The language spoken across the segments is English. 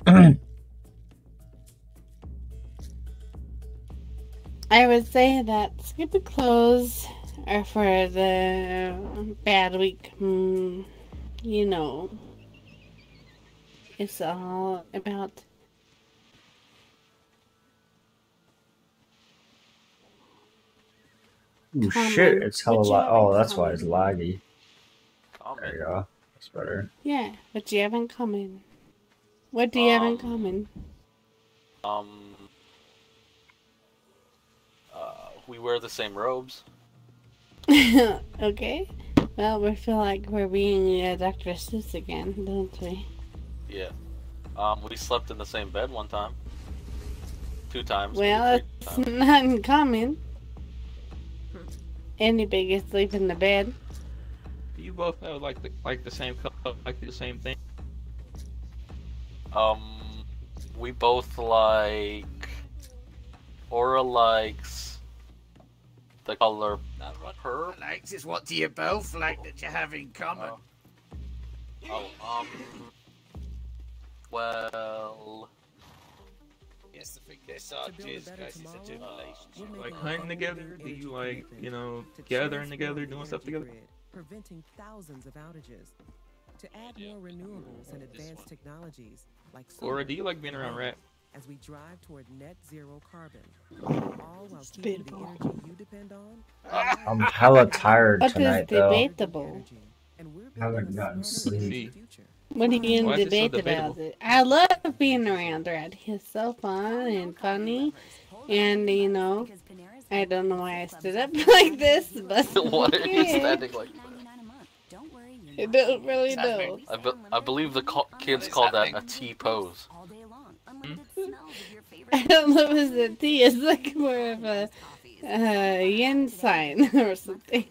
I would say that stupid clothes are for the bad week. You know, it's all about. Ooh, Common. shit, it's hella What you lag. have Oh, in that's why it's common? laggy. Common. There you go. That's better. Yeah, what you have in common? What do you have in common? We wear the same robes. Okay. Well, we feel like we're being Dr. Seuss again, don't we? Yeah. We slept in the same bed one time. 2 times. Well, maybe it's 3 times. not in common. Anybody can sleep in the bed. Do you both have like the same color, like the same thing? We both like. Aura likes the color purple. Alexis, what do you both like that you have in common? Well. Yes, I think this jizz guys is a two relationship. Like hunting together? Do you like, gathering together, doing stuff together? Preventing thousands of outages. To add more renewables and advanced technologies like Or do you like being around rat? as we drive toward net zero carbon, all while keeping the energy you depend on. I'm hella tired What is tonight, though. debatable? I haven't gotten sleep. What are you Why gonna is it so debate about debatable? it? I love being around Red. He's so fun and funny, and I don't know why I stood up like this, but Why are you okay. standing like I don't really know. I believe the kids call that a T pose. I don't know if it's a T. It's like more of a yin sign or something.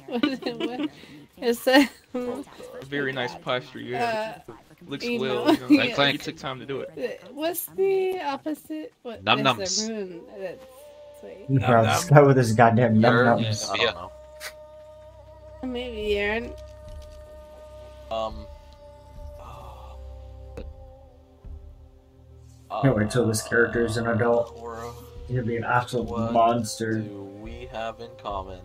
It's a Very nice posture you have. Looks you well. know, Like yeah. you took time to do it. What's the opposite? What? Num that's nums. a rune. That's wait. Bro, this guy with his goddamn num Aaron? nums. I don't know. Maybe Aaron. Can't wait till this character is an adult. Aura, He's gonna be an absolute what monster. do we have in common?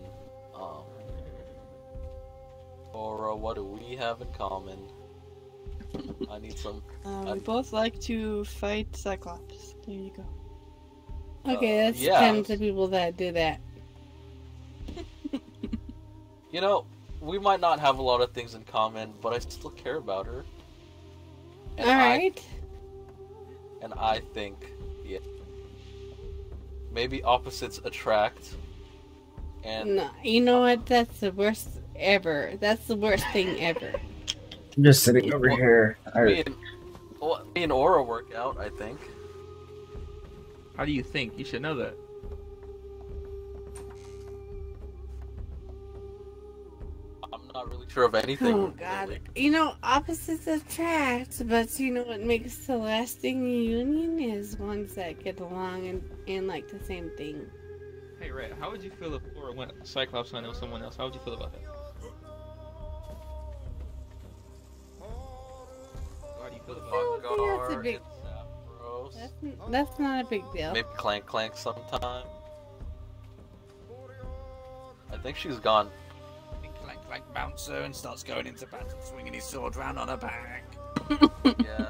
Aura, what do we have in common? I need some. We both like to fight Cyclops. There you go. Okay, that's yeah. tons of people that do that. We might not have a lot of things in common, but I still care about her. And Alright. I think, yeah, maybe opposites attract. And No, you know what? That's the worst ever. That's the worst thing ever. I'm just sitting over here. me and Aura work out, I think. How do you think? You should know that. I'm not really sure of anything. Oh god. Opposites attract, but what makes the lasting union is ones that get along and like the same thing. Hey, Rat, how would you feel if Laura went Cyclops hunting with someone else? How would you feel about that? How do you feel about that? That's a big. That's not a big deal. Maybe Clank sometime. I think she's gone. Clank mounts her and starts going into battle, swinging his sword round on her back. Yeah.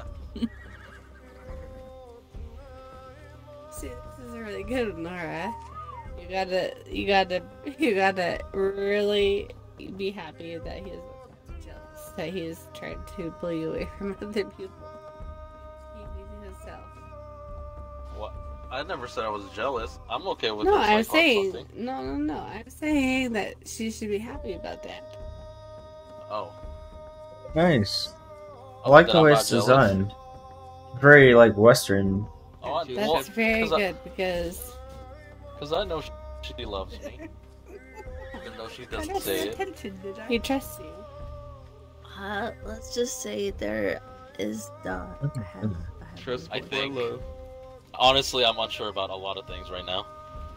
See, this is a really good one, Nora. You gotta really be happy that he's jealous, that he's trying to pull you away from other people. Keeping himself. What? I never said I was jealous. I'm okay with No, this, I'm like, saying something. no. I'm saying that she should be happy about that. Oh. Nice. I like the I'm way not it's jealous. designed. Very, like, Western. Oh, That's very good because I know she loves me. Even though she doesn't say it. he trusts you. Let's just say there is not. Trust I before think. love. Honestly, I'm unsure about a lot of things right now.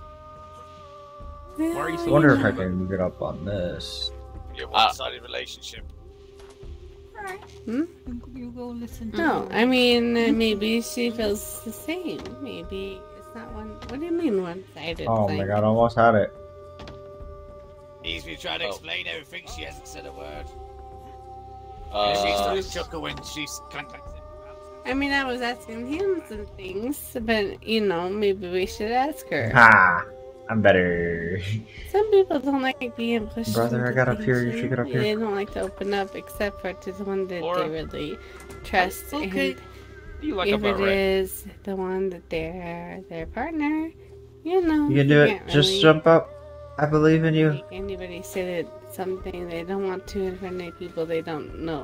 Why are you I wonder if I can get up on this. Your one-sided relationship. Alright. Hmm? You go listen to No, I mean, maybe she feels the same. Maybe it's not one. What do you mean one-sided? Oh my god, I almost had it. He's been trying to explain everything. She hasn't said a word. She Uh, starts chuckle when she's clank. I mean, I was asking him some things, but you know, maybe we should ask her. Ha! I'm better. Some people don't like being pushed. Brother, I into got up here, you things. should get up here. They don't like to open up, except for to the one that Laura. they really trust. Okay. And You like if about it right? is the one that they're their partner, you know, You can do it. can't Just really jump up. I believe in you. make anybody say that something they don't want to in front of people they don't know.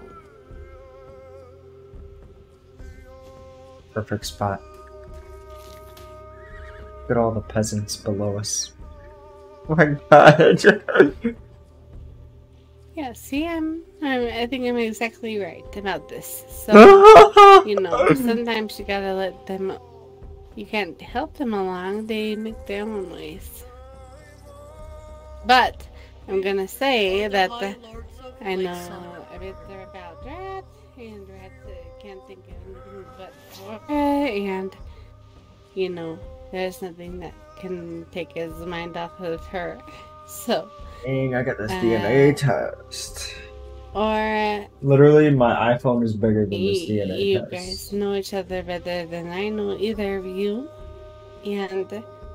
Perfect spot. Look at all the peasants below us. Oh my god. Yeah, see, I think I'm exactly right about this. So, you know, sometimes you gotta let them. You can't help them along. They make their own ways. But I'm gonna say that I know a bit about Rat, and Rat can't think of anything but Flora, and you know, there's nothing that can take his mind off of her. So, Dang, I got this DNA test. or Literally, my iPhone is bigger than this you DNA test. guys know each other better than I know either of you, and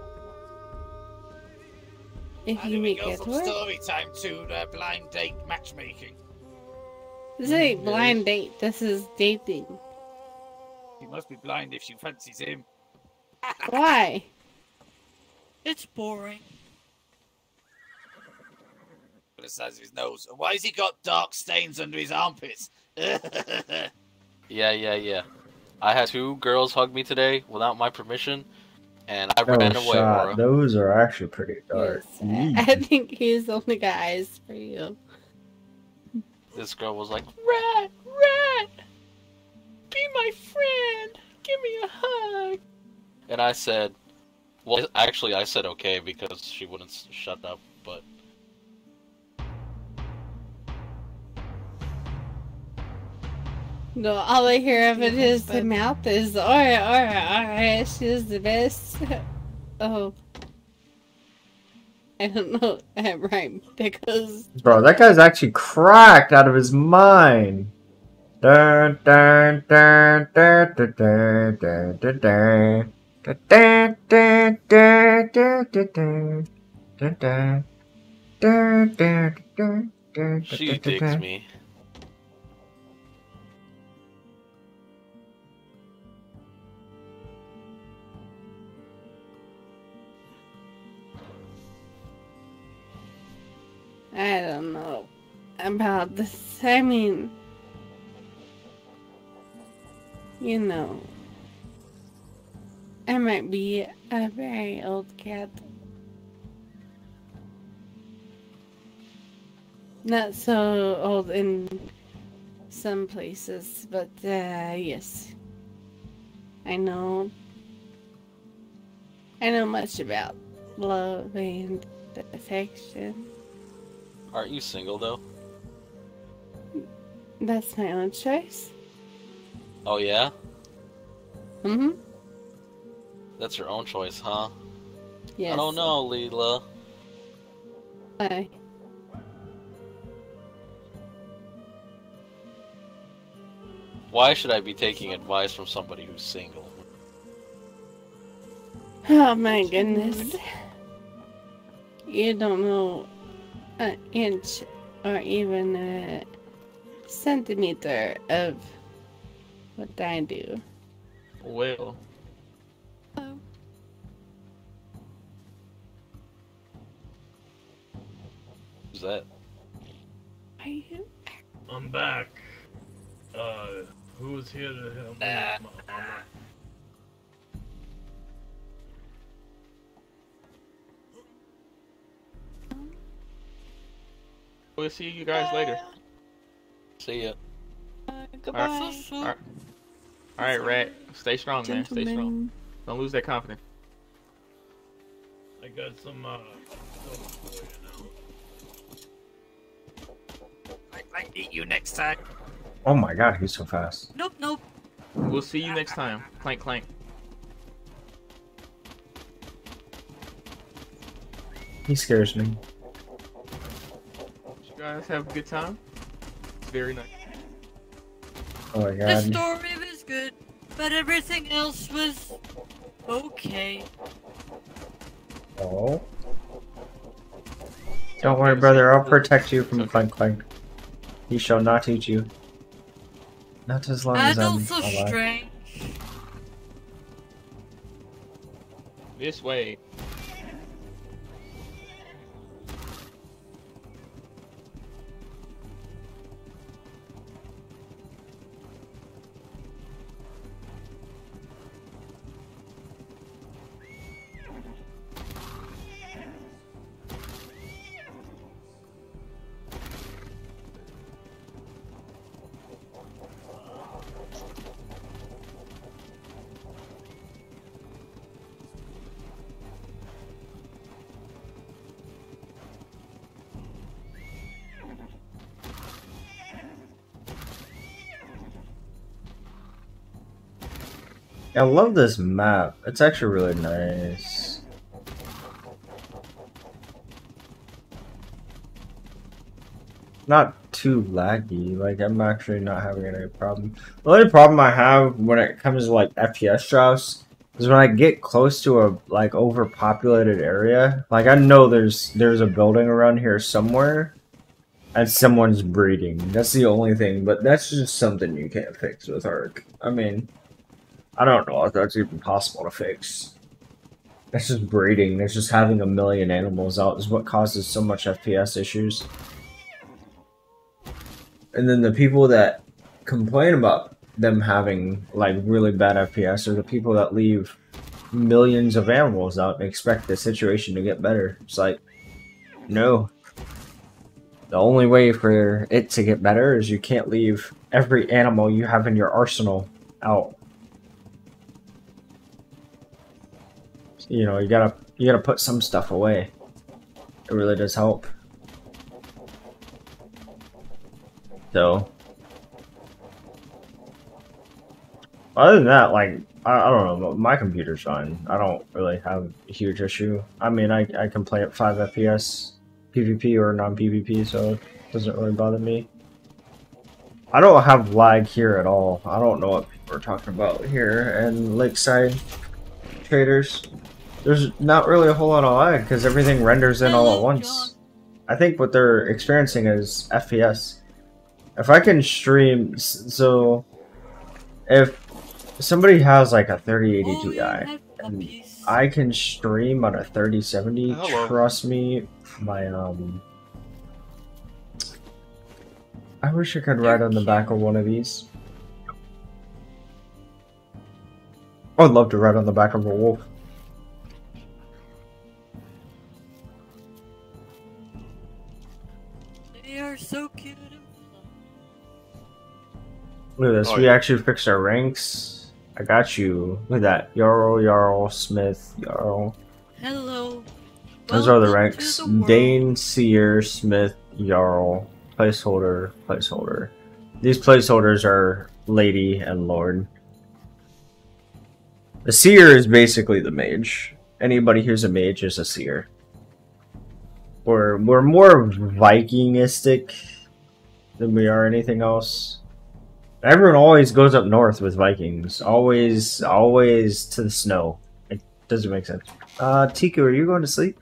if How you do we make go it from work, story time to blind date matchmaking? this ain't blind date. This is dating. She must be blind if she fancies him. Why? It's boring. The size of his nose. And why has he got dark stains under his armpits? yeah. I had 2 girls hug me today without my permission, and I No ran away, shot. Aura. Those are actually pretty dark. Yes, I think he's the only guy eyes for you. This girl was like, Rat, be my friend, give me a hug. And I said, well, actually, I said okay because she wouldn't shut up, but. No, all I hear of it is the mouth is alright, she's the best. Oh. I don't know that rhyme because Bro, that guy's actually cracked out of his mind. Dun, dun, dun, dun, dun, dun, dun, dun, dun. Dun, dun, dun, dun, dun, dun. Dun, dun. Dun, dun, dun, dun, She dun, dun, digs dun. me. I don't know about this. I mean, you know, I might be a very old cat. Not so old in some places, but yes. I know much about love and affection. Aren't you single, though? That's my own choice. Oh, yeah? Mm-hmm. That's your own choice, huh? Yes. I don't know, Leela. Why? Why should I be taking advice from somebody who's single? Oh my goodness. You don't know an inch or even a centimeter of what I do. Well, Who's that? Are you? I'm back. Who's here to help me with my armor? we'll see you guys later. See ya. Goodbye. Alright, Rat. Stay strong, man. Stay strong. Don't lose that confidence. I got some stuff for you now. Like eat you next time. Oh my god, he's so fast. Nope, nope. We'll see you next time. Clank, clank. He scares me. Did you guys have a good time? It's very nice. Oh my The god. story was good, but everything else was okay. Oh. Don't worry, brother. I'll protect you from Clank Clank. He shall not eat you. Not as long as I'm Adults are alive. strange. This way. I love this map. It's actually really nice. Not too laggy. Like, I'm actually not having any problem. The only problem I have when it comes to like FPS drops is when I get close to a like overpopulated area. Like, I know there's a building around here somewhere, and someone's breeding. That's the only thing. But that's just something you can't fix with Ark. I mean, I don't know if that's even possible to fix. That's just breeding. That's just having a million animals out is what causes so much FPS issues. And then the people that complain about them having like really bad FPS are the people that leave millions of animals out and expect the situation to get better. It's like, no. The only way for it to get better is you can't leave every animal you have in your arsenal out. You know, you gotta put some stuff away. It really does help. So, other than that, like, I don't know, my computer's fine. I don't really have a huge issue. I mean, I can play at 5 FPS, PvP or non-PvP, so it doesn't really bother me. I don't have lag here at all. I don't know what people are talking about here. And Lakeside Traders, there's not really a whole lot of lag because everything renders in all at once. I think what they're experiencing is FPS. If I can stream, so if somebody has like a 3080 Ti and I can stream on a 3070, trust me, my I wish I could ride on the back of one of these. I'd love to ride on the back of a wolf. They are so cute. Look at this, we actually fixed our ranks. I got you. Look at that. Jarl, Smith, Jarl. Hello. Those are the ranks. Dane, Seer, Smith, Jarl, placeholder, placeholder. These placeholders are Lady and Lord. The Seer is basically the mage. Anybody who's a mage is a Seer. We're more Vikingistic than we are anything else. Everyone always goes up north with Vikings. Always to the snow. It doesn't make sense. Tiku, are you going to sleep?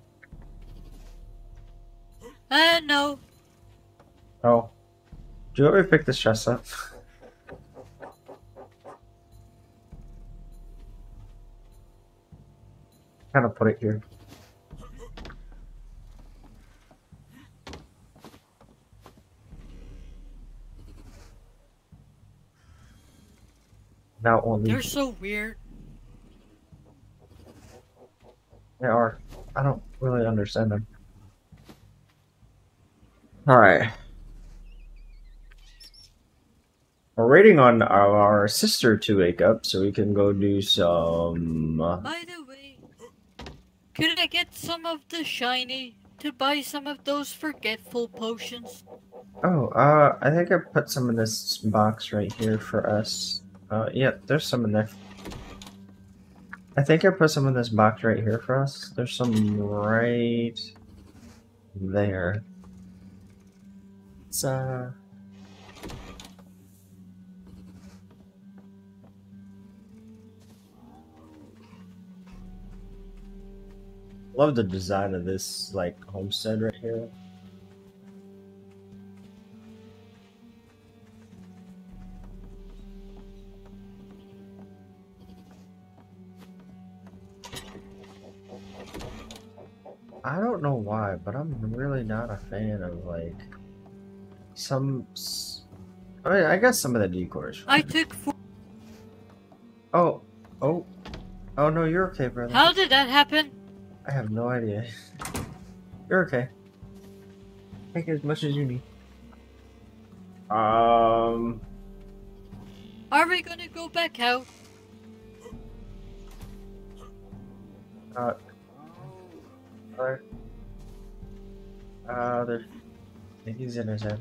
No. Oh. Do you want me to pick this chest up? Kind of put it here. Now only. They're so weird. They are. I don't really understand them. Alright. We're waiting on our sister to wake up so we can go do some... By the way, could I get some of the shiny to buy some of those forgetful potions? Oh, I think I put some in this box right here for us. Yeah, there's some in there. I think I put some in this box right here for us. There's some right there. It's, love the design of this, like, homestead right here. I don't know why, but I'm really not a fan of, like, I mean, I guess some of the decors. I took 4. Oh, oh, oh no, you're okay, brother. How did that happen? I have no idea. You're okay. Take as much as you need. Are we gonna go back out? There's he's in his head.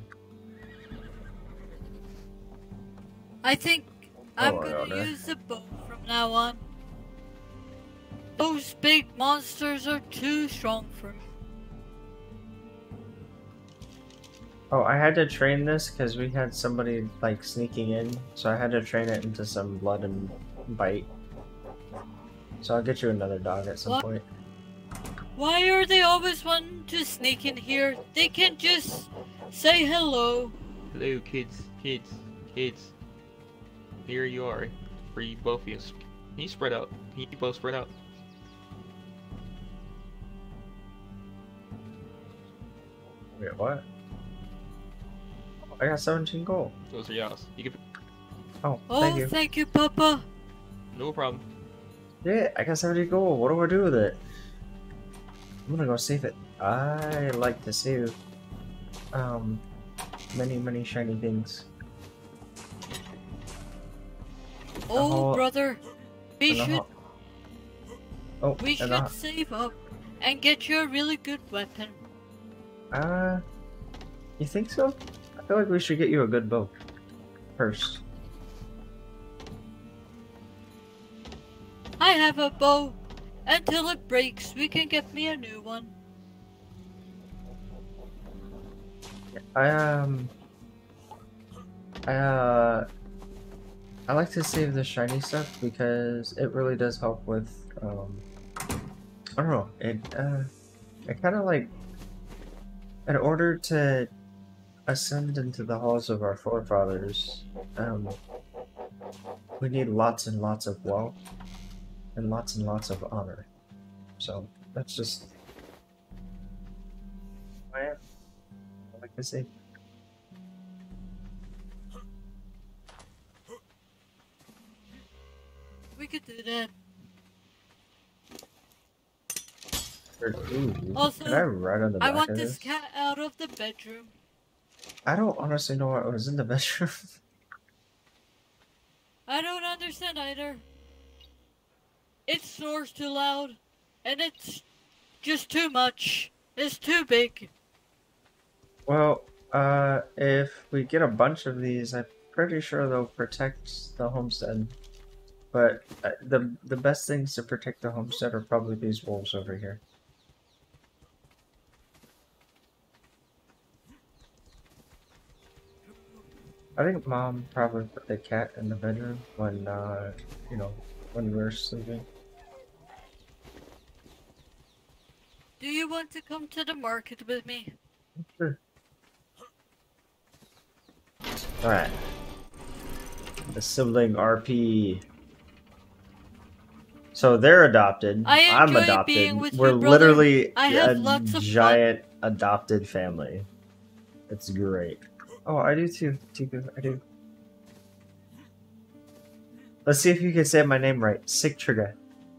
I think I'm Oh, gonna no. use the bow from now on. Those big monsters are too strong for me. Oh, I had to train this because we had somebody like sneaking in, so I had to train it into some blood and bite. So I'll get you another dog at some What? point. Why are they always wanting to sneak in here? They can just say hello. Hello, kids. Here you are. For you both of you. Can you spread out? Can you both spread out? Wait, what? I got 17 gold. Those are yours. You can. Oh, Oh, thank you, Papa. No problem. Yeah, I got 70 gold. What do I do with it? I'm gonna go save it. I like to save, many shiny things. Oh, brother. We and the should Oh, we and the should save up and get you a really good weapon. You think so? I feel like we should get you a good bow first. I have a bow. Until it breaks, we can get me a new one. I like to save the shiny stuff because it really does help with, I don't know, it kind of like, in order to ascend into the halls of our forefathers, we need lots and lots of wealth and lots of honor. So that's just who I am. I like to say. We could do that. Ooh, Also, can I ride on the back I want of this cat out of the bedroom. I don't honestly know what was in the bedroom. I don't understand either. It snores too loud, and it's just too much. It's too big. Well, if we get a bunch of these, I'm pretty sure they'll protect the homestead. But the best things to protect the homestead are probably these wolves over here. I think Mom probably put the cat in the bedroom when, when we were sleeping. Do you want to come to the market with me? Sure. Alright. The sibling RP. So they're adopted. I'm adopted. Being with We're you, brother. literally I have a lots of giant adopted family. It's great. Oh, I do too, Tiku. I do. Let's see if you can say my name right. Sick Trigger.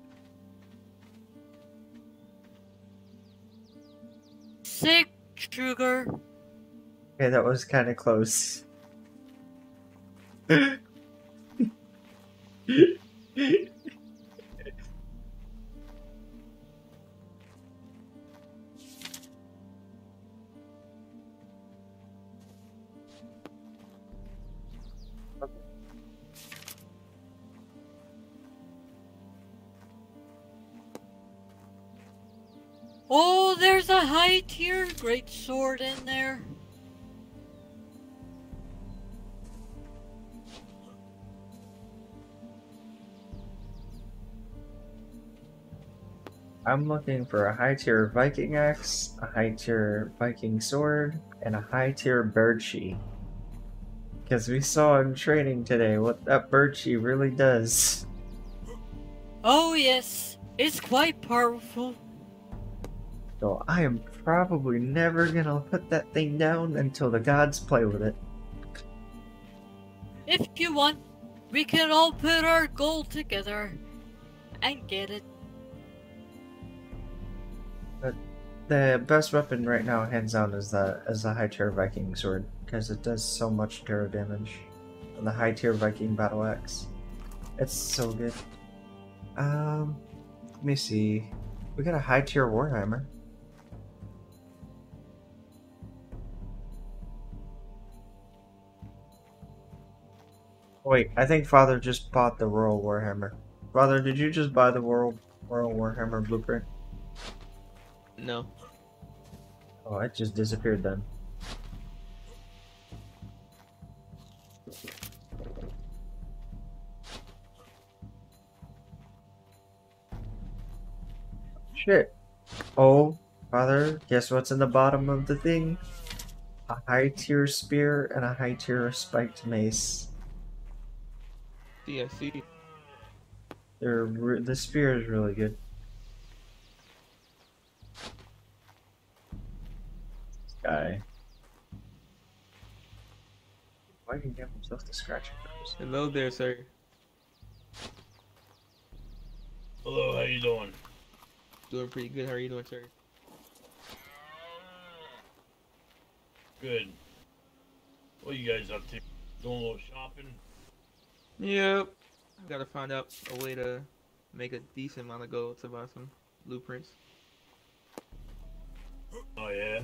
Sick sugar. Okay, that was kind of close. Oh, there's a high tier great sword in there. I'm looking for a high tier Viking axe, a high tier Viking sword, and a high tier birdshie. Because we saw in training today what that birdshie really does. Oh yes, it's quite powerful. So I am probably never gonna put that thing down until the gods play with it. If you want, we can all put our gold together and get it. But the best weapon right now, hands down, is the high tier Viking sword, because it does so much terror damage. And the high tier Viking battle axe, it's so good. Let me see. We got a high tier Warhammer. Wait, I think Father just bought the Royal Warhammer. Father, did you just buy the Royal Warhammer blueprint? No. Oh, it just disappeared then. Shit. Oh, Father, guess what's in the bottom of the thing? A high tier spear and a high tier spiked mace. I see. The spear is really good. This guy. Why can he get himself to scratch first? Hello there, sir. Hello, how you doing? Doing pretty good. How are you doing, sir? Good. What you guys up to? Doing a little shopping? Yep. I gotta find out a way to make a decent amount of gold to buy some blueprints. Oh yeah?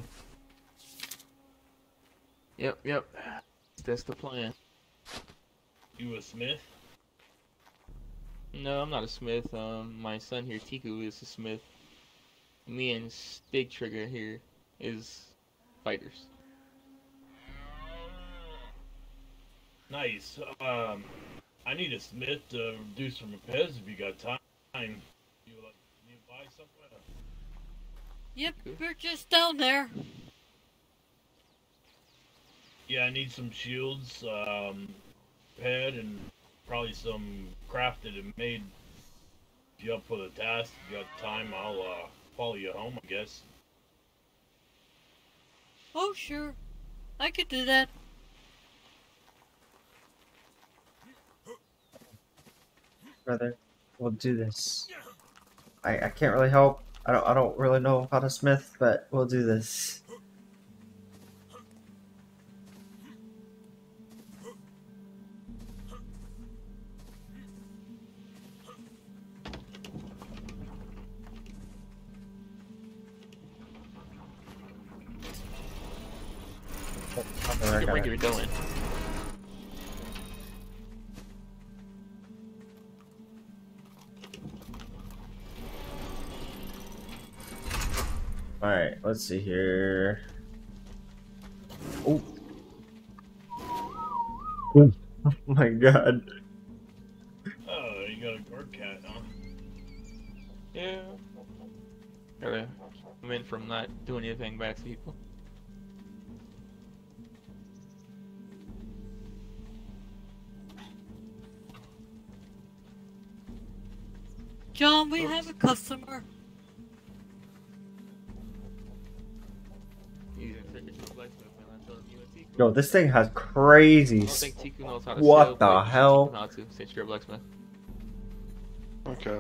Yep. That's the plan. You a smith? No, I'm not a smith. My son here, Tiku, is a smith. Me and Stick Trigger here is fighters. Nice. I need a smith to do some repairs if you got time. You buy somewhere? Yep, we're just down there. Yeah, I need some shields, repaired, and probably some crafted and made. If you're up for the task, if you got time, I'll follow you home, I guess. Oh sure, I could do that. Brother, we'll do this. I can't really help. I don't really know how to smith, but we'll do this. Get where you're going. Alright, let's see here. Oh. Oh my god. Oh, you got a guard cat, huh? Yeah. Gotta come in from not doing anything bad to people. John, we have a customer. Yo, this thing has crazy. I don't think Tiku knows how to What sell, the but hell? you know how to, since you're a blacksmith. Okay.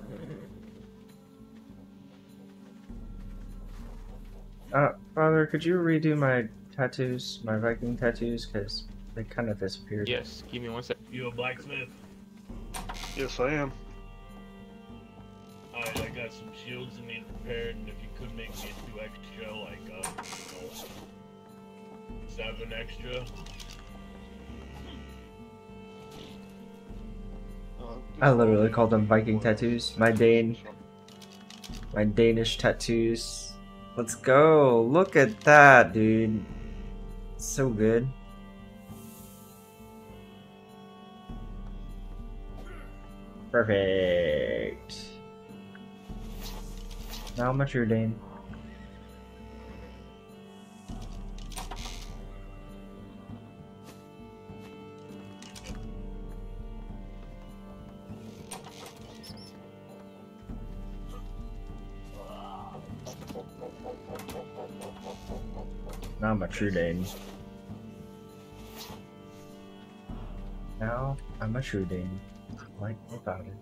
Father, could you redo my tattoos, my Viking tattoos, because they kind of disappeared. Yes, give me 1 sec. You a blacksmith? Yes, I am. Alright, I got some shields that need repaired, and if you could make me a 2 extra, like, 7 extra. I literally called them Viking tattoos. My Dane My Danish tattoos. Let's go. Look at that, dude. So good. Perfect. Now I'm a true Dane. Now I'm a true Dane. Now I'm a true Dane. Like about it.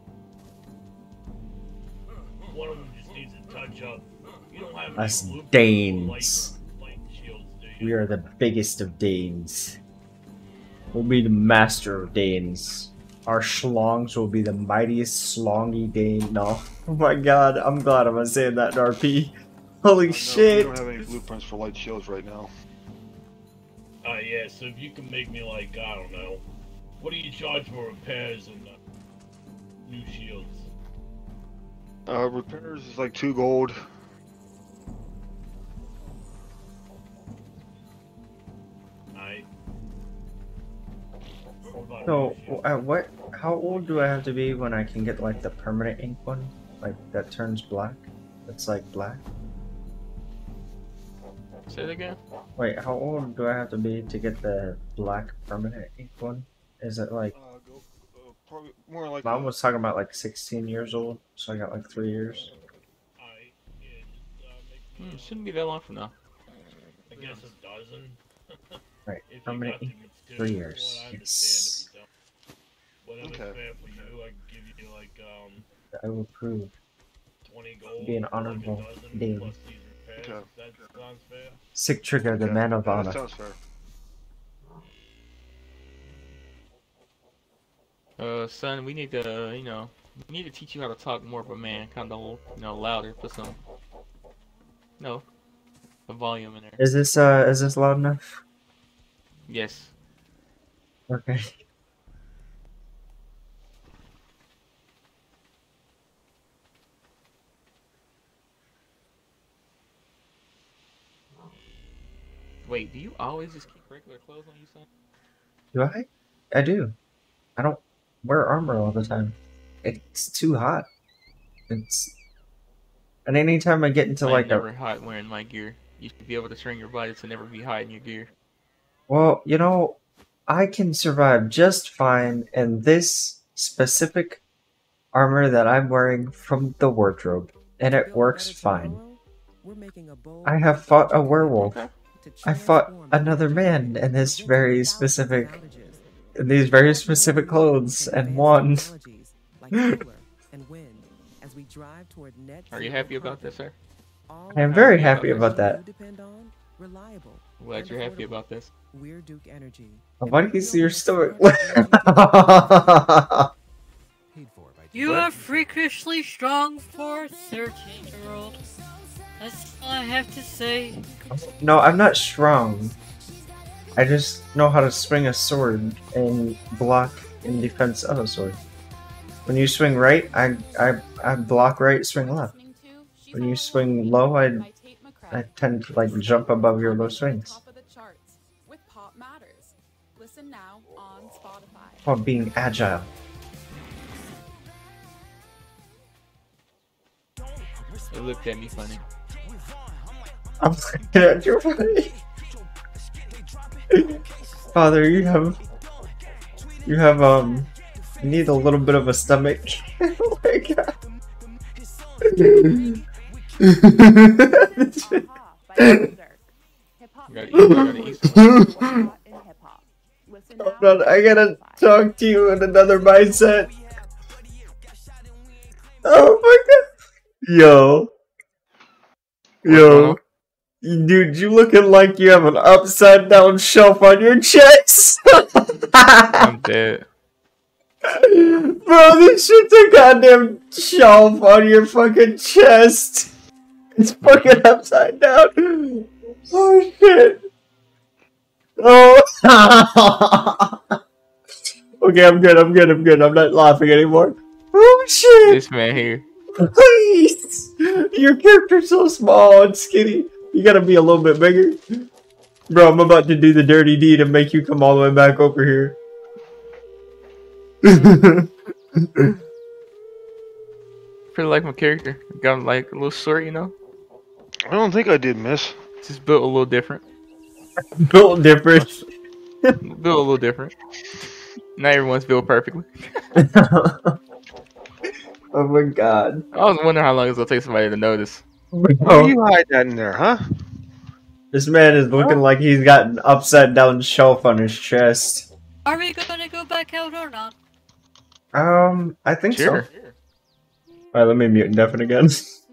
One of them just needs a touch up. You don't have Us any Danes. light shields, do you? We are the biggest of Danes. We'll be the master of Danes. Our schlongs will be the mightiest slongy Dane. No. Oh my god, I'm glad I'm saying that in RP. Holy No, shit. we don't have any blueprints for light shields right now. Yeah, so if you can make me like, I don't know, what do you charge for repairs and new shields? Repairs is like 2 gold. Alright. So, what? How old do I have to be when I can get like the permanent ink one? Like that turns black? That's like black? Say it again? Wait, how old do I have to be to get the black permanent ink one? Is it like... Probably more like... Mom was talking about like 16 years old, so I got like 3 years. Shouldn't be that long from now. I guess a dozen. Right, If you permanent got the ink, 3 material, years. I understand Yes. if you don't. Whatever's fair for you, I can give you like I will prove 20 gold. be an for, like, a honorable dozen Dane. plus these repairs. That sounds fair. Sick Trigger, the man of Yeah, honor. that sounds fair. Son, we need to, you know, we need to teach you how to talk more of a man, kind of, you know, louder, put some, no, a volume in there. Is this loud enough? Yes. Okay. Wait, do you always just keep regular clothes on you, son? Do I? I do. I don't wear armor all the time. It's too hot. It's... And anytime I get into I'm like never hot wearing my gear. You should be able to train your body to never be hot in your gear. Well, you know, I can survive just fine in this specific armor that I'm wearing from the wardrobe, and it works fine. I have fought a werewolf. I fought another man in this very specific, in these very specific clothes, and won. Are you happy about this, sir? I am very happy about that. I'm glad you're happy about this. Why do you see your stomach? You are freakishly strong for a 13-year-old. That's all I have to say. No, I'm not strong. I just know how to swing a sword and block in defense of a sword. When you swing right, I block right, swing left. When you swing low, I tend to like jump above your low swings. Called being agile. They looked at me funny. I'm looking at you funny. Father, you need a little bit of a stomach. Oh my god. Hold on, I gotta talk to you in another mindset. Oh my god. Yo, dude, you looking like you have an upside down shelf on your chest. I'm dead. Bro, this shit's a goddamn shelf on your fucking chest. It's fucking upside down. Oh shit. Oh. Okay, I'm good. I'm not laughing anymore. Oh shit. This man here. Please! Your character's so small and skinny. You gotta be a little bit bigger. Bro, I'm about to do the dirty deed and make you come all the way back over here. Pretty like my character. Got him like a little short, you know? I don't think I did, miss. Just built a little different. Built different. Built a little different. Not everyone's built perfectly. Oh my god. I was wondering how long it's gonna take somebody to notice. Why do you hide that in there, huh? This man is looking like he's got an upside down shelf on his chest. Are we gonna go back out or not? I think Sure. so. Alright, let me mute and deafen again.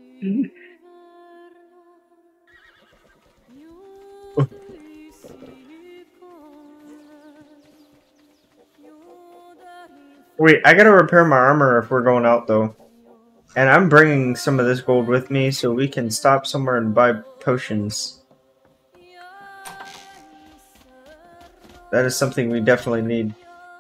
Wait, I gotta repair my armor if we're going out though. And I'm bringing some of this gold with me so we can stop somewhere and buy potions. That is something we definitely need.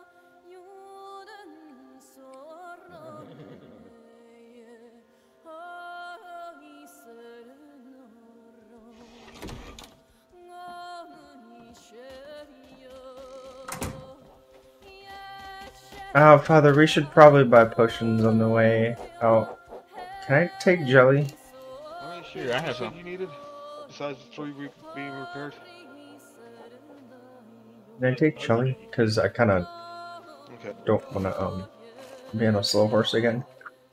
Oh, Father, we should probably buy potions on the way out. Can I take jelly? Alright, Sure, I have some. You needed, besides the 3 being repaired. Can I take jelly? Because I kind of Okay. don't want to be on a slow horse again.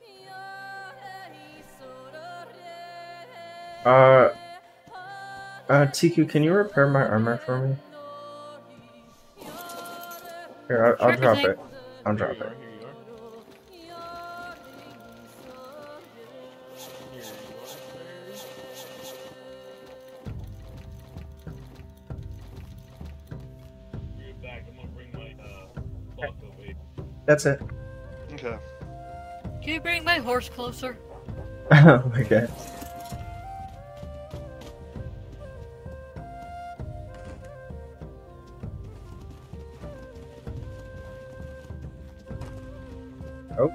TQ, can you repair my armor for me? Here, I'll drop it. I'll drop it. That's it. Okay. Can you bring my horse closer? Oh my god. Oh.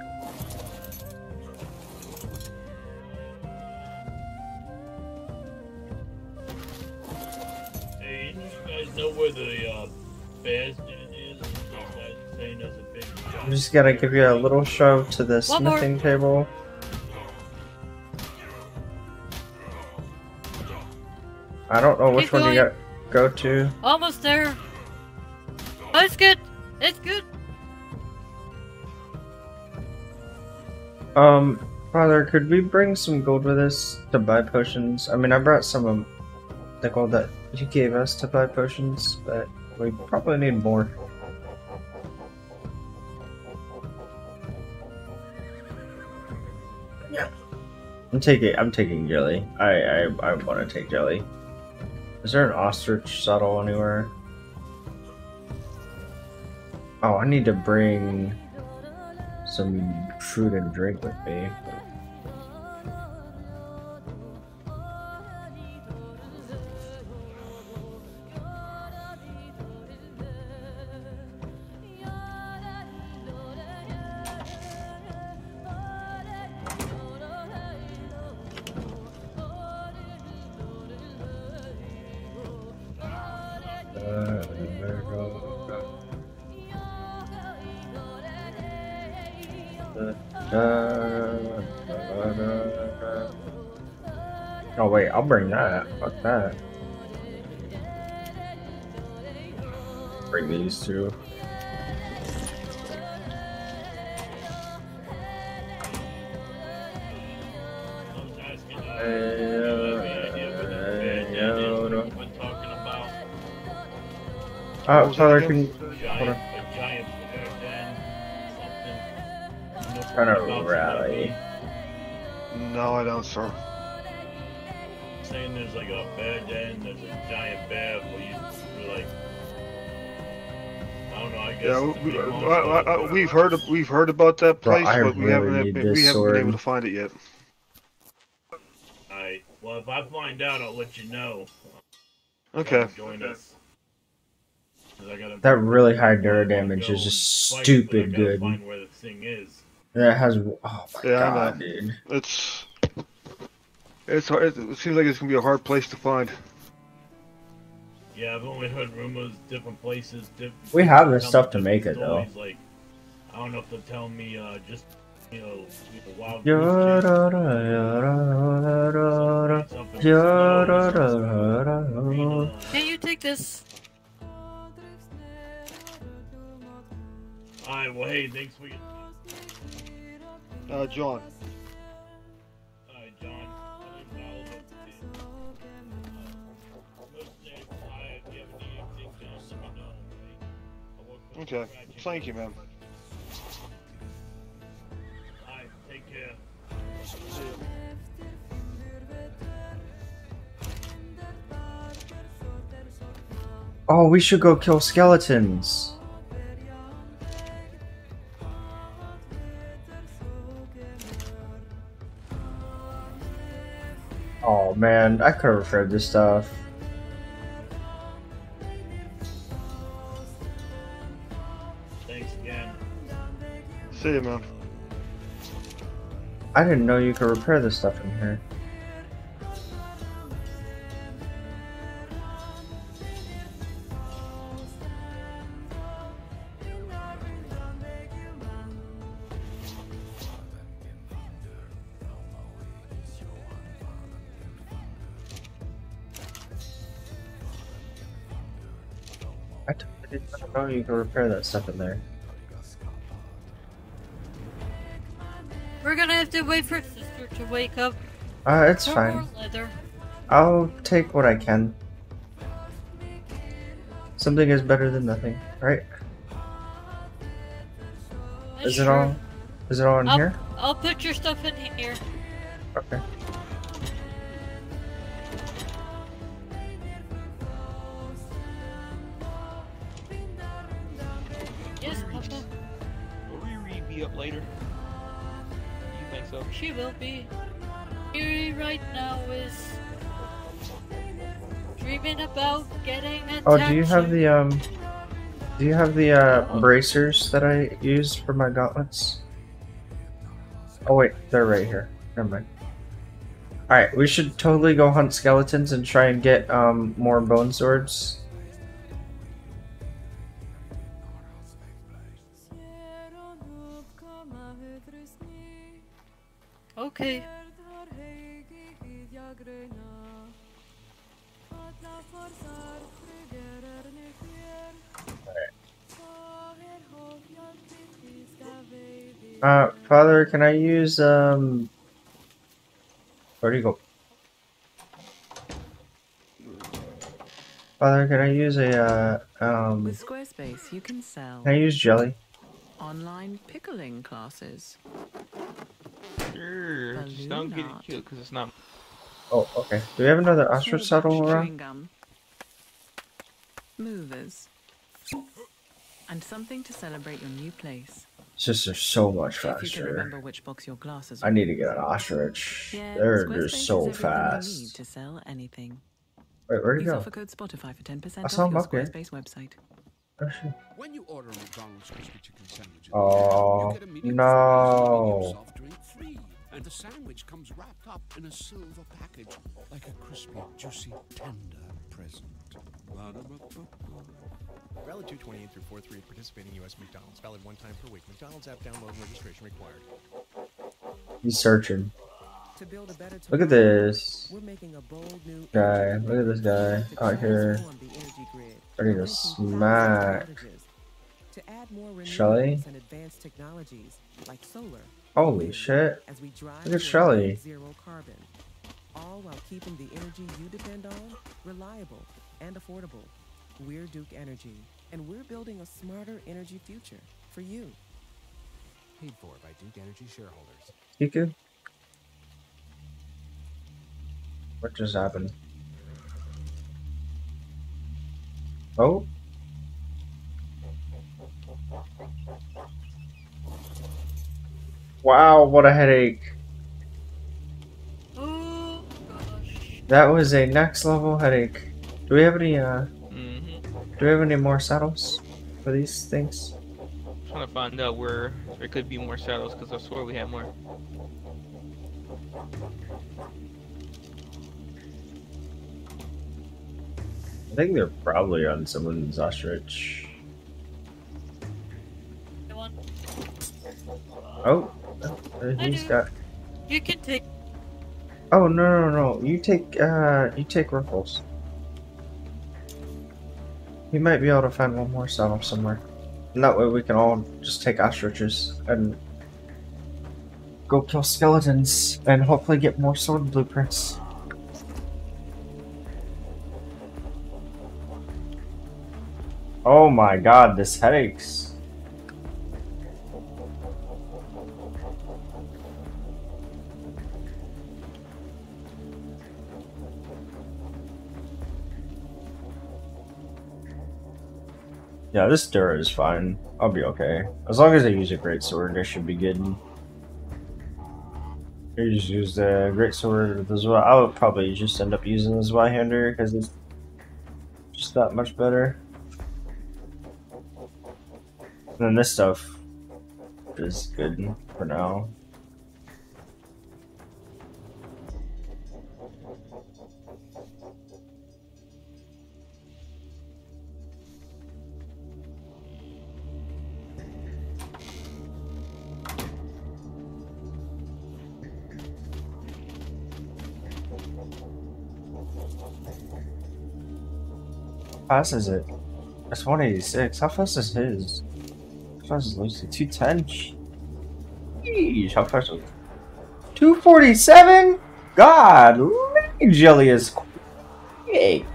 Hey, you guys know where the bastion is? You guys saying there's a big I'm just gonna give you a little shove to the One more. smithing table. I don't know which Keep one you going. got go to. Almost there. Oh, it's good. It's good. Father, could we bring some gold with us to buy potions? I mean, I brought some of the gold that you gave us to buy potions, but we probably need more. Yeah. I'm taking jelly. I want to take jelly. Is there an ostrich saddle anywhere? Oh, I need to bring some food and drink with me. Oh wait, I'll bring that. Fuck that. Bring these two. Father, can you hold on. Trying to rally. No, I don't, sir. Saying there's like a bed and there's a giant bed where you're like, I don't know, I guess. Yeah, it's a big monster. we've heard about that Bro, place, I but we really haven't need been, this we haven't sword. been able to find it yet. Alright, well if I find out, I'll let you know. Okay. Join us. 'Cause I gotta That really high Dura go damage is and just fight, but I stupid gotta good. Find where the thing is. Yeah, it has. Oh my Yeah, I god, know. dude. It's hard. It seems like it's gonna be a hard place to find. Yeah, I've only heard rumors, different places. We have the stuff to make it though. Like, I don't know if they're telling me just, wild Can you take this? Alright, well, hey, thanks for your... John. Alright, John. Okay. Thank you, man. Alright, take care. Oh, we should go kill skeletons. Oh man, I could have referred this stuff. Thanks again. See you, man. I didn't know you could repair this stuff in here. I didn't know you could repair that stuff in there. We're gonna have to wait for sister to wake up. It's For fine. more leather. I'll take what I can. Something is better than nothing, right? That's Is it true. all? Is it all in here? I'll put your stuff in here. Okay. Yes, Papa. Will Riri be up later? You think so? She will be. Riri right now is dreaming about getting a Oh, do you have tattoo. the Do you have the bracers that I use for my gauntlets? Oh wait, they're right here. Never mind. Alright, we should totally go hunt skeletons and try and get more bone swords. Okay. Father, can I use where'd you go? Father, can I use a With Squarespace, you can sell can I use jelly? online pickling classes. Sure. Just don't get it Balloon killed because it's not. Oh, okay. Do we have another ostrich Small batch saddle chewing around? gum. Movers. And something to celebrate your new place. It's just they're so much If you can faster. remember which box your glasses I need to get an ostrich. Yeah, They're Squarespace just so has everything you fast. need to sell anything. Wait, where'd he Use go? offer code Spotify for 10% I off saw him your up here. Squarespace website. Oh, shit. When you order a McDonald's crispy chicken sandwich, Oh, you get a medium no. soft drink free, and the sandwich comes wrapped up in a silver package like a crispy, juicy, tender present. Valid 2/28 through 4/3 at participating U.S. McDonald's. Valid one time per week. McDonald's app download and registration required. He's searching. To build a better Look at tomorrow, this we're making a bold new guy. Look at this guy out here. transform the energy grid, Ready to preventing smack. thousands of outages. To add more Shelly? renewables and advanced technologies like solar. Holy wind, shit. as we drive Look at towards Shelly. net zero carbon. All while keeping the energy you depend on reliable and affordable. We're Duke Energy, and we're building a smarter energy future for you. Paid for by Duke Energy shareholders. Kiku? What just happened? Oh? Wow, what a headache. Oh gosh. That was a next level headache. Do we have any do we have any more saddles for these things? trying to find out where there could be more shadows, because I swear we had more. I think they're probably on someone's ostrich. Oh, he's got. You can take. Oh no! You take Ruffles. We might be able to find one more saddle somewhere, and that way we can all just take ostriches and go kill skeletons and hopefully get more sword blueprints. Oh my god, this headaches. Yeah, this Dura is fine. I'll be okay. As long as I use a great sword, I should be good. I just use the great sword as well. I would probably just end up using the Zweihander because it's just that much better. And then this stuff is good for now. How fast is it? That's 186. How fast is his? How fast is Lucy? 210? Jeez, how fast is it? 247? God, Jelly is quick.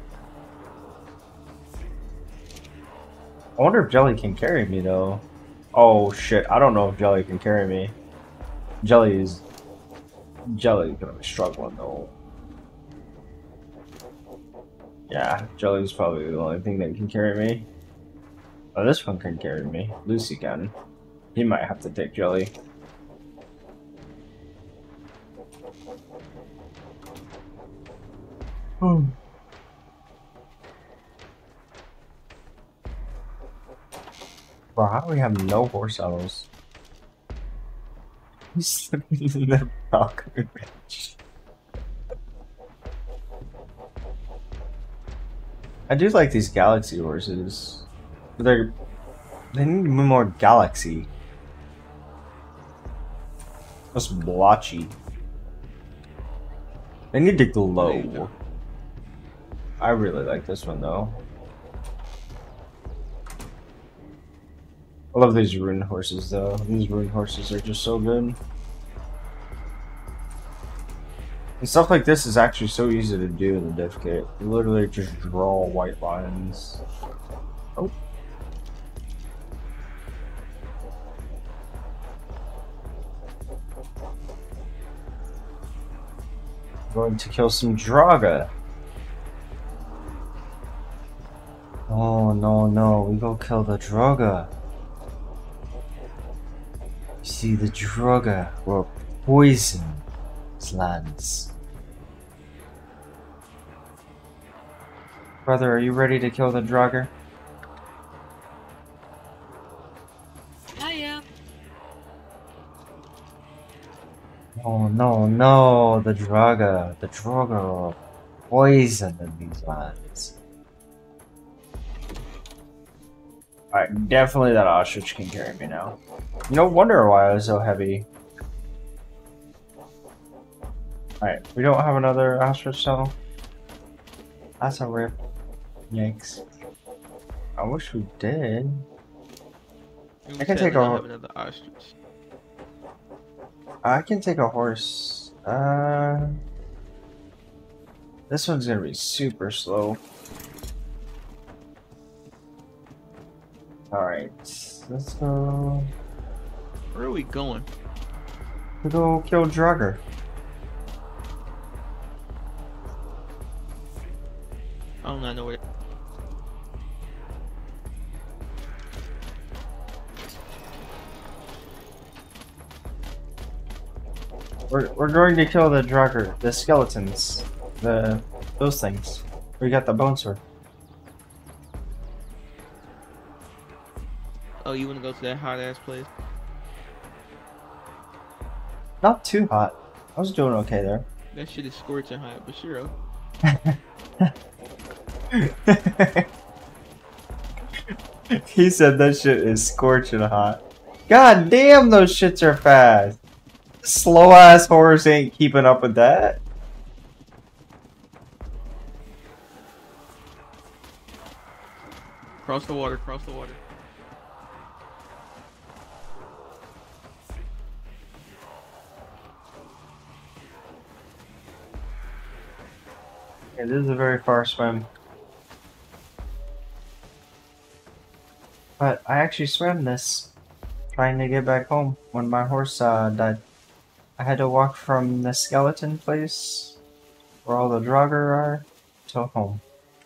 I wonder if Jelly can carry me though. Oh shit, I don't know if Jelly can carry me. Jelly's gonna be struggling though. Yeah, Jelly's probably the only thing that can carry me. Oh, this one can carry me. Lucy can. He might have to take Jelly. Bro, how do we have no horse saddles? He's sleeping in the balcony bench. I do like these galaxy horses. But they need to be more galaxy. Less blotchy. They need to glow. I really like this one though. I love these rune horses though. These rune horses are just so good. And stuff like this is actually so easy to do in the diff kit. You literally just draw white lines. Oh. I'm going to kill some Draga. Oh no, we go kill the Draga. See, the Draga will poison his lands. Brother, are you ready to kill the Draga? I am. Oh no, the Draga will poison these lands. Alright, definitely that ostrich can carry me now. No wonder why I was so heavy. Alright, we don't have another ostrich saddle. That's a rip. Yikes. I wish we did. I can take another ostrich. I can take a horse. This one's gonna be super slow. Alright, let's go. Where are we going? We go kill Draga. I don't know where. We're going to kill the Draga, the skeletons, those things. We got the bone sword. Oh, you wanna go to that hot ass place? Not too hot. I was doing okay there. That shit is scorching hot, but sure. He said that shit is scorching hot. God damn, those shits are fast. Slow ass horse ain't keeping up with that. Cross the water, cross the water. Yeah, this is a very far swim. But I actually swam this trying to get back home when my horse died. I had to walk from the skeleton place where all the Draugr are to home.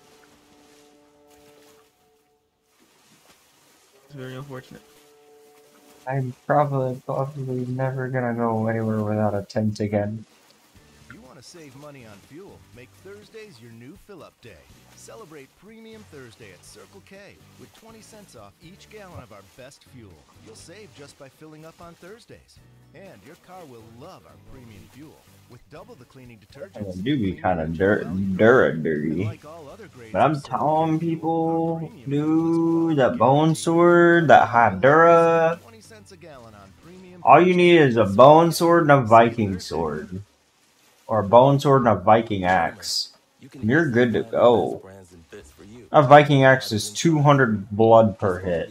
It's very unfortunate. I'm probably never gonna go anywhere without a tent again. You want to save money on fuel? Make Thursdays your new fill-up day. Celebrate Premium Thursday at Circle K with 20 cents off each gallon of our best fuel. You'll save just by filling up on Thursdays. And your car will love our premium fuel. With double the cleaning detergents. It do be kind of dirty. But I'm telling people, dude, that bone sword, that Hydra. All you need is a bone sword and a Viking sword. Or a bone sword and a Viking axe. And you're good to go. A Viking axe is 200 blood per hit.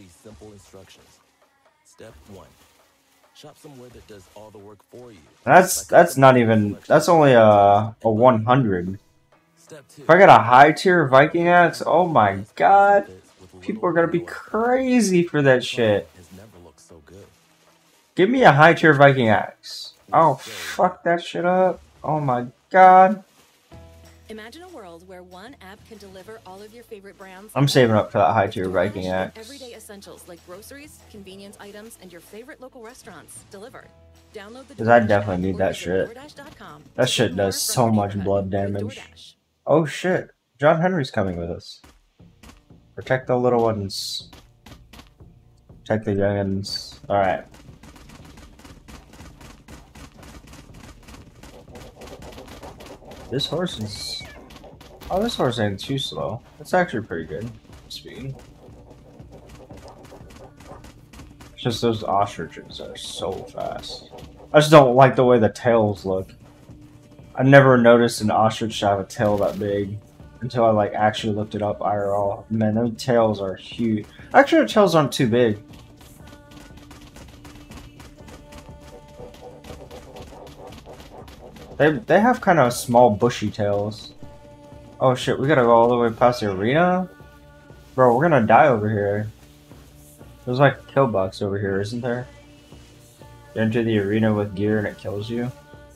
Step 1. Shop somewhere that does all the work for you. That's not even, that's only a 100. If I got a high tier Viking axe, oh my god. People are gonna be crazy for that shit. Give me a high tier Viking axe. Oh, fuck that shit up. Oh my god. Imagine a world where one app can deliver all of your favorite brands. I'm saving up for that high tier Viking axe. Everyday essentials like groceries, convenience items, and your favorite local restaurants delivered. Download the Because I definitely need that shit. That shit does so much blood damage. Oh shit. John Henry's coming with us. Protect the little ones. Protect the youngins. Alright. This horse is... Oh, this horse ain't too slow. It's actually pretty good speed. It's just those ostriches are so fast. I just don't like the way the tails look. I never noticed an ostrich to have a tail that big until I like actually looked it up IRL. Man, those tails are huge. Actually, their tails aren't too big. They have kind of small bushy tails. Oh shit, we gotta go all the way past the arena? Bro, we're gonna die over here. There's like a kill box over here, isn't there? You enter the arena with gear and it kills you.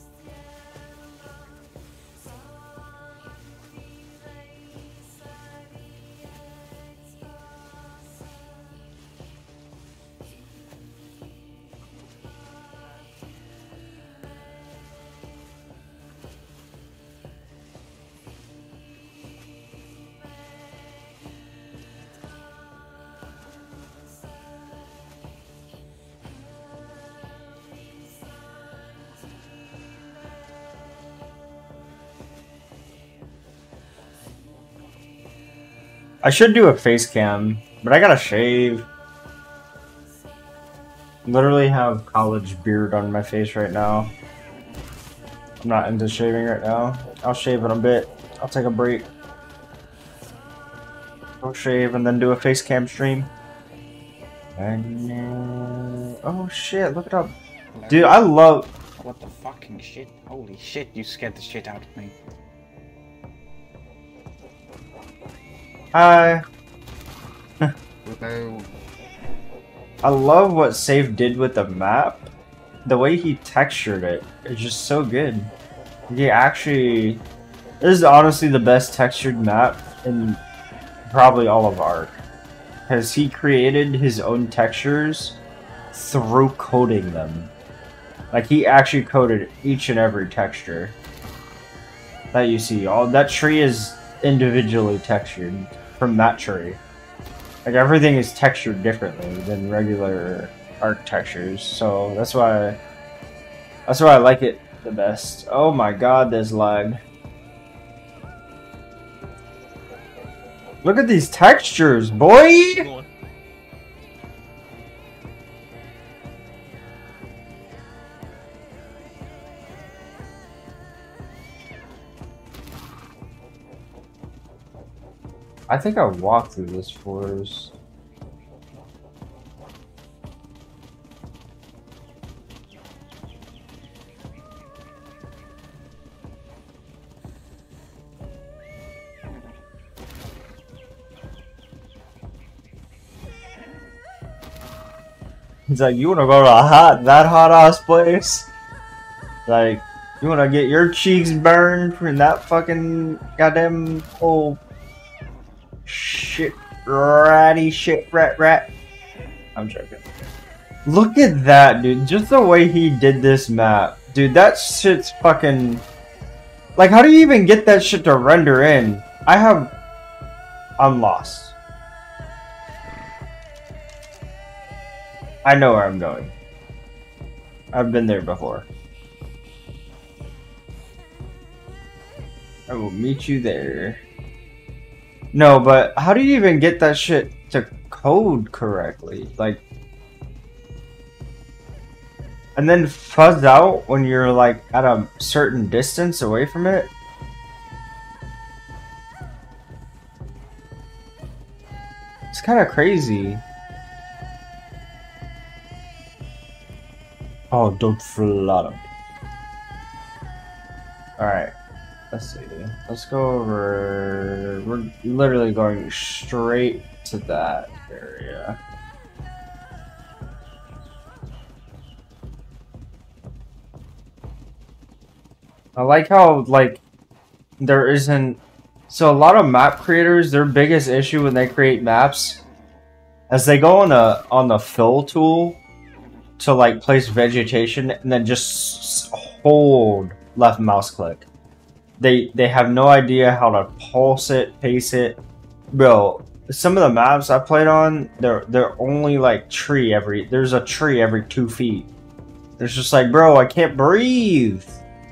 I should do a face cam, but I gotta shave. Literally have college beard on my face right now. I'm not into shaving right now. I'll shave in a bit. I'll take a break. I'll shave and then do a face cam stream. And oh shit, look it up. Dude, I love... What the fucking shit? Holy shit, you scared the shit out of me. Hi. Hello. I love what Save did with the map. The way he textured it is just so good. He actually... This is honestly the best textured map in probably all of Ark. Because he created his own textures through coding them. Like, he actually coded each and every texture that you see. All that tree is individually textured from that tree. Like everything is textured differently than regular art textures, so that's why I like it the best. Oh my god, there's lag. Look at these textures, boy! I think I walked through this forest. He's like, you wanna go to that hot ass place? Like, you wanna get your cheeks burned from that fucking goddamn old shit rat. I'm joking. Look at that, dude. Just the way he did this map. Dude, that shit's fucking... Like, how do you even get that shit to render in? I'm lost. I know where I'm going. I've been there before. I will meet you there. No, but how do you even get that shit to code correctly? Like, and then fuzz out when you're like at a certain distance away from it? It's kind of crazy. Oh, don't flood them. Alright. Let's see. Let's go over... We're literally going straight to that area. I like how, like, there isn't... So a lot of map creators, their biggest issue when they create maps, as they go on the fill tool to, like, place vegetation, and then just hold left mouse click. They have no idea how to pulse it, pace it. Bro, some of the maps I played on, they're only like there's a tree every 2 feet. It's just like, bro, I can't breathe.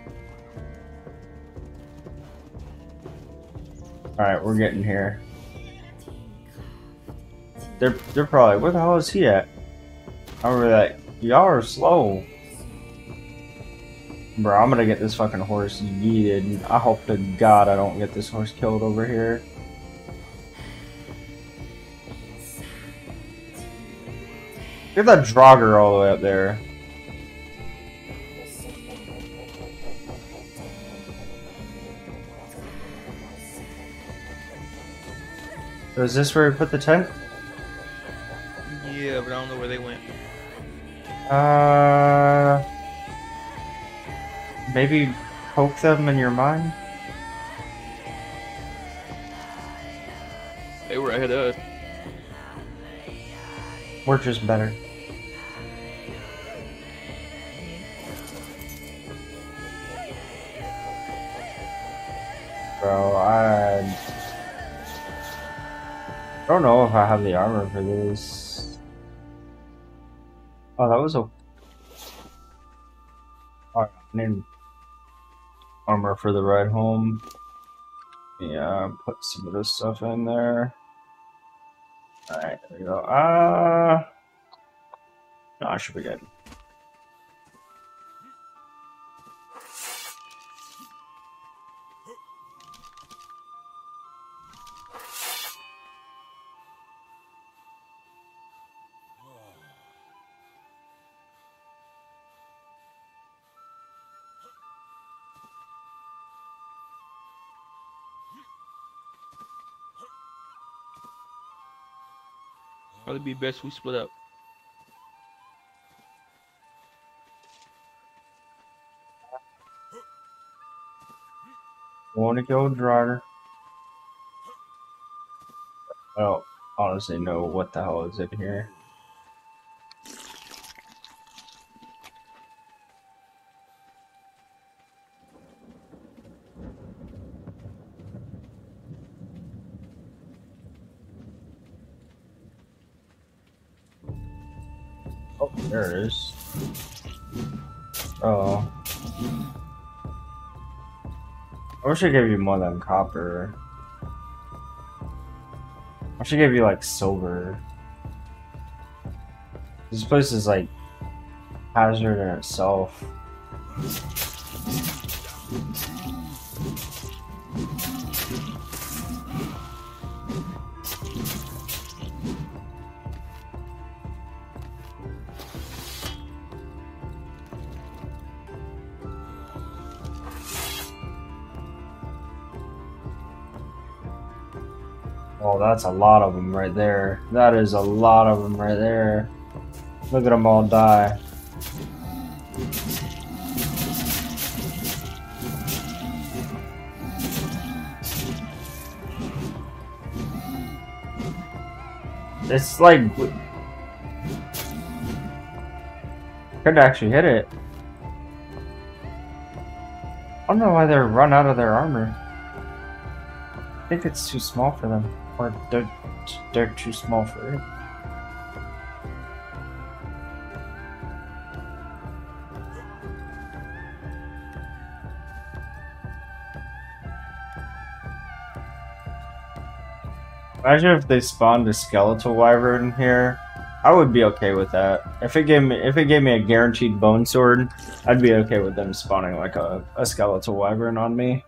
Alright, we're getting here. They're probably, where the hell is he at? I remember that. Y'all are slow. Bro, I'm gonna get this fucking horse yeeted. I hope to God I don't get this horse killed over here. Get that Draugr all the way up there. So is this where we put the tent? Yeah, but I don't know where they went. Maybe poke them in your mind? They were ahead of us. We're just better. Bro, I don't know if I have the armor for this. Oh, that was a... Alright, I need armor for the ride home. Yeah, put some of this stuff in there. Alright, there we go. No, I should be good. Probably be best we split up. Want to kill Draugr. I don't honestly know what the hell is in here. Oh, there it is. Oh. I wish I gave you more than copper. I should give you like silver. This place is like hazard in itself. Oh, that's a lot of them right there. That is a lot of them right there. Look at them all die. It's like... could actually hit it. I don't know why they're run out of their armor. I think it's too small for them. Or they're too small for it. Imagine if they spawned a skeletal wyvern here. I would be okay with that. If it gave me a guaranteed bone sword, I'd be okay with them spawning like a skeletal wyvern on me.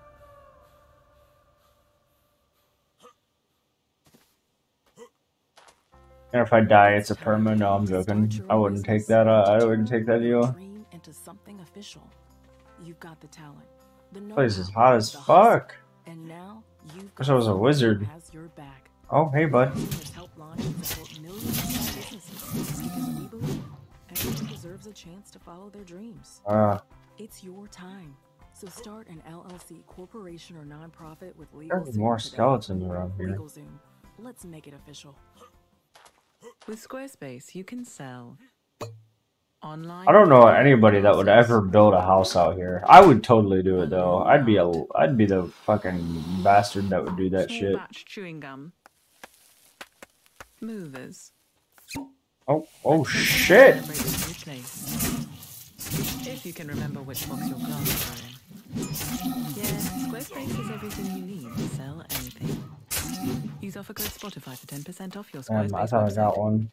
And if I die, it's a perma. No, I'm joking. I wouldn't take that. I wouldn't take that deal. Into something official. You've got the talent. The Place is hot as fuck. And now you've Wish I was a wizard. has your back. Oh, hey, bud. Help launch and support millions of small businesses because we believe everyone deserves a chance to follow their dreams. It's your time. So start an LLC, corporation, or nonprofit with LegalZoom. There's more skeletons around here. LegalZoom. Let's make it official. With Squarespace, you can sell online. I don't know anybody that would ever build a house out here. I would totally do it though. I'd be the fucking bastard that would do that Small shit. batch chewing gum. Movers. Oh shit! If you can remember which box your glasses are in. Yeah, Squarespace has everything you need to sell anything. Use offer code Spotify for 10% off your Squarespace I thought I got one.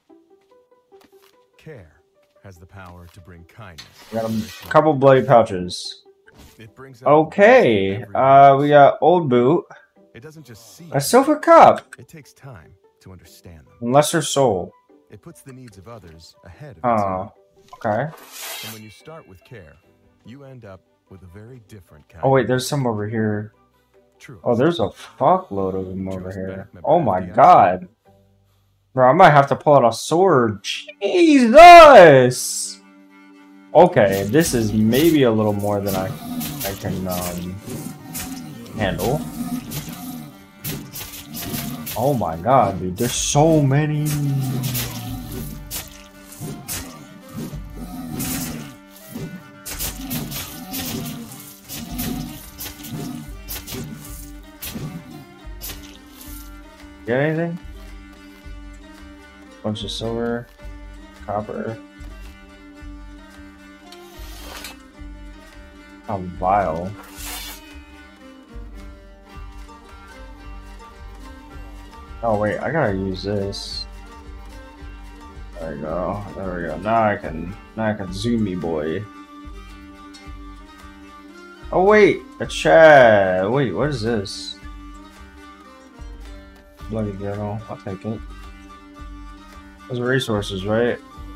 Care has the power to bring kindness. Got a couple bloody pouches. It brings Okay, we got old boot. It doesn't just see A silver cup. It takes time to understand them. Lesser soul. It puts the needs of others ahead of its Oh, own. okay. And when you start with care, you end up with a very different kind. Oh wait, there's some over here. True. Oh, there's a fuckload of them over here. Oh my god. Bro, I might have to pull out a sword. Jesus! Okay, this is maybe a little more than I can handle. Oh my god, dude, there's so many. Get anything? Bunch of silver, copper. A vial. Oh wait, I gotta use this. There we go. There we go. Now I can zoom me, boy. Oh wait, a chat. Wait, what is this? Bloody journal. I'll take it. Those are resources, right?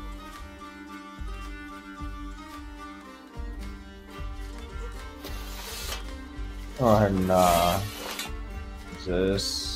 Go ahead and use this.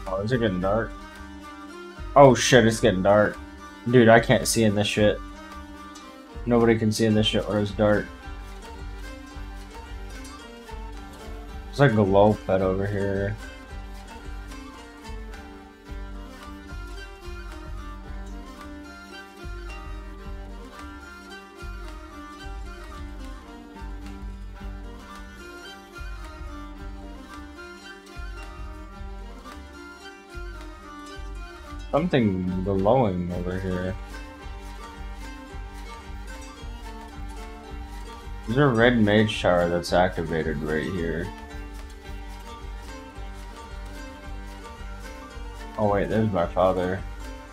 Oh, is it getting dark? Oh shit, it's getting dark. Dude, I can't see in this shit. Nobody can see in this shit or it's dark. There's like a glow pet over here. Something glowing over here. There's a red mage shower that's activated right here. Oh wait, there's my father.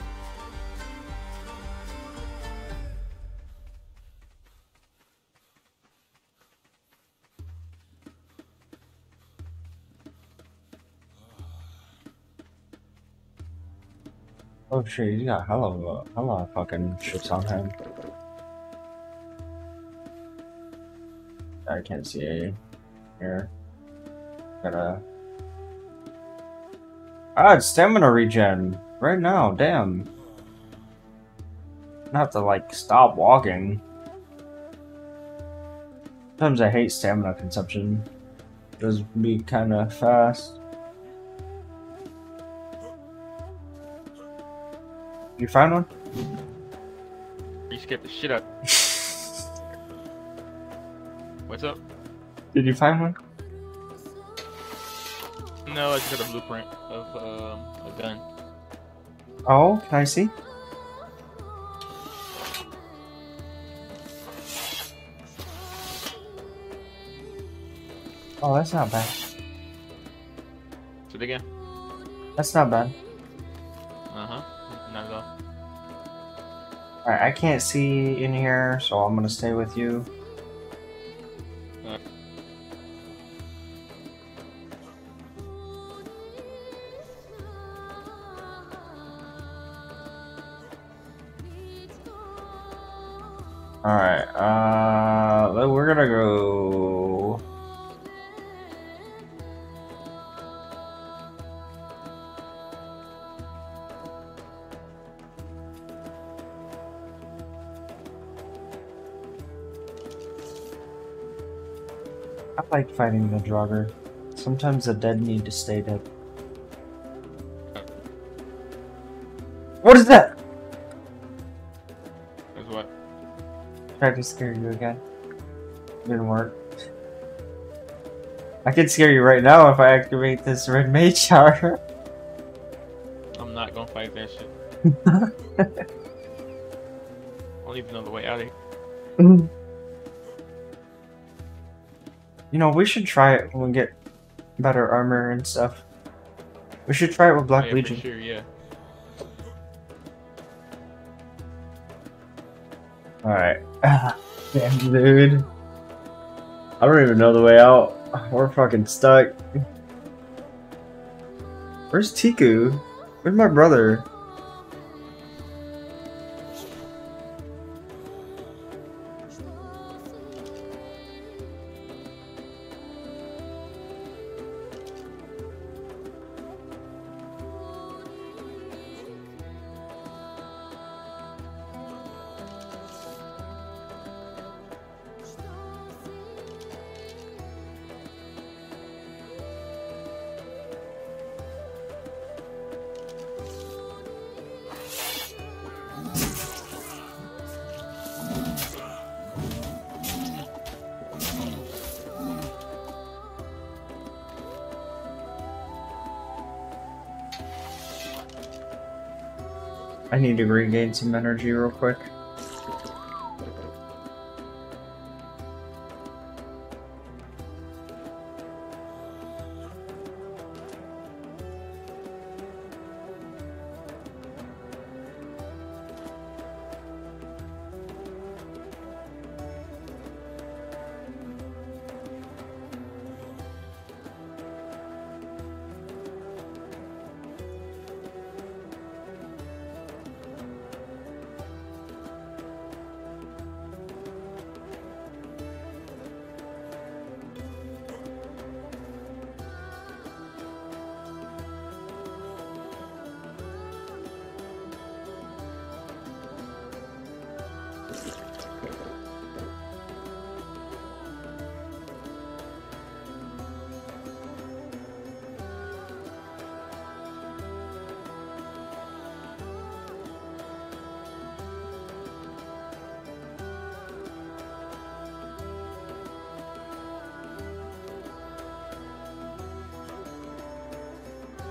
Oh shit, he's got hella fucking shits on him. I can't see it here. Gotta. Ah, it's stamina regen right now. Damn. I have to like stop walking. Sometimes I hate stamina consumption. It does be kind of fast. You find one? You skipped the shit up. What's up? Did you find one? No, I just got a blueprint of a gun. Oh, can I see? Oh, that's not bad. Say it again. That's not bad. Uh-huh. Not at all. Alright, I can't see in here, so I'm gonna stay with you. Alright, we're gonna go... I like fighting the Draugr. Sometimes the dead need to stay dead. What is that? Is what? Tried to scare you again. Didn't work. I could scare you right now if I activate this red mage shower. I'm not gonna fight that shit. I don't even know the way out of here. You know, we should try it when we get better armor and stuff. We should try it with Black Oh, yeah, Legion. For sure, yeah. Alright. Damn, dude. I don't even know the way out. We're fucking stuck. Where's Tiku? Where's my brother? I need to regain some energy real quick.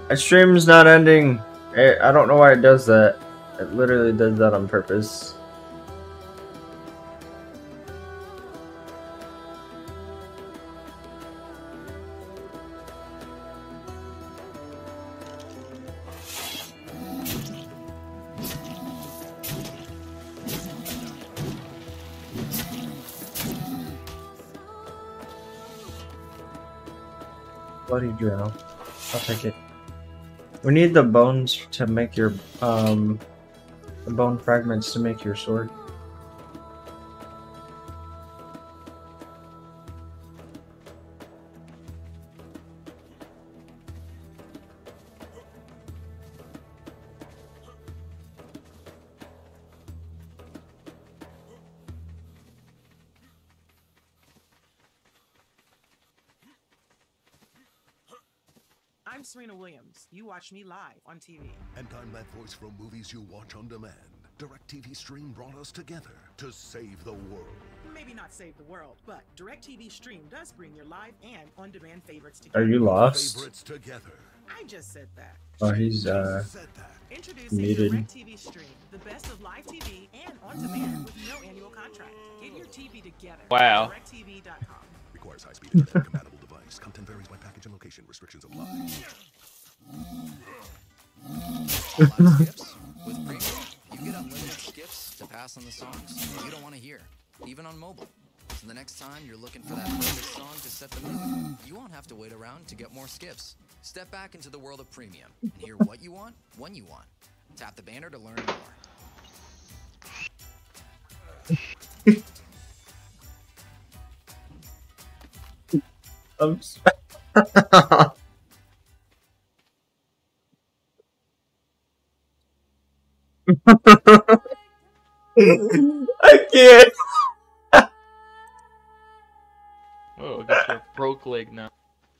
My stream's not ending. I don't know why it does that. It literally does that on purpose. Bloody drill. I'll take it. We need the bones to make your the bone fragments to make your sword. I'm Serena Williams. You watch me live on TV. And I'm that voice from movies you watch on demand. DirecTV Stream brought us together to save the world. Maybe not save the world, but DirecTV Stream does bring your live and on-demand favorites together. Are you lost? Favorites together. I just said that. Oh, he's Introducing muted. DirecTV Stream, the best of live TV and on-demand with no annual contract. Get your TV together. Wow. DirecTV.com. Requires high-speed internet compatible device. Content varies by package and location. Restrictions apply. Skips? With Premium, you get unlimited skips to pass on the songs you don't want to hear, even on mobile. So the next time you're looking for that perfect song to set the mood, you won't have to wait around to get more skips. Step back into the world of Premium and hear what you want, when you want. Tap the banner to learn more. I can't. Oh, I got your broke leg now.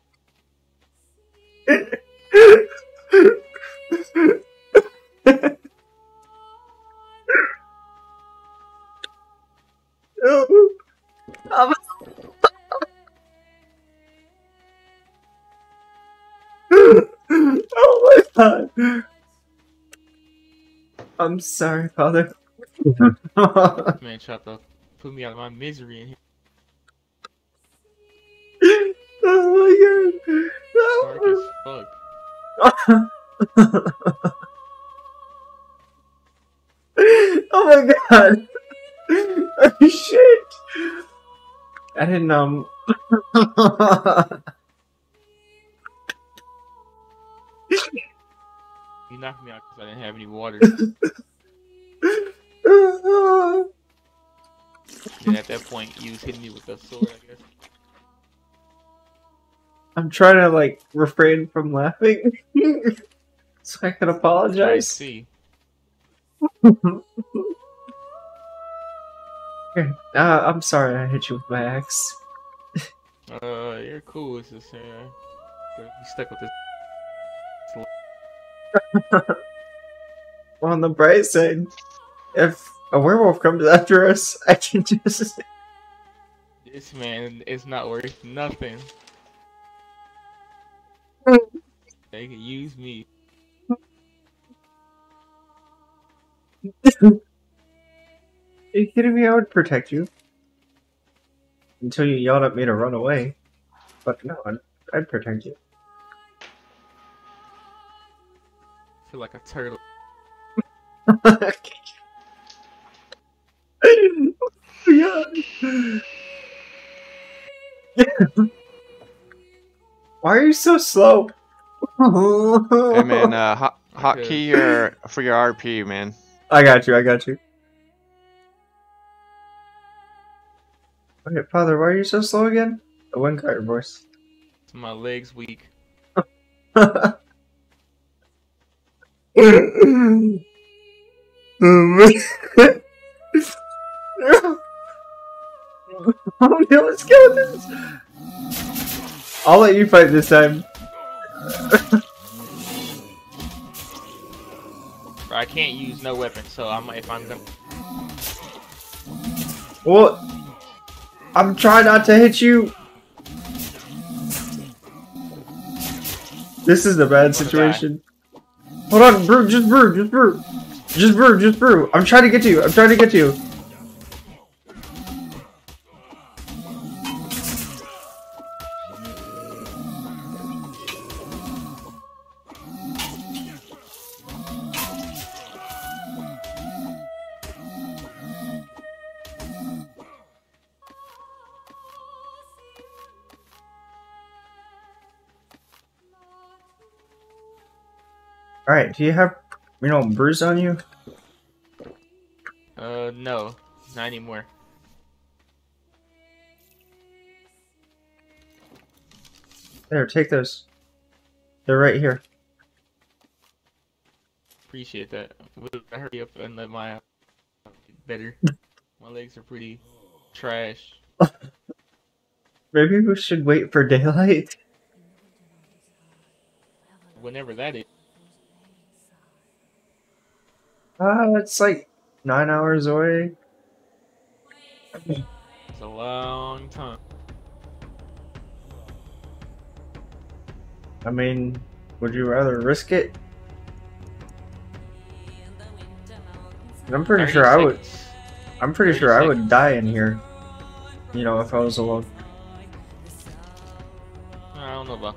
Oh my god. I'm sorry, Father. Man, tried to put me out of my misery in here. Oh my Dark as fuck. Oh my god. Oh shit. I didn't You knocked me out because I didn't have any water. And at that point, you was hitting me with a sword, I guess. I'm trying to like refrain from laughing so I can I apologize. see. Here, I'm sorry I hit you with my axe. You're cool. It's just, you stuck with this. Well, on the bright side, if a werewolf comes after us, I can just... This man is not worth nothing. They can use me. Are you kidding me? I would protect you. Until you yelled at me to run away. But no, I'd protect you. I feel like a turtle. Yeah. Why are you so slow? Hey man, hotkey your for your RP, man. I got you. Okay, Father, why are you so slow again? I wouldn't cut your voice. My leg's weak. Oh no, let's go with this. I'll let you fight this time. I can't use no weapon, so if I'm gonna. Well, I'm trying not to hit you. This is a bad situation. Hold on, brew, just brew, just brew. Just brew, just brew. I'm trying to get to you. I'm trying to get to you. Alright, do you have, brews on you? No. Not anymore. There, take those. They're right here. Appreciate that. We'll hurry up and let my better. My legs are pretty trash. Maybe we should wait for daylight. Whenever that is. It's like 9 hours away. It's a long time. I mean, would you rather risk it? I'm pretty sure I would. I'm pretty sure I would die in here. If I was alone. I don't know about.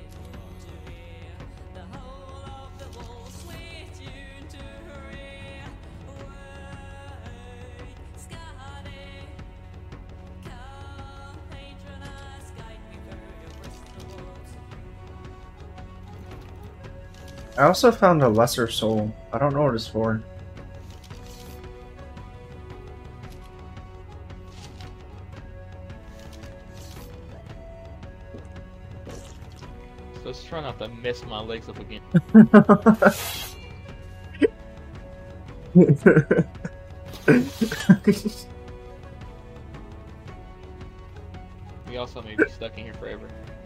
I also found a lesser soul. I don't know what it's for. So let's try not to mess my legs up again. We also may be stuck in here forever.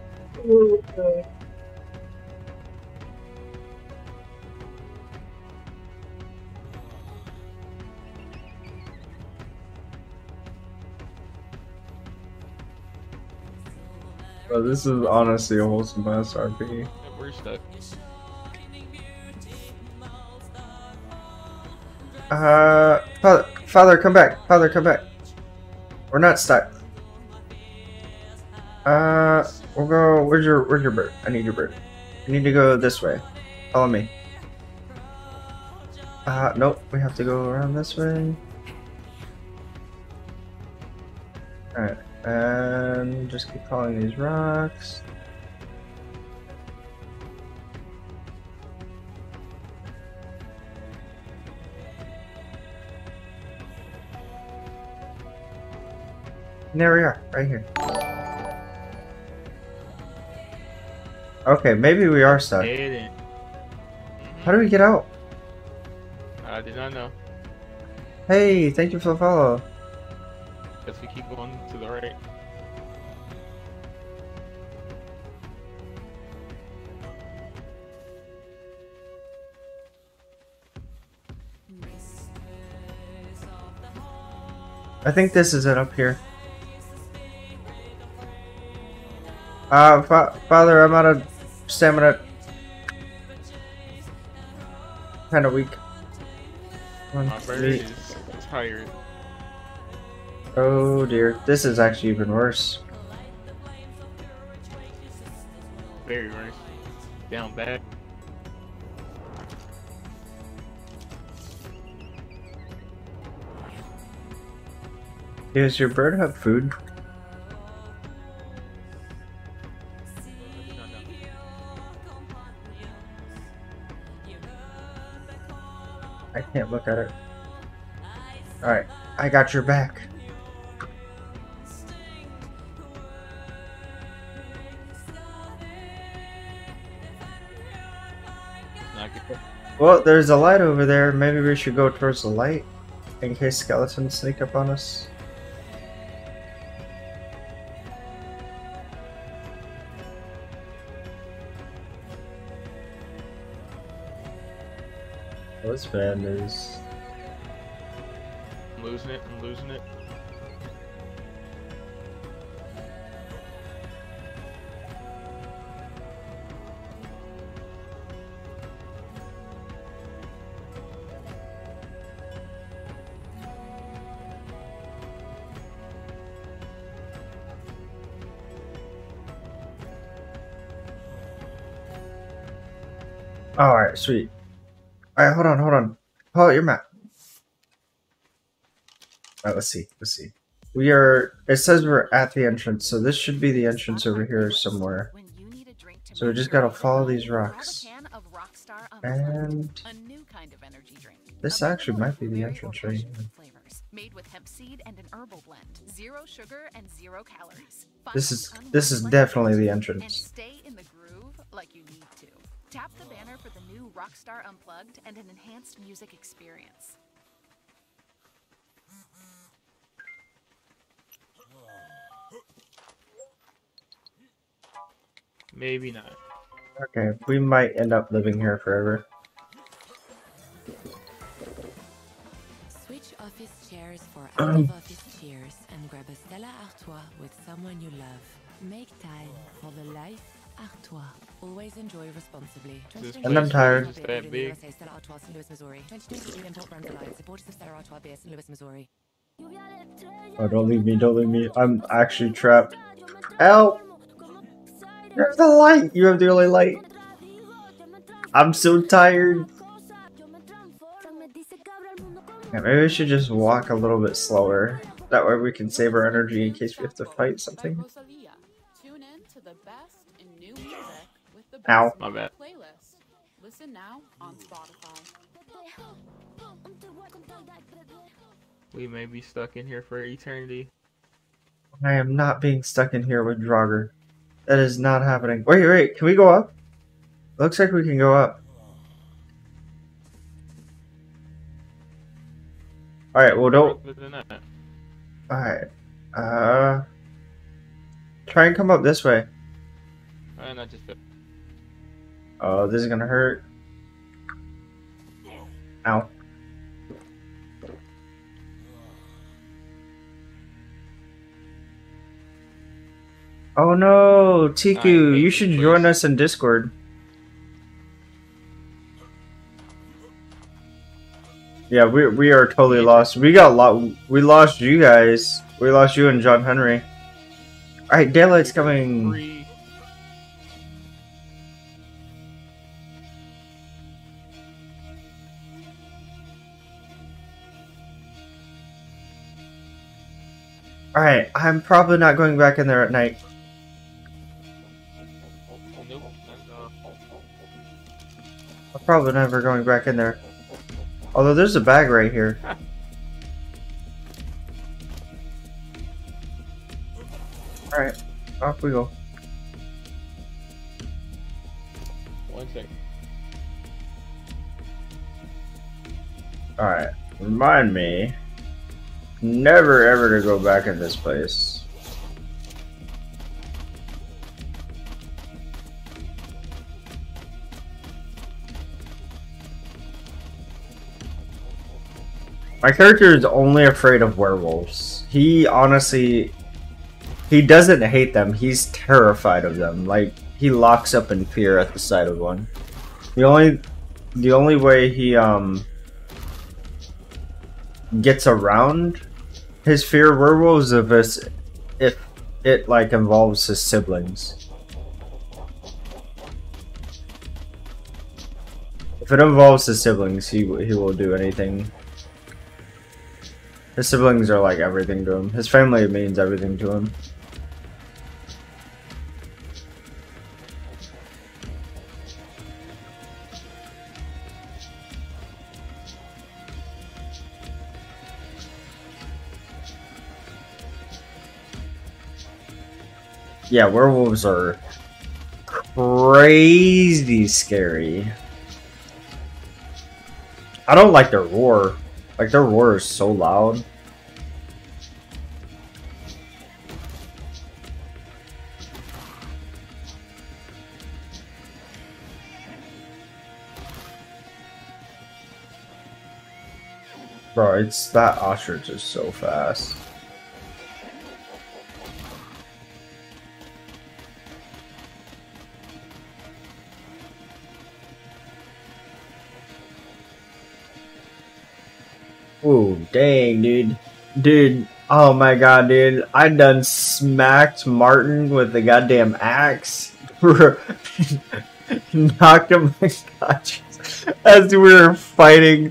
Bro, this is honestly a wholesome ass RP. We're stuck. Father, come back. Father, come back. We're not stuck. We'll go. Where's your bird? I need your bird. You need to go this way. Follow me. Nope. We have to go around this way. Alright. And just keep following these rocks. And there we are, right here. Okay, maybe we are stuck. How do we get out? I did not know. Hey, thank you for the follow. Guess we keep going to the right. I think this is it up here. Father, I'm out of stamina. Kind of weak. My bird is tired. Oh dear, this is actually even worse. Very worse. Down bad. Does your bird have food? I can't look at it. Alright, I got your back. Well, there's a light over there. Maybe we should go towards the light in case skeletons sneak up on us. What's bad news? I'm losing it. I'm losing it. Alright, sweet. Alright, hold on. Pull out your map. Alright, let's see. We are, it says we're at the entrance, so this should be the entrance over here somewhere. So we just gotta follow these rocks. And this actually might be the entrance right here. Made with hemp seed and an herbal blend. 0 sugar and 0 calories. This is definitely the entrance. And stay in the groove like you need to. Tap the banner for the new Rockstar Unplugged and an enhanced music experience. Maybe not. Okay, we might end up living here forever. Switch office chairs for out-of-office cheers and grab a Stella Artois with someone you love. Make time for the life Artois. Always enjoy responsibly. And I'm tired. Stella Artois, St. Louis, Missouri. 2023 Import Brands Alliance, supporters of Stella Artois beer, St. Louis, Missouri. Oh, don't leave me. I'm actually trapped. Help! You have the light! You have the only light. I'm so tired. Yeah, maybe we should just walk a little bit slower. That way we can save our energy in case we have to fight something. Ow. My bad. Listen now on Spotify. We may be stuck in here for eternity. I am not being stuck in here with Draugr. That is not happening. Wait, can we go up? Looks like we can go up. Alright, well don't... Alright. Try and come up this way. Not just... Oh, this is gonna hurt. Ow. Oh no, Tiku, you should join us in Discord. Yeah, we are totally lost. We lost you guys. We lost you and John Henry. Alright, daylight's coming. Alright, I'm probably not going back in there at night. I'm probably never going back in there. Although there's a bag right here. Alright, off we go. 1 second. Alright, remind me never ever to go back in this place. My character is only afraid of werewolves. He honestly, he doesn't hate them, he's terrified of them. Like, he locks up in fear at the sight of one. The only way he gets around his fear of werewolves if it like involves his siblings. If it involves his siblings, he will do anything. His siblings are like everything to him. His family means everything to him. Yeah, werewolves are crazy scary. I don't like their roar. Like, their roar is so loud. Bro, it's that ostrich is so fast. Ooh, dang, dude. Dude, oh my god, dude. I done smacked Martin with the goddamn axe. knocked him unconscious as we were fighting.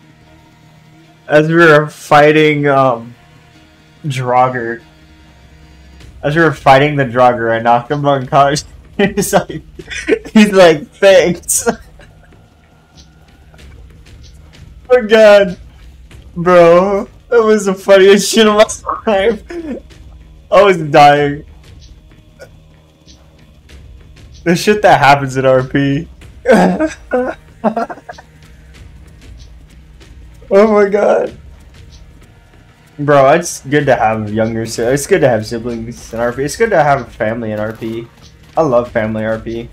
Draugr. As we were fighting the Draugr, I knocked him unconscious. he's like, thanks. Oh god, bro, that was the funniest shit of my life. I was dying. The shit that happens in RP. Oh my god. Bro, it's good to have it's good to have siblings in RP. It's good to have a family in RP. I love family RP.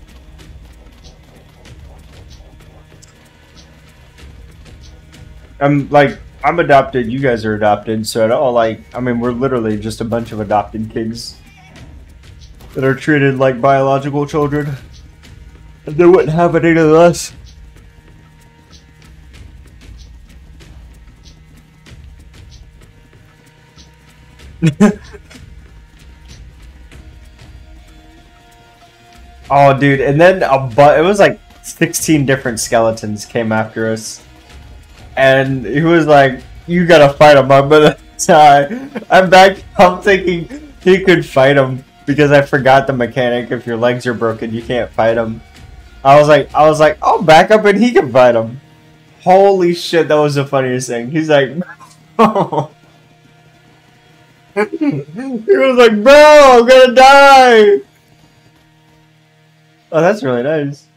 I'm adopted, you guys are adopted, so we're literally just a bunch of adopted kids that are treated like biological children. And they wouldn't have any of us. Oh, dude, and then it was like 16 different skeletons came after us. And he was like, you gotta fight him, I'm gonna die. I'm thinking he could fight him because I forgot the mechanic. If your legs are broken, you can't fight him. I was like, I'll back up and he can fight him. Holy shit, that was the funniest thing. He's like, oh. He was like, bro, I'm gonna die. Oh, that's really nice.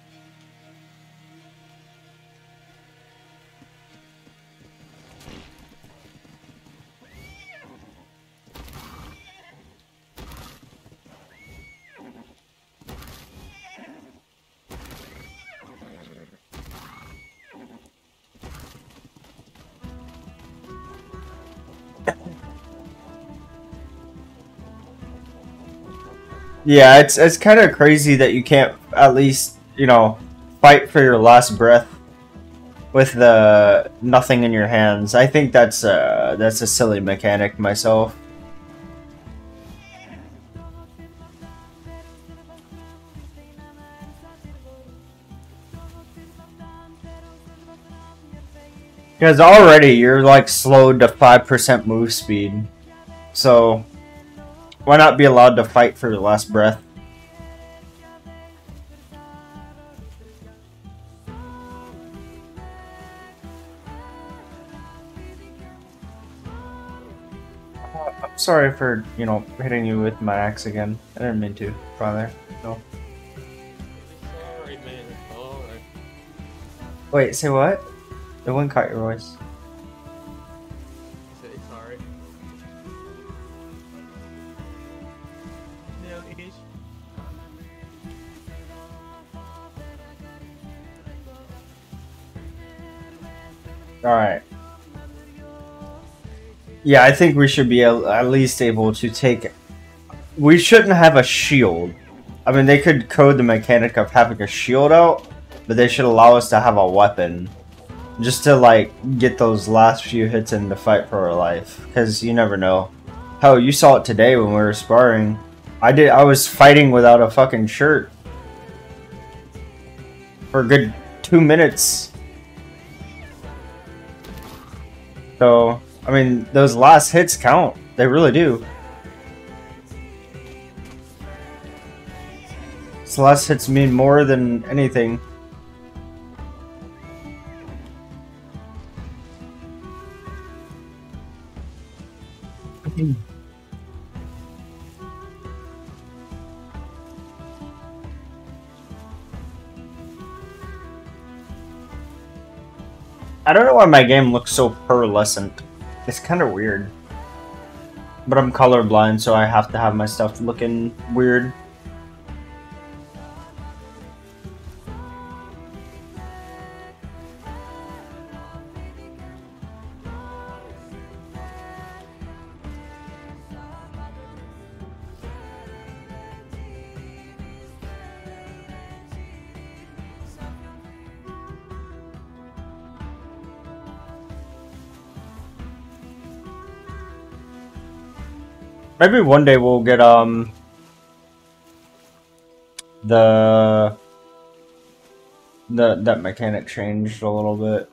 Yeah, it's kind of crazy that you can't at least, fight for your last breath with the nothing in your hands. I think that's a silly mechanic myself. Because already you're like slowed to 5% move speed, so why not be allowed to fight for your last breath? I'm sorry for, hitting you with my axe again. I didn't mean to, father. No. Sorry, man. Alright. Wait, say what? It wouldn't cut your voice. Say sorry. No, it is. Alright. Yeah, I think we should be at least able to take... We shouldn't have a shield. I mean, they could code the mechanic of having a shield out, but they should allow us to have a weapon. Just to, get those last few hits in to fight for our life. Because you never know. Hell, you saw it today when we were sparring. I was fighting without a fucking shirt. For a good 2 minutes. So, I mean, those last hits count. They really do. Those last hits mean more than anything. I don't know why my game looks so pearlescent. It's kind of weird. But I'm colorblind, so I have to have my stuff looking weird. Maybe one day we'll get the that mechanic changed a little bit.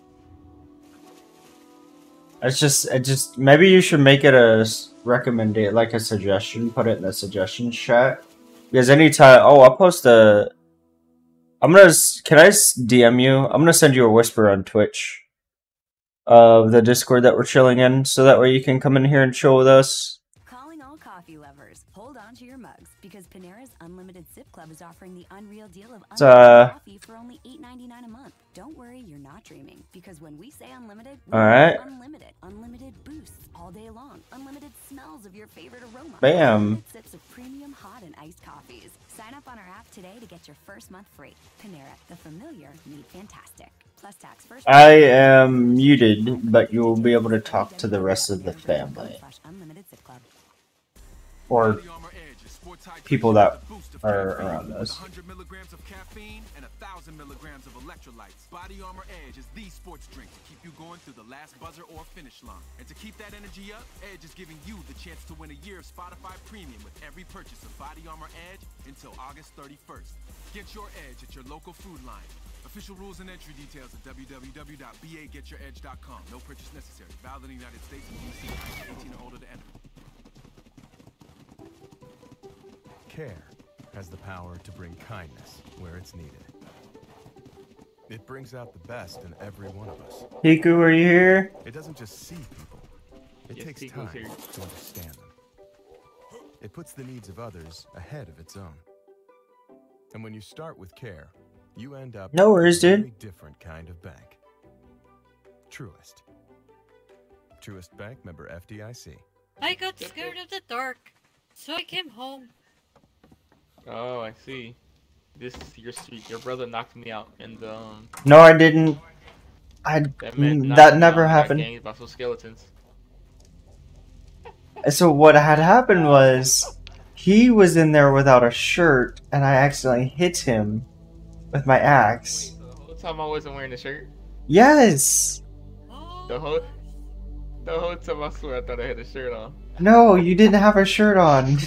It just maybe you should make it a recommendation, like a suggestion. Put it in the suggestions chat, because anytime. Oh, I'll post a. Can I DM you? I'm gonna send you a whisper on Twitch of the Discord that we're chilling in, so that way you can come in here and chill with us. Calling all coffee lovers, hold on to your mugs because Panera's Unlimited Sip Club is offering the unreal deal of unlimited coffee for only $8.99 a month. Don't worry, you're not dreaming, because when we say unlimited, we Alright. unlimited. Unlimited boosts all day long. Unlimited smells of your favorite aroma. Bam. Unlimited sips of premium hot and iced coffees. Sign up on our app today to get your first month free. Panera, the familiar made fantastic. Plus tax first. I am muted, but you will be able to talk to the rest of the family. Or people that are around us. 100 milligrams of caffeine and 1,000 milligrams of electrolytes. Body Armor Edge is the sports drink to keep you going through the last buzzer or finish line. And to keep that energy up, Edge is giving you the chance to win a year of Spotify Premium with every purchase of Body Armor Edge until August 31st. Get your Edge at your local food line. Official rules and entry details at www.bagetYourEdge.com. No purchase necessary. Valid in the United States and DC. 18 or older to enter. Care has the power to bring kindness where it's needed. It brings out the best in every one of us. Hiku, are you here? It doesn't just see people. It takes time to understand them. It puts the needs of others ahead of its own. And when you start with Care, you end up No worries, with a dude. very different kind of bank. Truist. Truist Bank, member FDIC. I got scared of the dark, so I came home. Oh, I see. Your brother knocked me out, and No, I didn't. That never happened. About some skeletons. So what had happened was, he was in there without a shirt, and I accidentally hit him with my axe. The whole time I wasn't wearing a shirt. Yes. The whole time I swear I thought I had a shirt on. No, you didn't have a shirt on.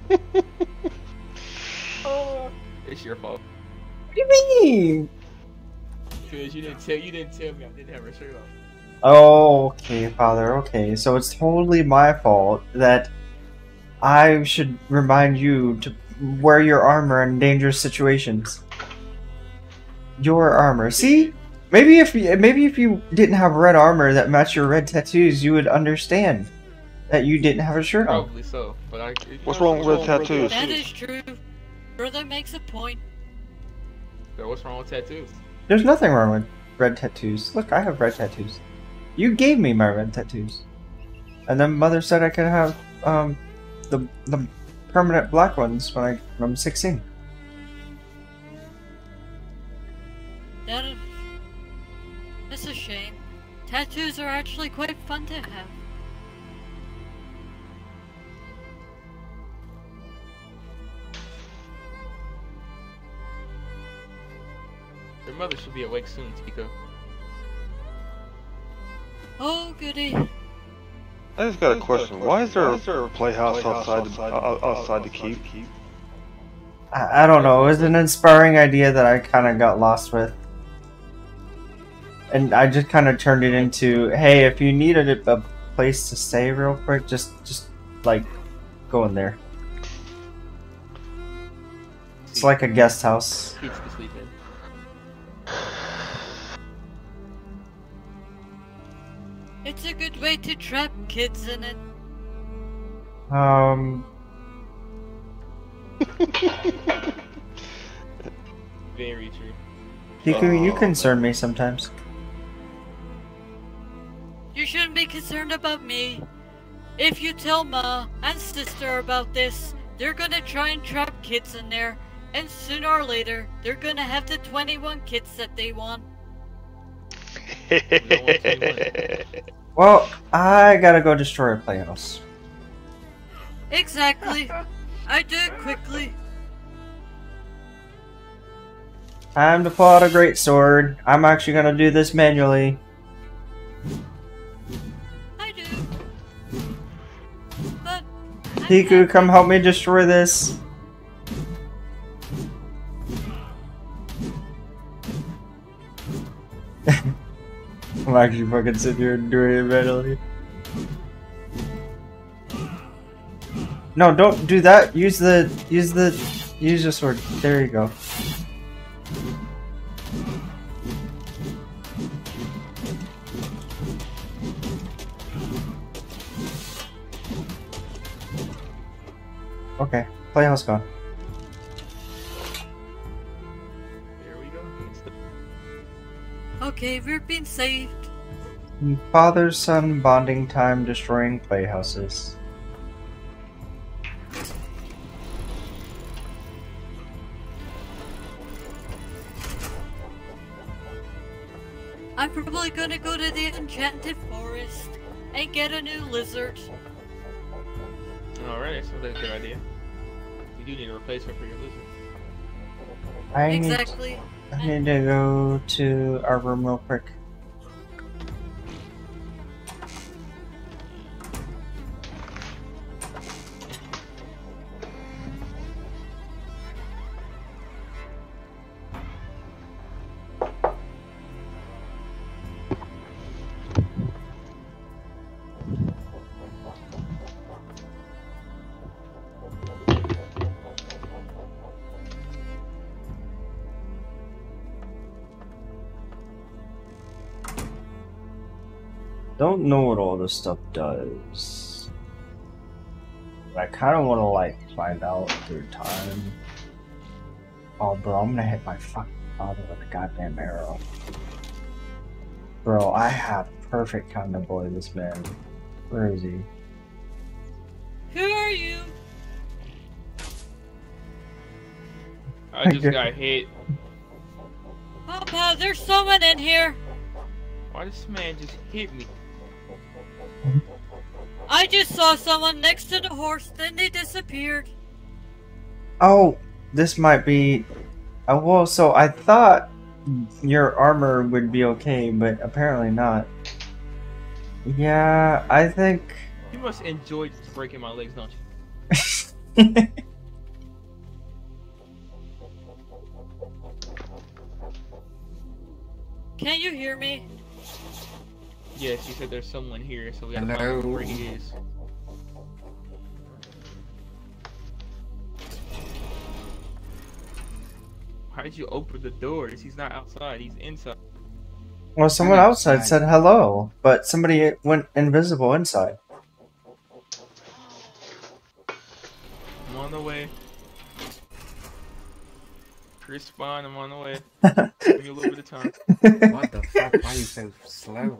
It's your fault. What do you mean? Because you didn't tell me I didn't have a shirt on. Oh, okay, Father. Okay, so it's totally my fault that I should remind you to wear your armor in dangerous situations. Your armor. See, maybe if you didn't have red armor that matched your red tattoos, you would understand that you didn't have a shirt on. Probably so, but What's wrong with tattoos? That is true. Brother makes a point. So what's wrong with tattoos? There's nothing wrong with red tattoos. Look, I have red tattoos. You gave me my red tattoos, and then Mother said I could have the permanent black ones when I'm 16. That's a shame. Tattoos are actually quite fun to have. Your mother should be awake soon, Tico. Oh, goody. I just got a question. Why is there a playhouse outside the keep? I don't know. It was an inspiring idea that I kind of got lost with. And I just kind of turned it into, hey, if you needed a place to stay real quick, just like, go in there. It's like a guest house. Kids to sleep in. It's a good way to trap kids in it. Very true. Hiku, you concern me sometimes. You shouldn't be concerned about me. If you tell Ma and sister about this, they're gonna try and trap kids in there, and sooner or later, they're gonna have the 21 kids that they want. Well, I gotta go destroy a playhouse. Exactly. I do it quickly. Time to pull out a greatsword. I'm actually gonna do this manually. Hiku, come help me destroy this. I'm actually fucking sitting here and doing it manually. No, don't do that. Use your sword. There you go. Okay, playhouse gone. There we go. Okay, we're being saved. Father-son bonding time destroying playhouses. I'm probably gonna go to the Enchanted Forest and get a new lizard. Alright, sounds like a good idea. You do need a replacement for your lizard. I need to go to our room real quick. Don't know what all this stuff does. I kind of want to like find out through time. Oh, bro, I'm gonna hit my fucking father with a goddamn arrow. Bro, I have perfect time to bully this man. Where is he? Who are you? I just got hit. Papa, there's someone in here. Why does this man just hit me? I just saw someone next to the horse, then they disappeared. Oh, this might be... Oh, well, so I thought your armor would be okay, but apparently not. Yeah, I think... You must enjoy just breaking my legs, don't you? Can you hear me? Yes, you said there's someone here, so we gotta find out where he is. Why did you open the doors? He's not outside, he's inside. Well, someone outside said hello, but somebody went invisible inside. I'm on the way. Chris Spawn, I'm on the way. Give me a little bit of time. What the fuck? Why are you so slow?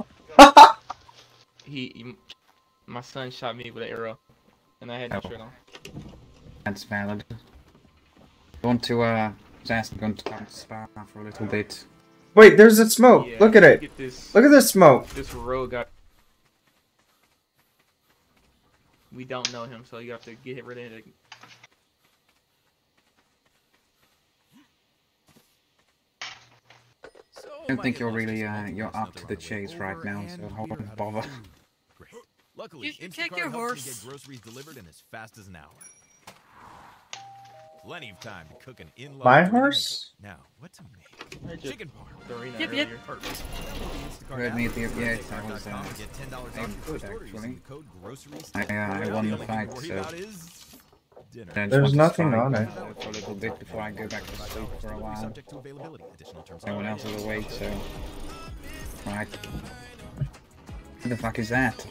My son shot me with an arrow, and I had no shirt on. That's valid. I want to, Zast, going to talk to Spa for a little bit. Wait, there's a smoke. Yeah, look at it. Look at this smoke. This rogue guy. We don't know him, so you have to get rid of it. I don't think you're really, you're up to the chase right now, so I won't bother. Luckily, You should Instacart take your helps horse. you get groceries delivered in as fast as an hour. Plenty of time to cook an in-law. My horse? Now, what to make? Chicken parm. Yep, yep. Heard me at the yes, I was, good actually. I won the fight, so... There's nothing on it. For a little bit before I go back to sleep for a while. Everyone else is awake, so... Right. Who the fuck is that?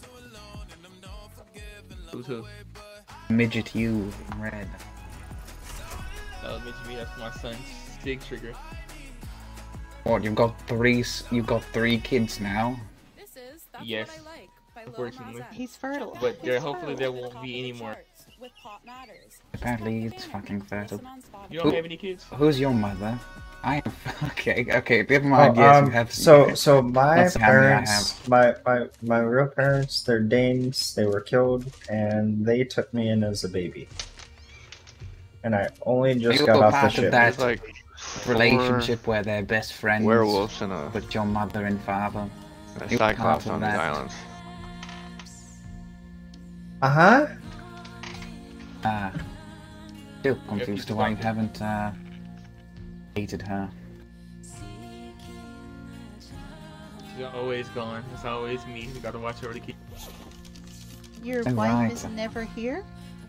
Who's who? Midget you in red. Midget me, that's my son's Stig Trigger. What, you've got three kids now? Yes. Unfortunately. He's fertile. But hopefully there won't be any more. Apparently it's fucking fertile. You don't have any kids? Who's your mother? I have... Okay, never mind, yes, you have... So my parents, my real parents, they're Danes, they were killed, and they took me in as a baby. And I only just got off the ship. That relationship where they're best friends, werewolves and a... with your mother and father. A cyclops on these islands. Uh-huh. Still confused to why you haven't, hated her. She's always gone. It's always me who gotta watch over the kids. Your All wife right. is never here?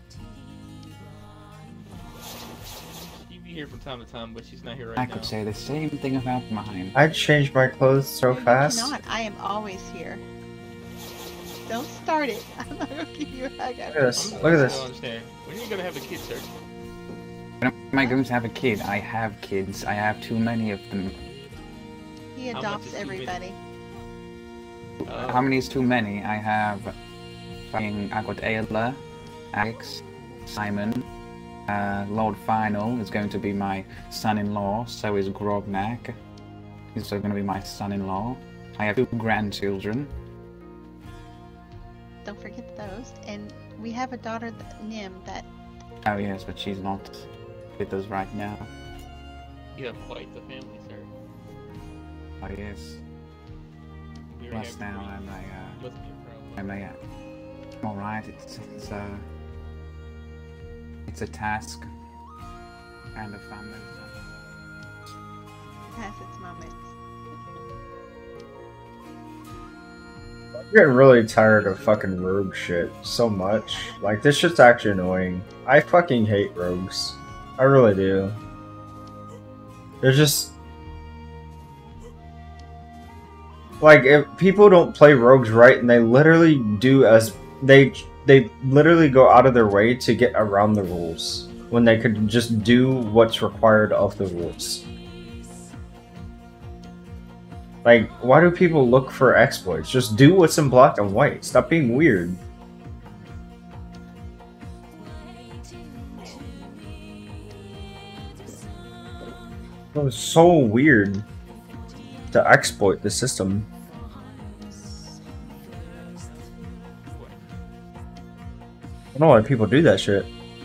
She'd be here from time to time, but she's not here right I now. could say the same thing about mine. I changed my clothes so fast. Cannot. I am always here. Don't start it. I'm not gonna give you a hug. Look at this. Look at I this. don't understand. When are you gonna have a kid, sir? When am I going to have a kid? I have kids. I have too many of them. He adopts everybody. How many is too many? I have I got Ayla, Alex, Simon, Lord Final is going to be my son-in-law, so is Grognak. He's also going to be my son-in-law. I have 2 grandchildren. Don't forget those. And we have a daughter, Nim, that... Oh yes, but she's not with us right now. You have quite the family, sir. Oh yes. You're Plus an now I'm alright, it's a task and a family. has its moments. I'm getting really tired of fucking rogue shit so much. Like, this shit's actually annoying. I fucking hate rogues. I really do. They're just... Like, if people don't play rogues right, and they literally do as... They literally go out of their way to get around the rules, when they could just do what's required of the rules. Like, why do people look for exploits? Just do what's in black and white. Stop being weird. It was so weird to exploit the system. I don't know why people do that shit.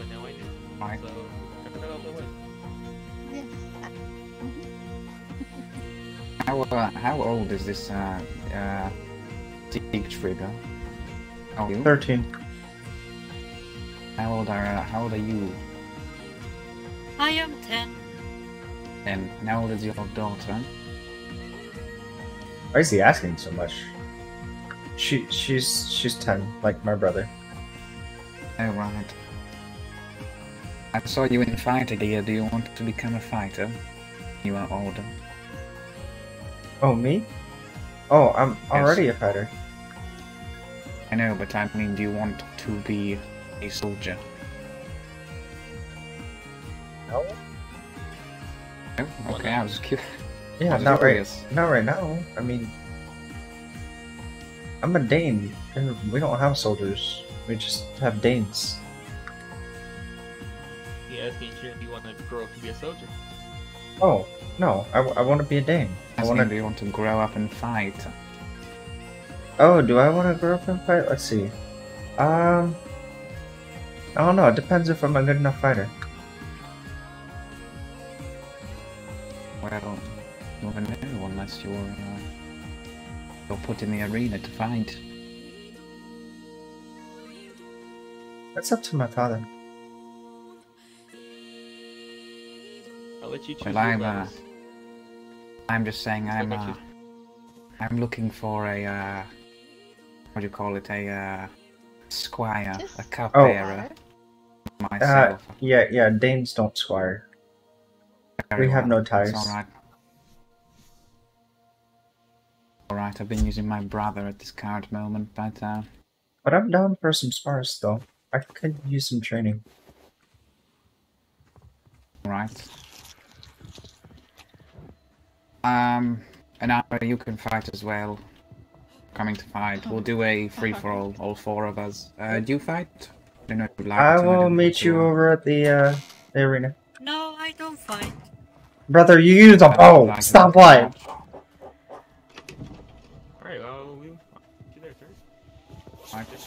How old is this Siege Trigger? How old are you? 13. How old are you? I am 10. And how old is your daughter? Why is he asking so much? She's 10, like my brother. Oh right. I saw you in fighter gear. Do you want to become a fighter? You are older. Oh, me? Oh, I'm already a fighter. I know, but I mean, do you want to be a soldier? No. No? Okay, I was curious. Yeah, not right now. I mean, I'm a Dane. We don't have soldiers. We just have Danes. He asking you if you want to grow up to be a soldier. Oh, no. I want to be a Dane. Do you want to grow up and fight? Oh, do I want to grow up and fight? Let's see. I don't know. It depends if I'm a good enough fighter. Well, you never know unless you're put in the arena to fight. That's up to my father. I'll let you choose. Well, I'm just saying I'm looking for a what do you call it, a squire, a cupbearer myself. Yeah, Danes don't squire. We have no ties. Alright, I've been using my brother at this current moment, but I'm down for some spars though. I could use some training. Right. And you can fight as well. Coming to fight. We'll do a free-for-all, all 4 of us. Do you fight? I don't know if you'd like I to. will meet you over at the arena. No, I don't fight. Brother, you use a bow! Stop lying! Alright, well, we'll see you there, sir. Right.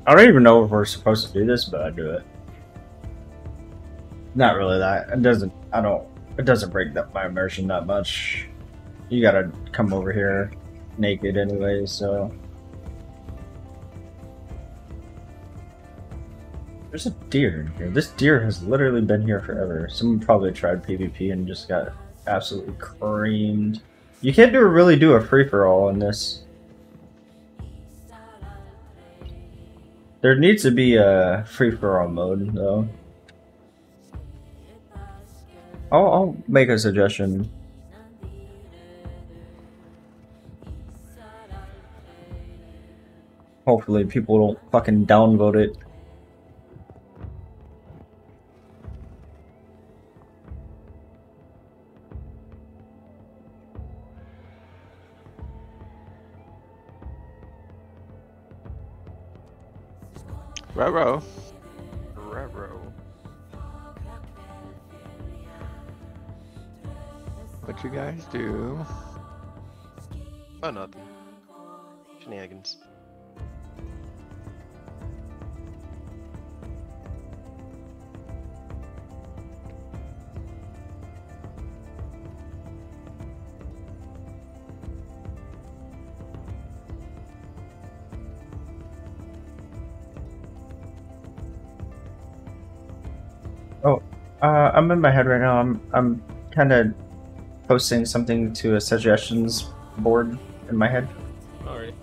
I don't even know if we're supposed to do this, but I do it. Not really that. It doesn't. It doesn't break up my immersion that much. You gotta come over here naked anyway, so. There's a deer in here. This deer has literally been here forever. Someone probably tried PvP and just got absolutely creamed. You can't really do a free-for-all in this. There needs to be a free-for-all mode, though. I'll make a suggestion. Hopefully people don't fucking downvote it. Ruh-roh. What you guys do? Oh, nothing. Shenanigans. Oh, I'm in my head right now. I'm kind of posting something to a suggestions board in my head. Alright.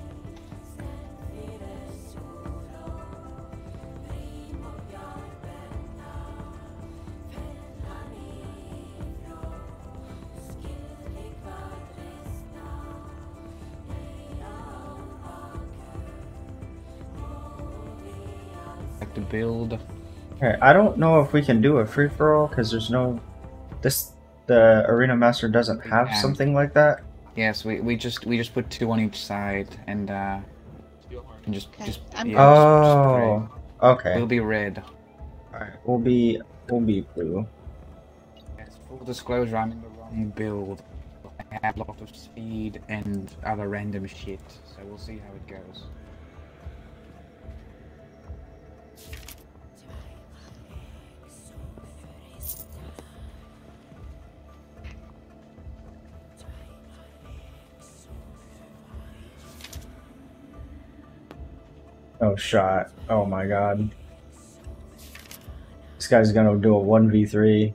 Like to build. Okay, I don't know if we can do a free-for-all because there's no. The Arena Master doesn't have something like that. Yes, we just put 2 on each side and just oh, okay. We'll be red. Alright, we'll be blue. Yes, full disclosure, I'm in the wrong build. I have a lot of speed and other random shit, so we'll see how it goes. Oh, shot. Oh my god. This guy's gonna do a 1v3.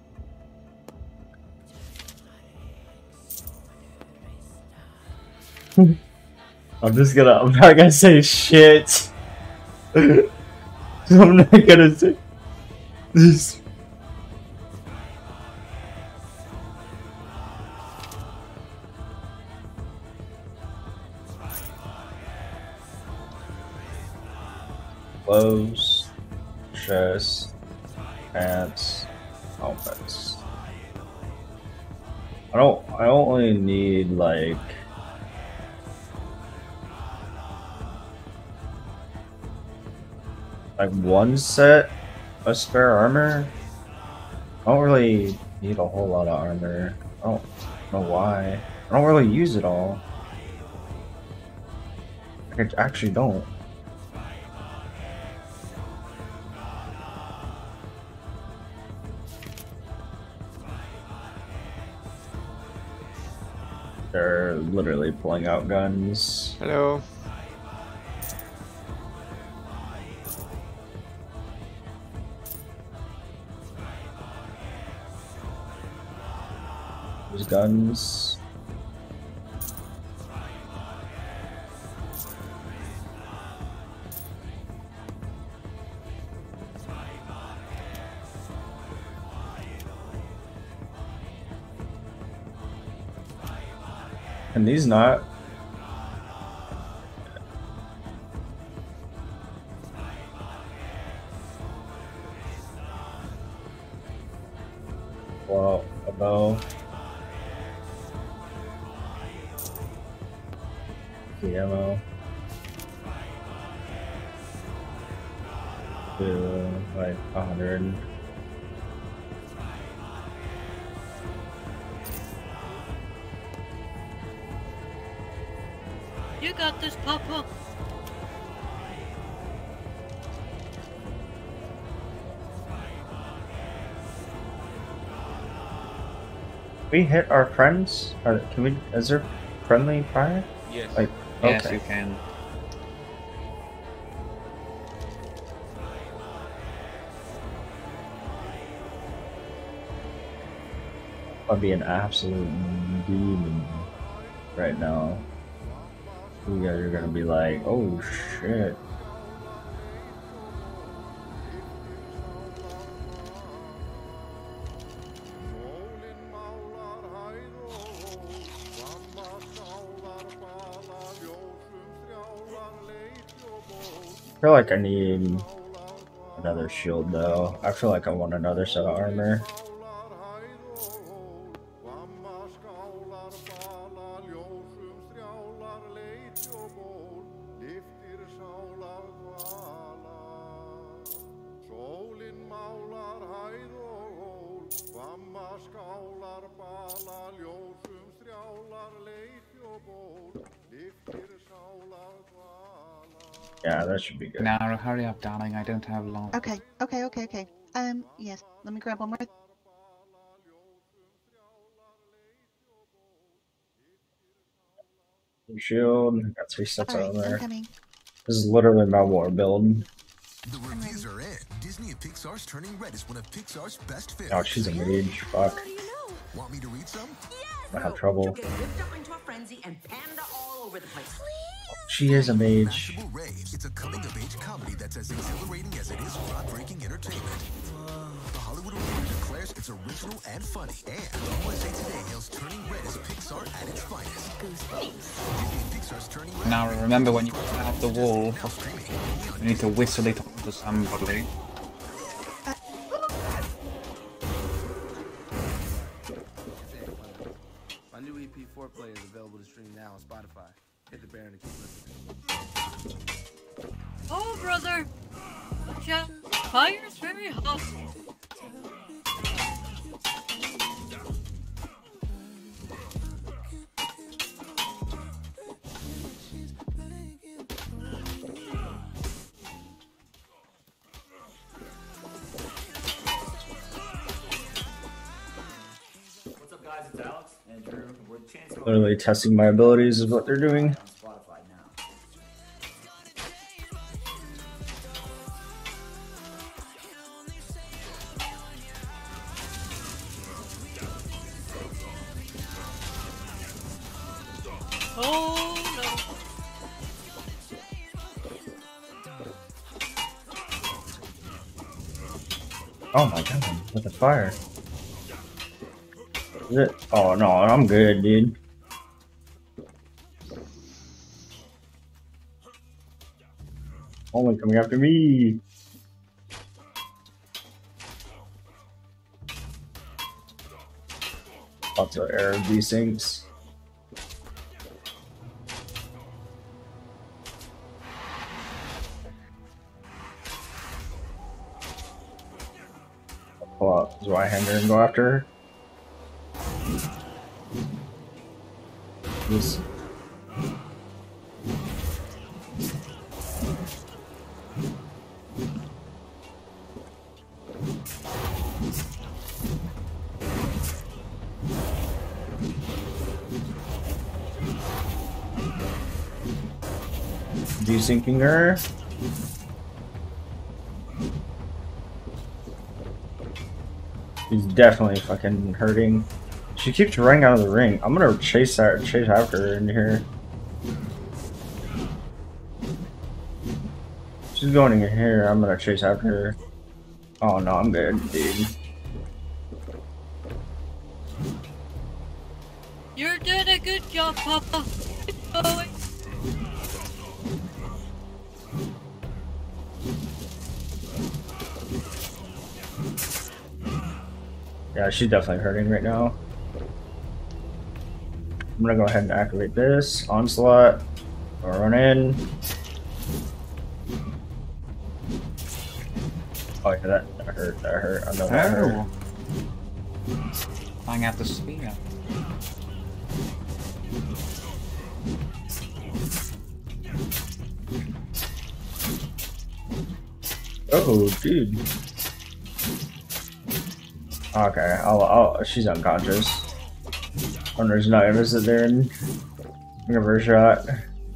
I'm not gonna say shit. I'm not gonna say this. Clothes, chest, pants, helmets. I only need like one set of spare armor. I don't really need a whole lot of armor. I don't know why. I don't really use it all. I actually don't. They're literally pulling out guns. Hello. There's guns. And these not. Well, a bow. The ammo. To like 100. You got this, Papa. We hit our friends? Or can we? Is there friendly fire? Yes. Like, Yes, okay. you can. I'll be an absolute demon right now. You guys are gonna be like, oh shit. I feel like I need another shield though. I feel like I want another set of armor. Yeah, that should be good. Now, hurry up, darling. I don't have long. Okay. Yes. Let me grab one more. Shield, got 3 sets Alright, on there. I'm coming. This is literally my war build. The reviews are in. Disney and Pixar's Turning Red is one of Pixar's best films. Oh, she's a mage. Fuck. Want me to read some? I have trouble. Get whipped up into a frenzy and panda all over the place. She is a mage. It's a coming-of-age comedy that's as exhilarating as it is groundbreaking entertainment. The Hollywood Reporter declares it's original and funny. And USA Today hails Turning Red as Pixar at its finest. Disney and Pixar's Turning Red. Now remember, when you put out the wall, you need to whistle it onto somebody. My new EP 4Play is available to stream now on Spotify. Hit the banner to keep listening. Oh, brother! Watch out! Fire's very hot! What's up, guys? It's Alex and Drew. We're the Chance. Literally testing my abilities is what they're doing. Spotify now. Oh no! Oh my god, with the fire. Is it? Oh no, I'm good, dude. Only coming after me. Lots of air desyncs. Pull out Zweihander and go after her. This. Desyncing her. She's definitely fucking hurting. She keeps running out of the ring. I'm gonna chase after her in here. She's going in here. I'm gonna chase after her. Oh no, I'm good, dude. You're doing a good job, Papa. Boy. Yeah, she's definitely hurting right now. I'm gonna go ahead and activate this onslaught. I'll run in. Oh yeah, that hurt. That hurt. I know that hurt. Flying out the spear. Oh, dude. Okay, she's unconscious. Owner's not gonna sit there and give her a shot.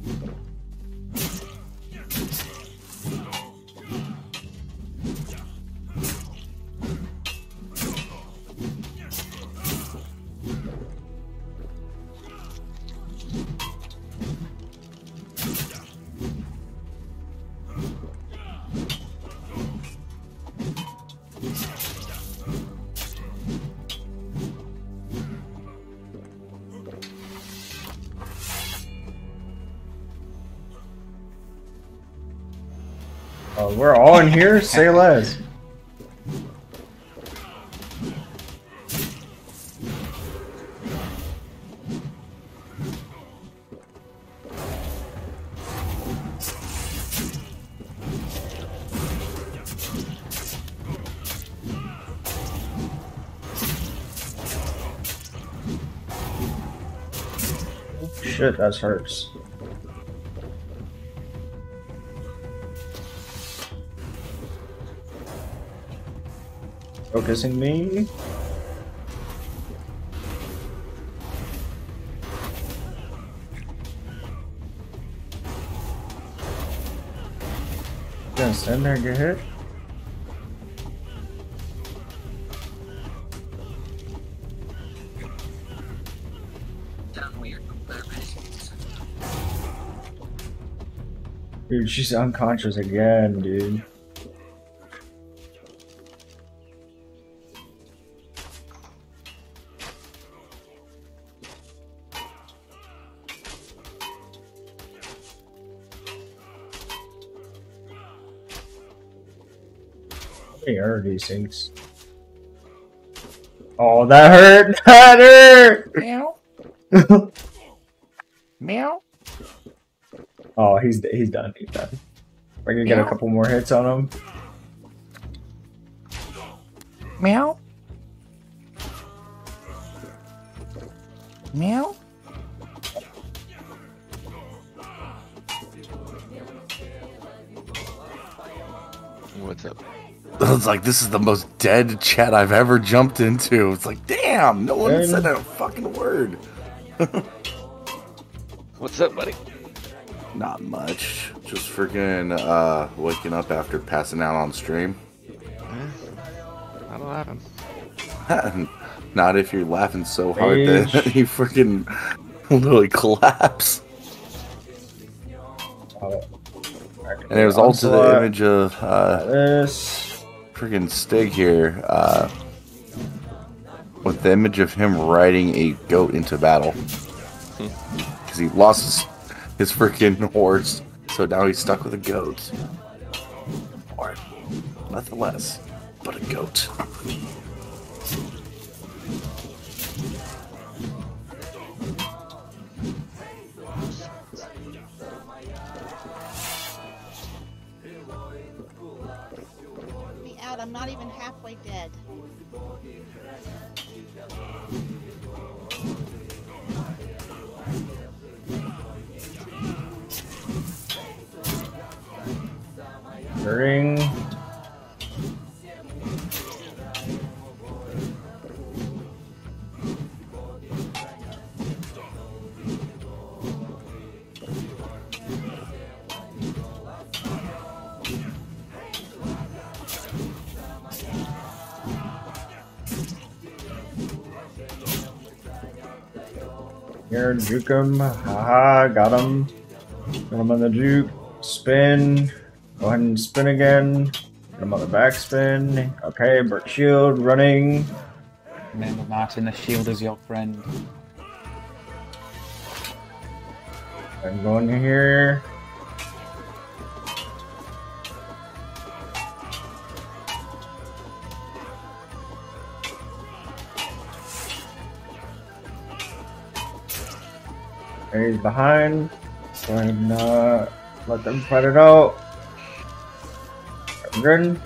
We're all in here? Say less. Shit, that hurts. Focusing me. Gonna stand there and get hit. Dude, she's unconscious again, dude. How many are these things? Oh, that hurt! That hurt! Meow. Meow. Oh, he's done. He's done. We're gonna get a couple more hits on him. Meow. Meow. What's up? It's like, this is the most dead chat I've ever jumped into. It's like, damn, no one said a fucking word. What's up, buddy? Not much. Just freaking waking up after passing out on stream. Not laughing. Not if you're laughing so hard that you freaking literally collapse. And it was also the image of this freaking Stig here, with the image of him riding a goat into battle. Because he lost his freaking horse, so now he's stuck with a goat. Or nothing less but a goat. I'm not even halfway dead. Ring. Here, juke him. Haha, got him. Got him on the juke. Spin. Go ahead and spin again. Got him on the back spin. Okay, Bert Shield running. Remember, Martin, the shield is your friend. I'm going here. There he's behind. Go ahead and let them fight it out. Good.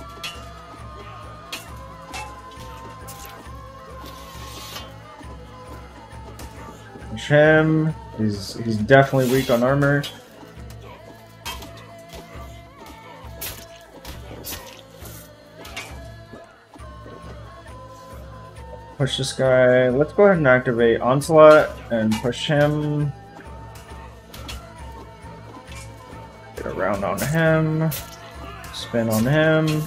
Push him. He's definitely weak on armor. push this guy. Let's go ahead and activate Onslaught and push him. Get around on him. Spin on him.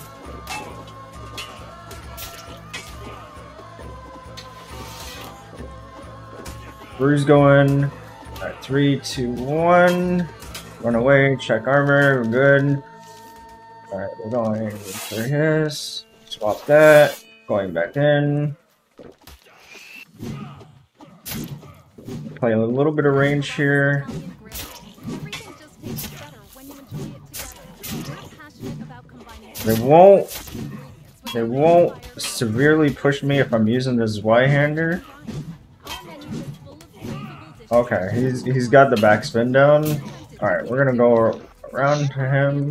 Bruise going. Alright, 3, 2, 1. Run away, check armor, we're good. Alright, we're going for his. Swap that. Going back in. Play a little bit of range here. They won't severely push me if I'm using this Y-hander. Okay, he's got the backspin down. Alright, we're gonna go around to him.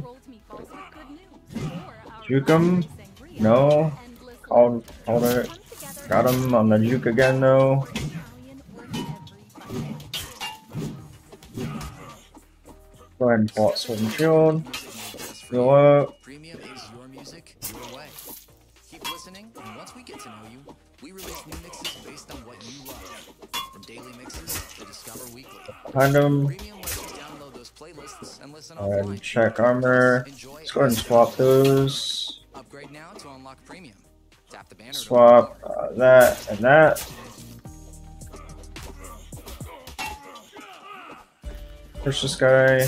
Juke him. No. Hold it. Got him on the juke again though. Go ahead and pull out Sword and Shield. Go up. Premium is your music, your way. Keep listening, and once we get to know you, we release new mixes based on what you love. From daily mixes to Discover Weekly. Find him. Premium lets you download those playlists and listen And check armor. Let's go ahead and swap those. Upgrade now to unlock Premium. Tap the banner. Swap that and that. Push this guy.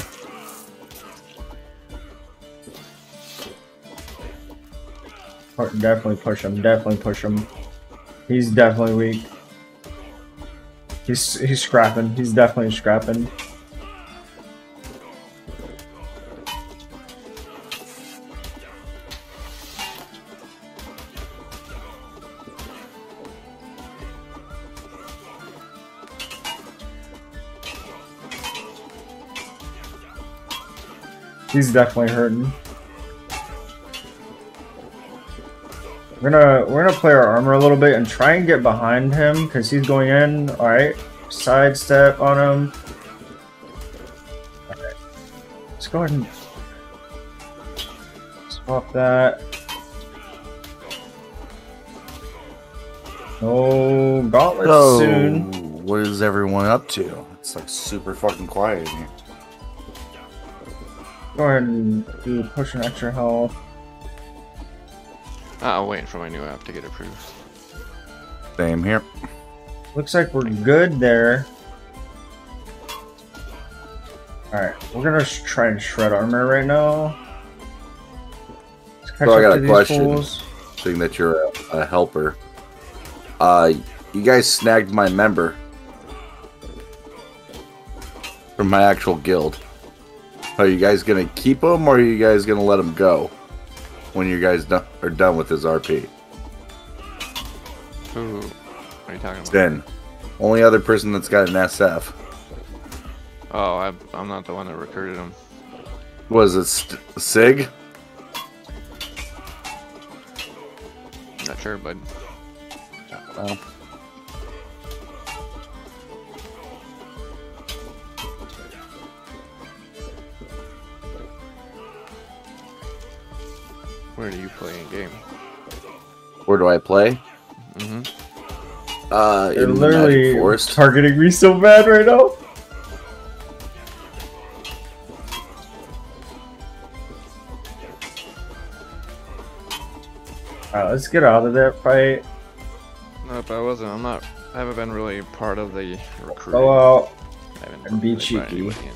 Definitely push him. Definitely push him. He's definitely weak. He's scrapping. He's definitely scrapping. He's definitely hurting. We're gonna play our armor a little bit and try and get behind him because he's going in. All right, sidestep on him. All right, let's go ahead and swap that. Oh, gauntlet soon. What is everyone up to? It's like super fucking quiet in here. Go ahead and do push an extra health. I'm waiting for my new app to get approved. Same here. Looks like we're good there. Alright, we're gonna try and shred armor right now. So I got a question, seeing that you're a helper. You guys snagged my member from my actual guild. Are you guys gonna keep him, or are you guys gonna let him go when you guys are done with his RP? Who are you talking about? Then, only other person that's got an SF. Oh, I'm not the one that recruited him. Was it Sig? Not sure, bud. Well. Where do you play in game? Where do I play? Mm-hmm. They're In literally Magic Forest. targeting me so bad right now. Alright, let's get out of that fight. Nope, I wasn't. I haven't been really part of the recruiting. Go out I haven't and be really brought cheeky. anybody in.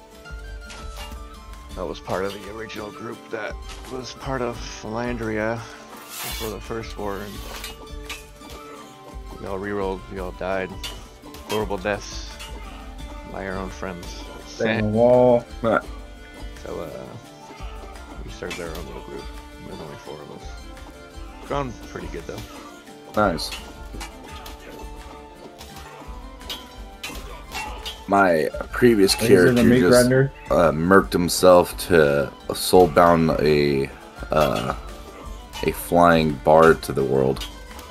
I was part of the original group that was part of Philandria before the first war, and we all rerolled, we all died. Horrible deaths by our own friends. Stay on the wall. Right. So, we started our own little group. There's only 4 of us. Gone pretty good though. Nice. My previous These are character the meat just grinder. murked himself to soulbound a flying bard to the world.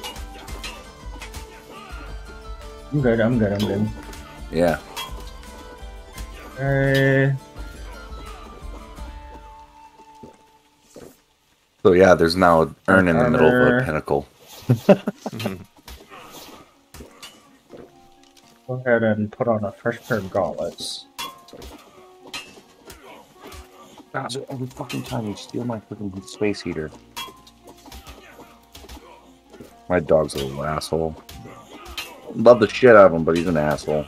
I'm good, I'm good, I'm good. Yeah. So yeah, there's now an urn in the middle of a pinnacle. Go ahead and put on a fresh pair of gauntlets. God, every fucking time you steal my fucking space heater. My dog's a little asshole. Love the shit out of him, but he's an asshole.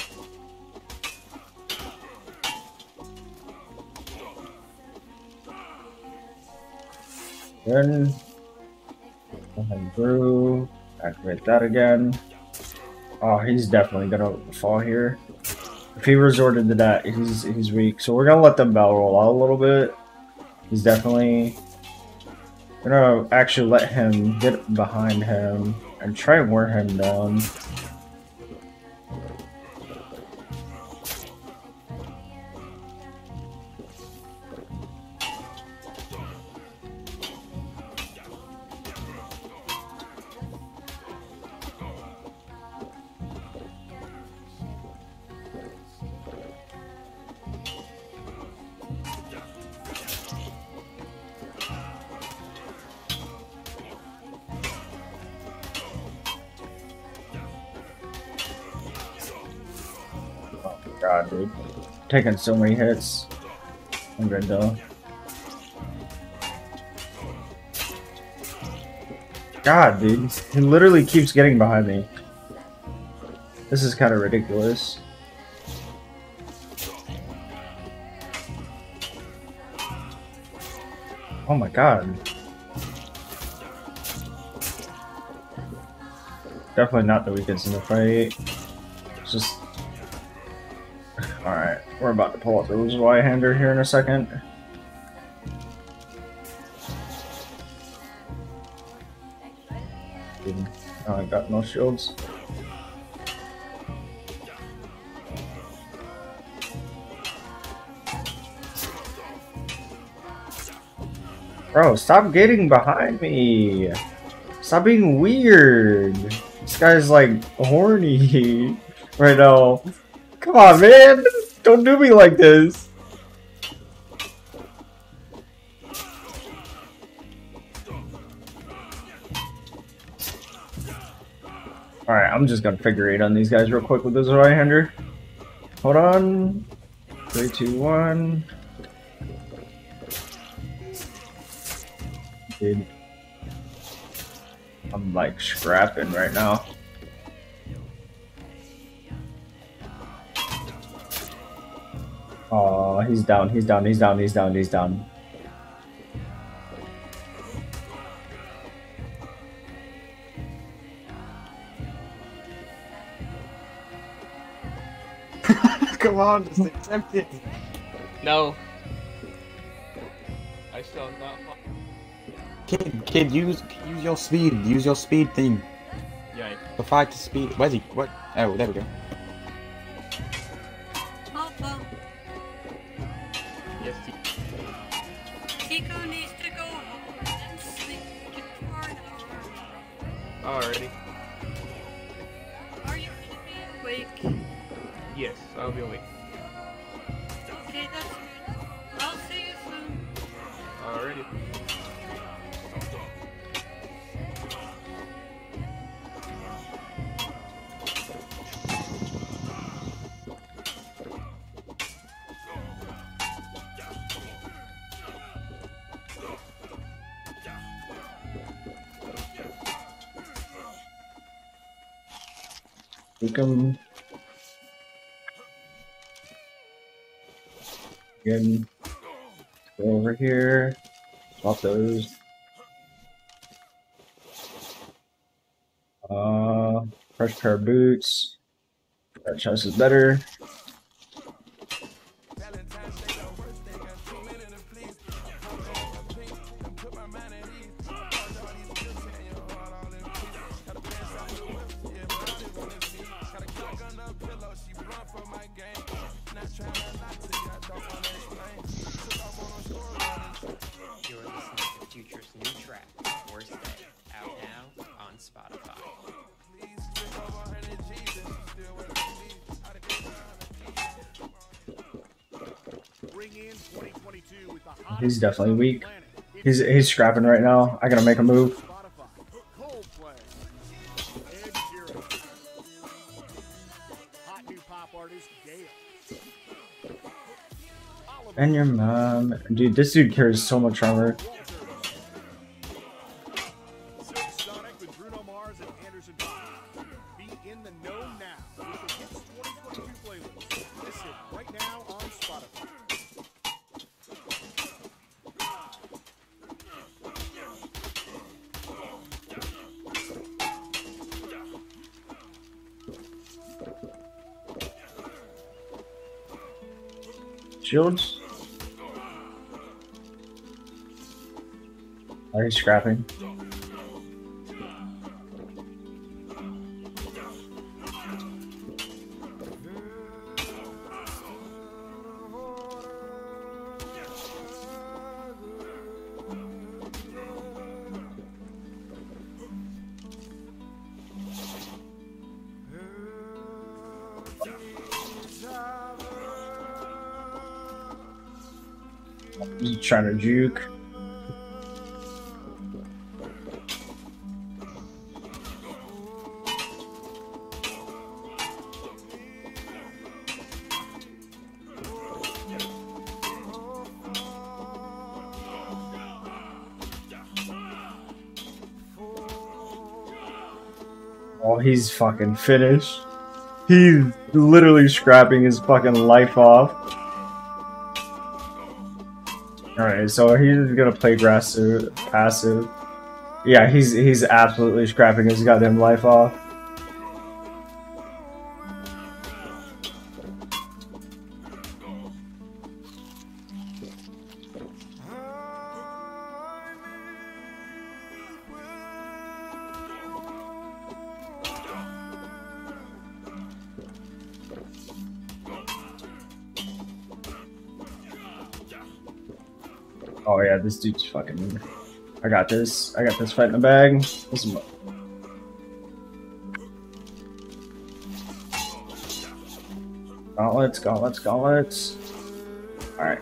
Then and through. Activate that again. Oh, he's definitely gonna fall here. If he resorted to that, he's weak. So we're gonna let them battle roll out a little bit. He's definitely gonna actually let him get behind him and try and wear him down. God, dude. Taking so many hits. I'm good though. God, dude. He literally keeps getting behind me. This is kind of ridiculous. Oh my god. Definitely not the weakest in the fight. It's just... Alright, we're about to pull up the Y-hander here in a second. Oh, I got no shields. Bro, stop getting behind me! Stop being weird! This guy's like horny right now. Come on, man! Don't do me like this! Alright, I'm just gonna figure 8 on these guys real quick with this right-hander. Hold on. 3, 2, 1. Dude. I'm like scrapping right now. Oh, he's down, he's down, he's down, he's down, he's down. Come on, just accept it. No. I shall not. Kid, use your speed. Use your speed thing. Yeah. The fight to speed. Where's he? What? Oh, there we go. Papa, Yes, Kiko needs to go home and sleep for an hour. Alrighty. Are you gonna be awake? Yes, I'll be awake. Okay, that's good. I'll see you soon. Alrighty. We can again go over here, swap those. Fresh pair of boots. That chest is better. You're listening to Future's new track, Worst Day, out now on Spotify. He's definitely weak. He's scrapping right now. I gotta make a move. And your mom. Dude, this dude carries so much armor. Sonic with Bruno Mars and Anderson .Paak. Be in the know now with the Hits 2022 playlist. Listen right now on Spotify. Shields? Are you scrapping? He's trying to juke. Oh, he's fucking finished. He's literally scrapping his fucking life off. Alright, so he's gonna play passive. Yeah, he's absolutely scrapping his goddamn life off. Oh yeah, this dude's fucking... I got this fight in the bag. This is... Gauntlets. Alright.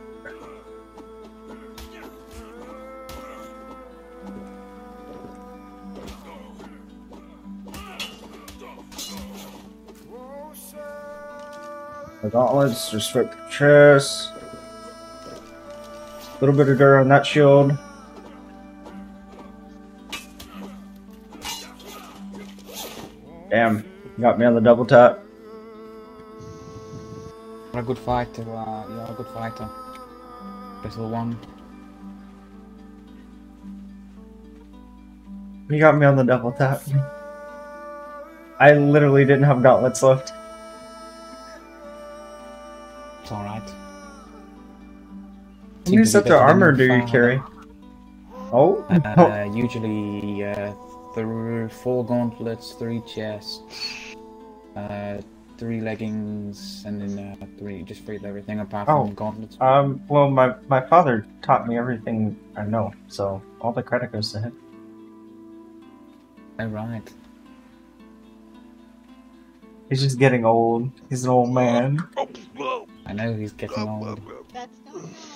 The gauntlets, just flip the chest. A little bit of dirt on that shield. Damn, got me on the double tap. You're a good fighter, you're a good fighter. Battle 1. You got me on the double tap. I literally didn't have gauntlets left. It's alright. How many sets of armor do you carry? Oh? Usually 4 gauntlets, 3 chests, 3 leggings, and then 3 everything apart from gauntlets. Well, my father taught me everything I know, so all the credit goes to him. Alright. He's just getting old. He's an old man. I know he's getting old. That's not nice.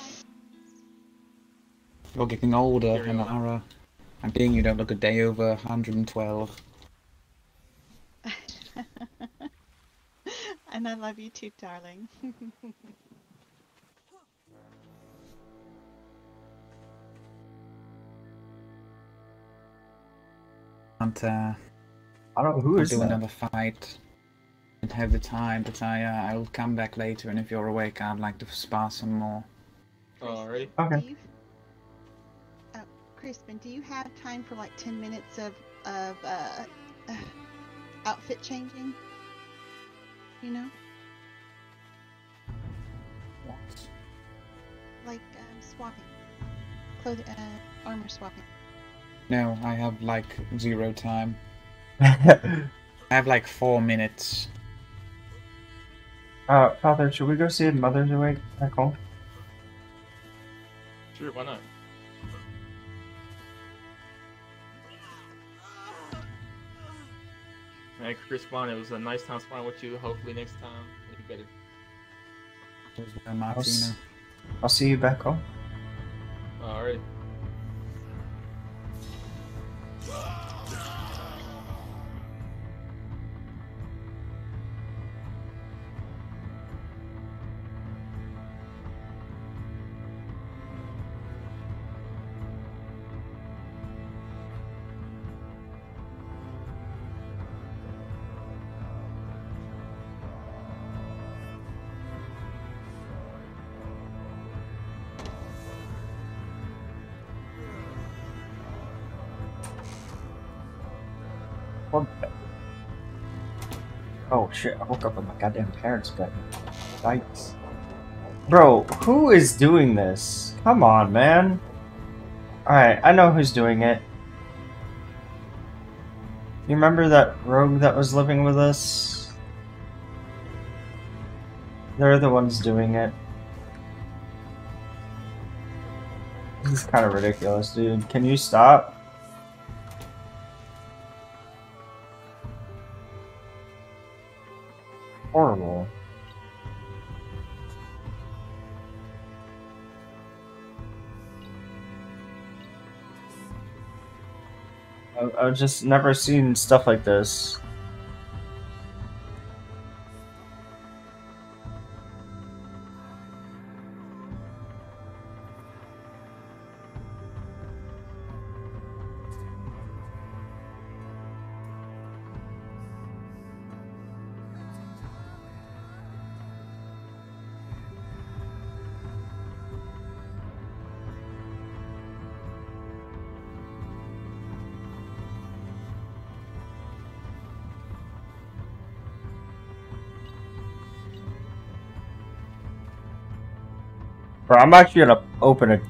You're getting older, Hanara. I'm being you don't look a day over 112. And I love you too, darling. And I don't know who I'll is do that? another fight. I don't have the time, but I'll come back later, and if you're awake, I'd like to spar some more. Alright. Okay. Crispin, do you have time for like 10 minutes of outfit changing? You know? What? Like swapping. Armor swapping. No, I have like 0 time. I have like 4 minutes. Father, should we go see if Mother's awake back home? Sure, why not? Hey, Chris Bond, it was a nice time sparring with you. Hopefully next time it'll be better. Martina. I'll see you back home. Alright. What? Oh shit, I woke up with my goddamn parents' bed. Yikes. Bro, who is doing this? Come on, man. Alright, I know who's doing it. You remember that rogue that was living with us? They're the ones doing it. This is kind of ridiculous, dude. Can you stop? Horrible. I've just never seen stuff like this. Bro, I'm actually gonna open it.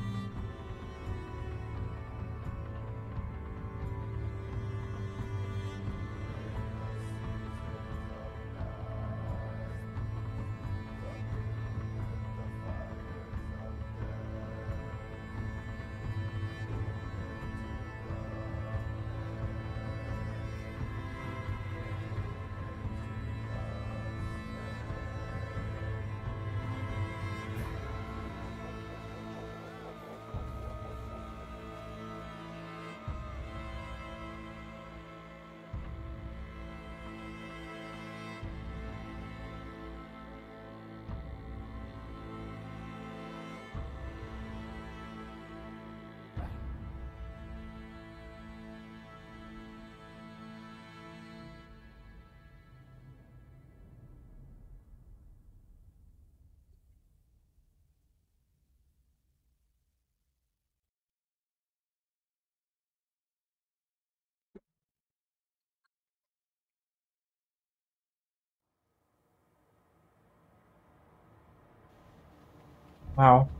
Wow.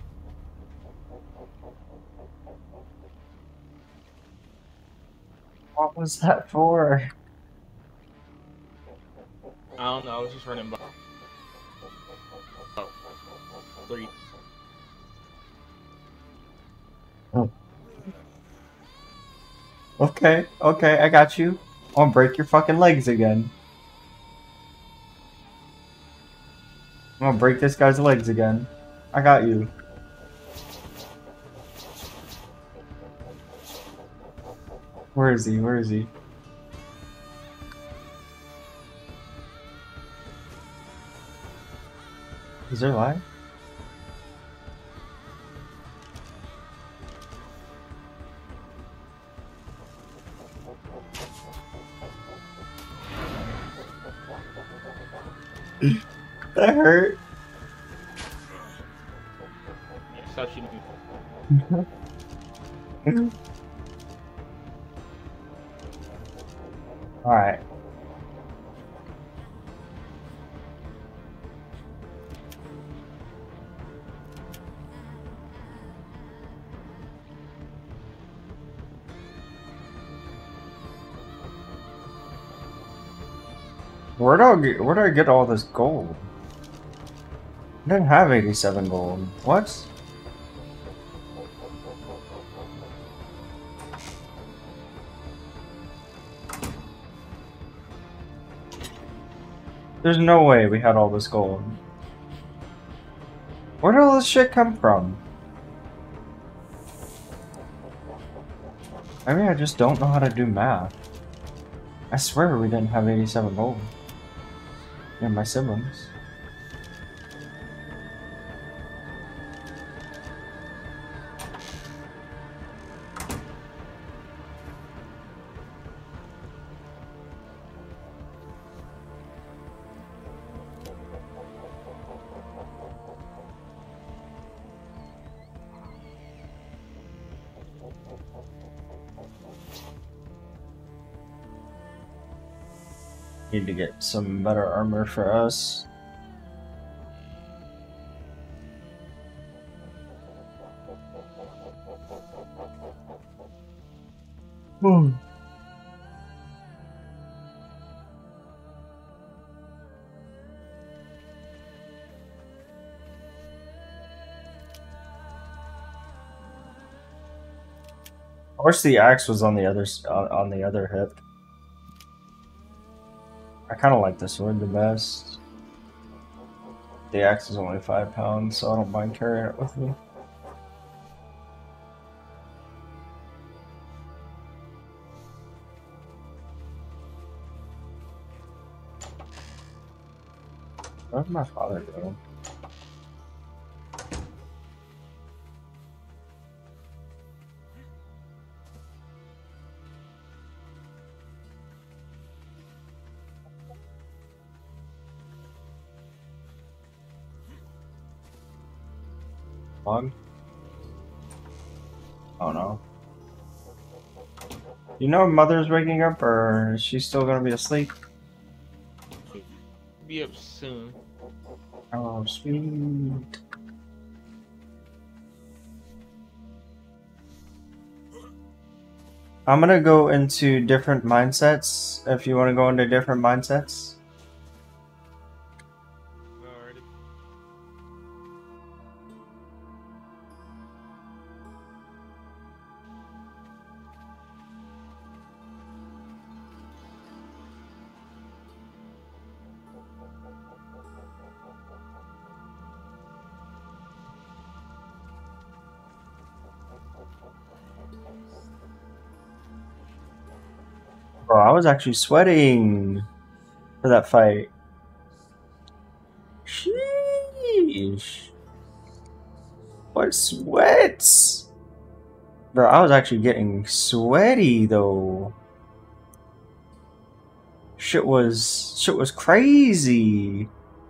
What was that for? I don't know, I was just running by. Oh. 3. Oh. Okay, okay, I got you. I'll break your fucking legs again. I'm gonna break this guy's legs again. I got you. Where is he? Where is he? Is there live? That hurt. Yeah, stop shooting me. Alright. Where do I get all this gold? I didn't have 87 gold. What? There's no way we had all this gold. Where did all this shit come from? I mean, I just don't know how to do math. I swear we didn't have 87 gold. Yeah, my siblings. Need to get some better armor for us. Boom. I wish the axe was on the other hip. I kind of like the sword the best. The axe is only 5 pounds, so I don't mind carrying it with me. Where'd my father go? On? Oh no. You know Mother's waking up, or is she still gonna be asleep? Be up soon. Oh, sweet. I'm gonna go into different mindsets, if you want to go into different mindsets. Bro, I was actually sweating for that fight. Sheesh. What sweats? Bro, I was actually getting sweaty though. Shit was crazy.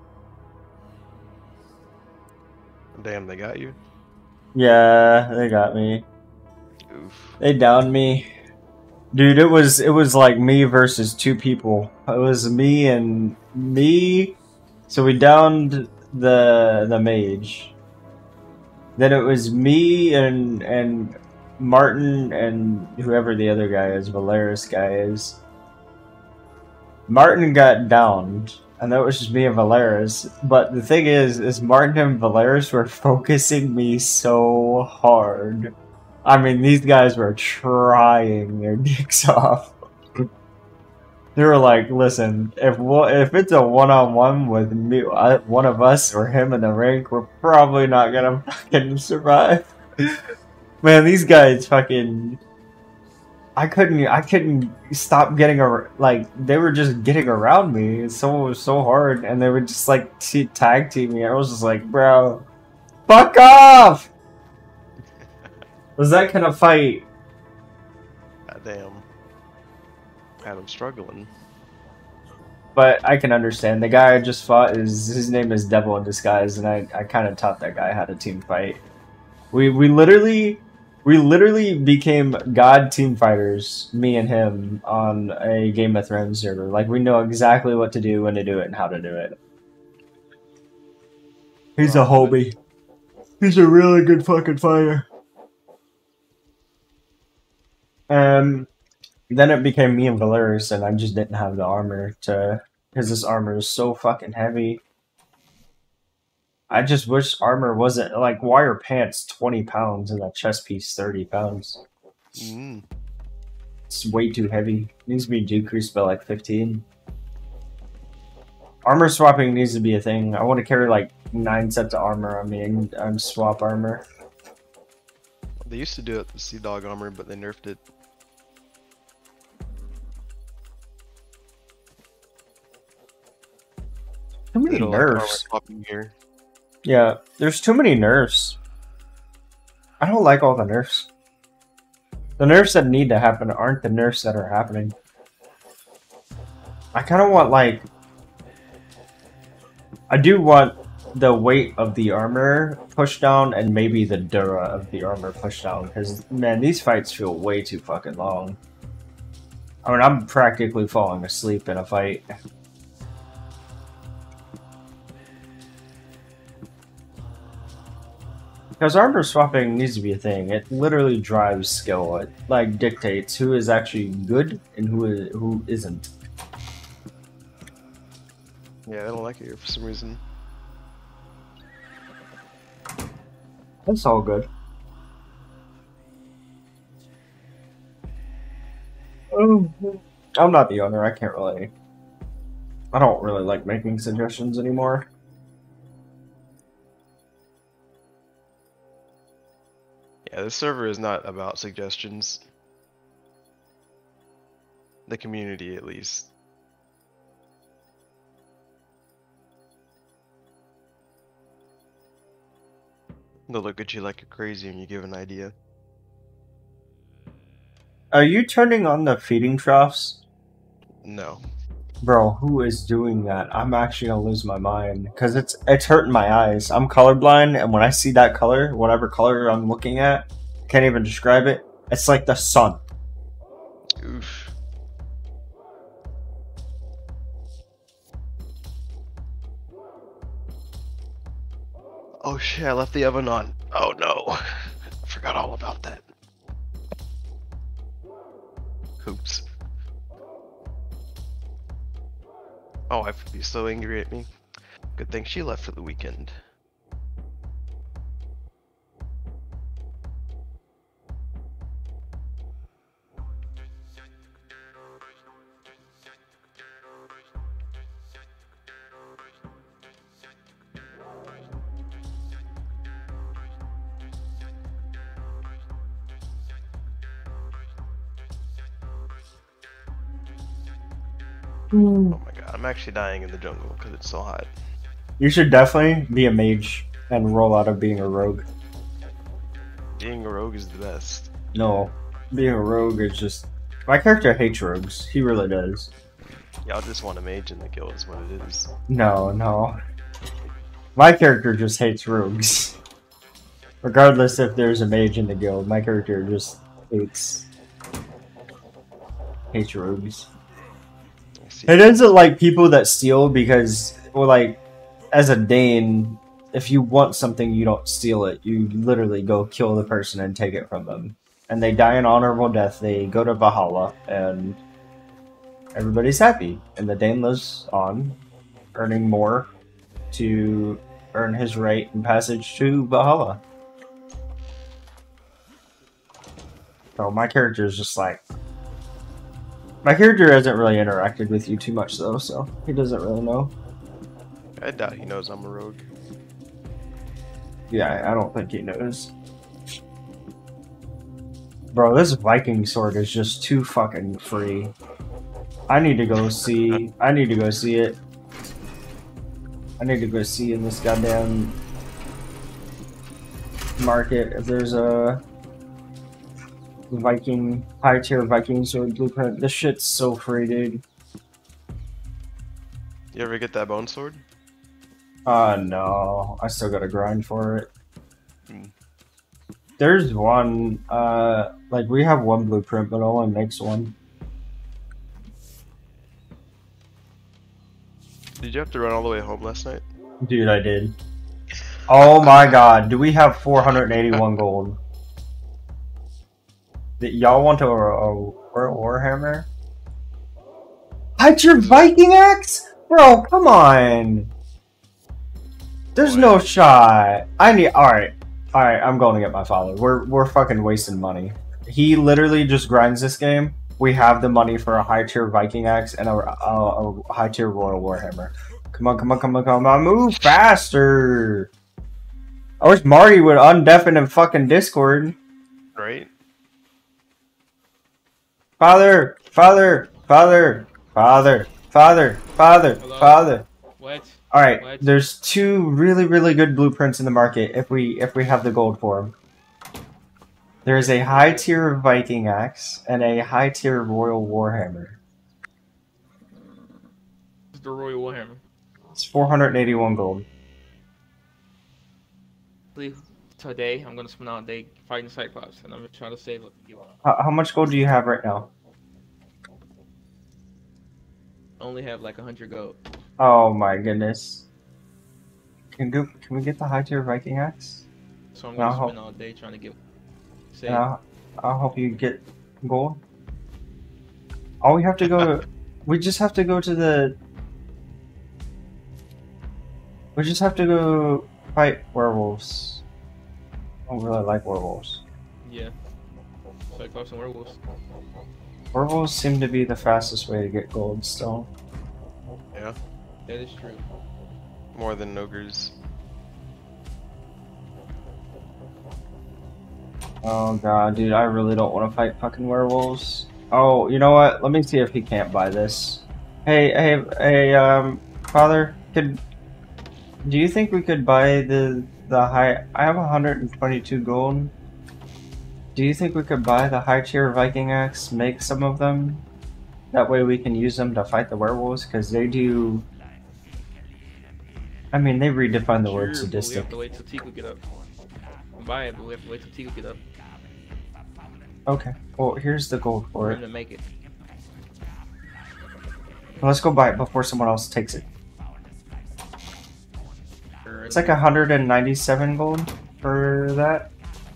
Damn, they got you? Yeah, they got me. Oof. They downed me. Dude, it was like me versus 2 people. It was me and me. So we downed the mage. Then it was me and Martin and whoever the other guy is, Valeris guy is. Martin got downed, and that was just me and Valeris. But the thing is Martin and Valeris were focusing me so hard. I mean, these guys were trying their dicks off. They were like, listen, if it's a one-on-one with me, one of us or him in the rank, we're probably not gonna fucking survive. Man, these guys fucking... I couldn't stop getting they were just getting around me. It was so hard, and they would just like tag team me. I was just like, bro, fuck off! Was that kind of fight? Goddamn. Had him struggling. But I can understand. The guy I just fought his name is Devil in Disguise, and I kind of taught that guy how to team fight. We literally became god team fighters, me and him, on a Game of Thrones server. Like, we know exactly what to do, when to do it, and how to do it. He's a homie. He's a really good fucking fighter. Then it became me and Valeris, and I just didn't have the armor because this armor is so fucking heavy. I just wish armor wasn't, like, wire pants 20 pounds and a chest piece 30 pounds. It's way too heavy. It needs to be decreased by like 15. Armor swapping needs to be a thing. I want to carry like 9 sets of armor on me and swap armor. They used to do it with Sea Dog armor, but they nerfed it. Too many nerfs. Yeah, there's too many nerfs. I don't like all the nerfs. The nerfs that need to happen aren't the nerfs that are happening. I kind of want, like... I do want the weight of the armor pushed down and maybe the dura of the armor pushed down. Because, man, these fights feel way too fucking long. I mean, I'm practically falling asleep in a fight. Because armor swapping needs to be a thing. It literally drives skill. It like dictates who is actually good and who isn't. Yeah, I don't like it here for some reason. That's all good. I'm not the owner. I can't really. I don't really like making suggestions anymore. Yeah, this server is not about suggestions. The community, at least. They'll look at you like you're crazy when you give an idea. Are you turning on the feeding troughs? No. Bro, who is doing that? I'm actually gonna lose my mind because it's hurting my eyes. I'm colorblind, and when I see that color, whatever color I'm looking at, can't even describe it. It's like the sun. Oof. Oh shit, I left the oven on. Oh no. I forgot all about that. Oops. Oh, I would be so angry at me. Good thing she left for the weekend. Oh my god, I'm actually dying in the jungle because it's so hot. You should definitely be a mage and roll out of being a rogue. Being a rogue is the best. No, being a rogue is just... My character hates rogues. He really does. Y'all just want a mage in the guild is what it is. No, no. My character just hates rogues. Regardless if there's a mage in the guild, my character just hates rogues. It isn't like people that steal because, well, like, as a Dane, if you want something, you don't steal it. You literally go kill the person and take it from them. And they die an honorable death. They go to Valhalla, and everybody's happy. And the Dane lives on, earning more to earn his right and passage to Valhalla. So my character is just like... My character hasn't really interacted with you too much, though, so he doesn't really know. I doubt he knows I'm a rogue. Yeah, I don't think he knows. Bro, this Viking sword is just too fucking free. I need to go see it. I need to go see in this goddamn market if there's a Viking, high tier Viking sword blueprint. This shit's so free, dude. You ever get that bone sword? No. I still gotta grind for it. There's one, like we have one blueprint, but it only makes one. Did you have to run all the way home last night? Dude, I did. Oh my god, do we have 481 gold? Y'all want a Warhammer? Hide your Viking axe? Bro, come on. There's no shot. Alright, I'm going to get my father. We're fucking wasting money. He literally just grinds this game. We have the money for a high tier Viking axe and a high tier Royal Warhammer. Come on, move faster. I wish Marty would undeafen in fucking Discord. Right? Father. What? Alright, What? there's two really good blueprints in the market if we have the gold for them. There's a high tier Viking axe and a high tier Royal Warhammer. It's the Royal Warhammer. It's 481 gold. Today, I'm gonna spend all day fighting Cyclops, and I'm trying to save what you want. How much gold do you have right now? only have like 100 gold. Oh my goodness. Can we get the high tier Viking axe? So I'm gonna spend all day trying to get. Yeah, I'll help you get gold. All we have to go. We just have to go to the. We just have to go fight werewolves. I don't really like werewolves. Yeah. So I caught some werewolves. Werewolves seem to be the fastest way to get gold still. Yeah. That is true. More than ogres. Oh god, dude, I really don't want to fight fucking werewolves. Oh, you know what? Let me see if he can't buy this. Hey, Father, do you think we could buy the high? I have 122 gold. Do you think we could buy the high tier Viking axe? Make some of them. That way we can use them to fight the werewolves, because they do. I mean, they redefine the word sadistic. We have to wait till Tiku get up. Buy it, but we have to wait till Tiku get up. Okay. Well, here's the gold for it. To make it. Let's go buy it before someone else takes it. It's like 197 gold for that.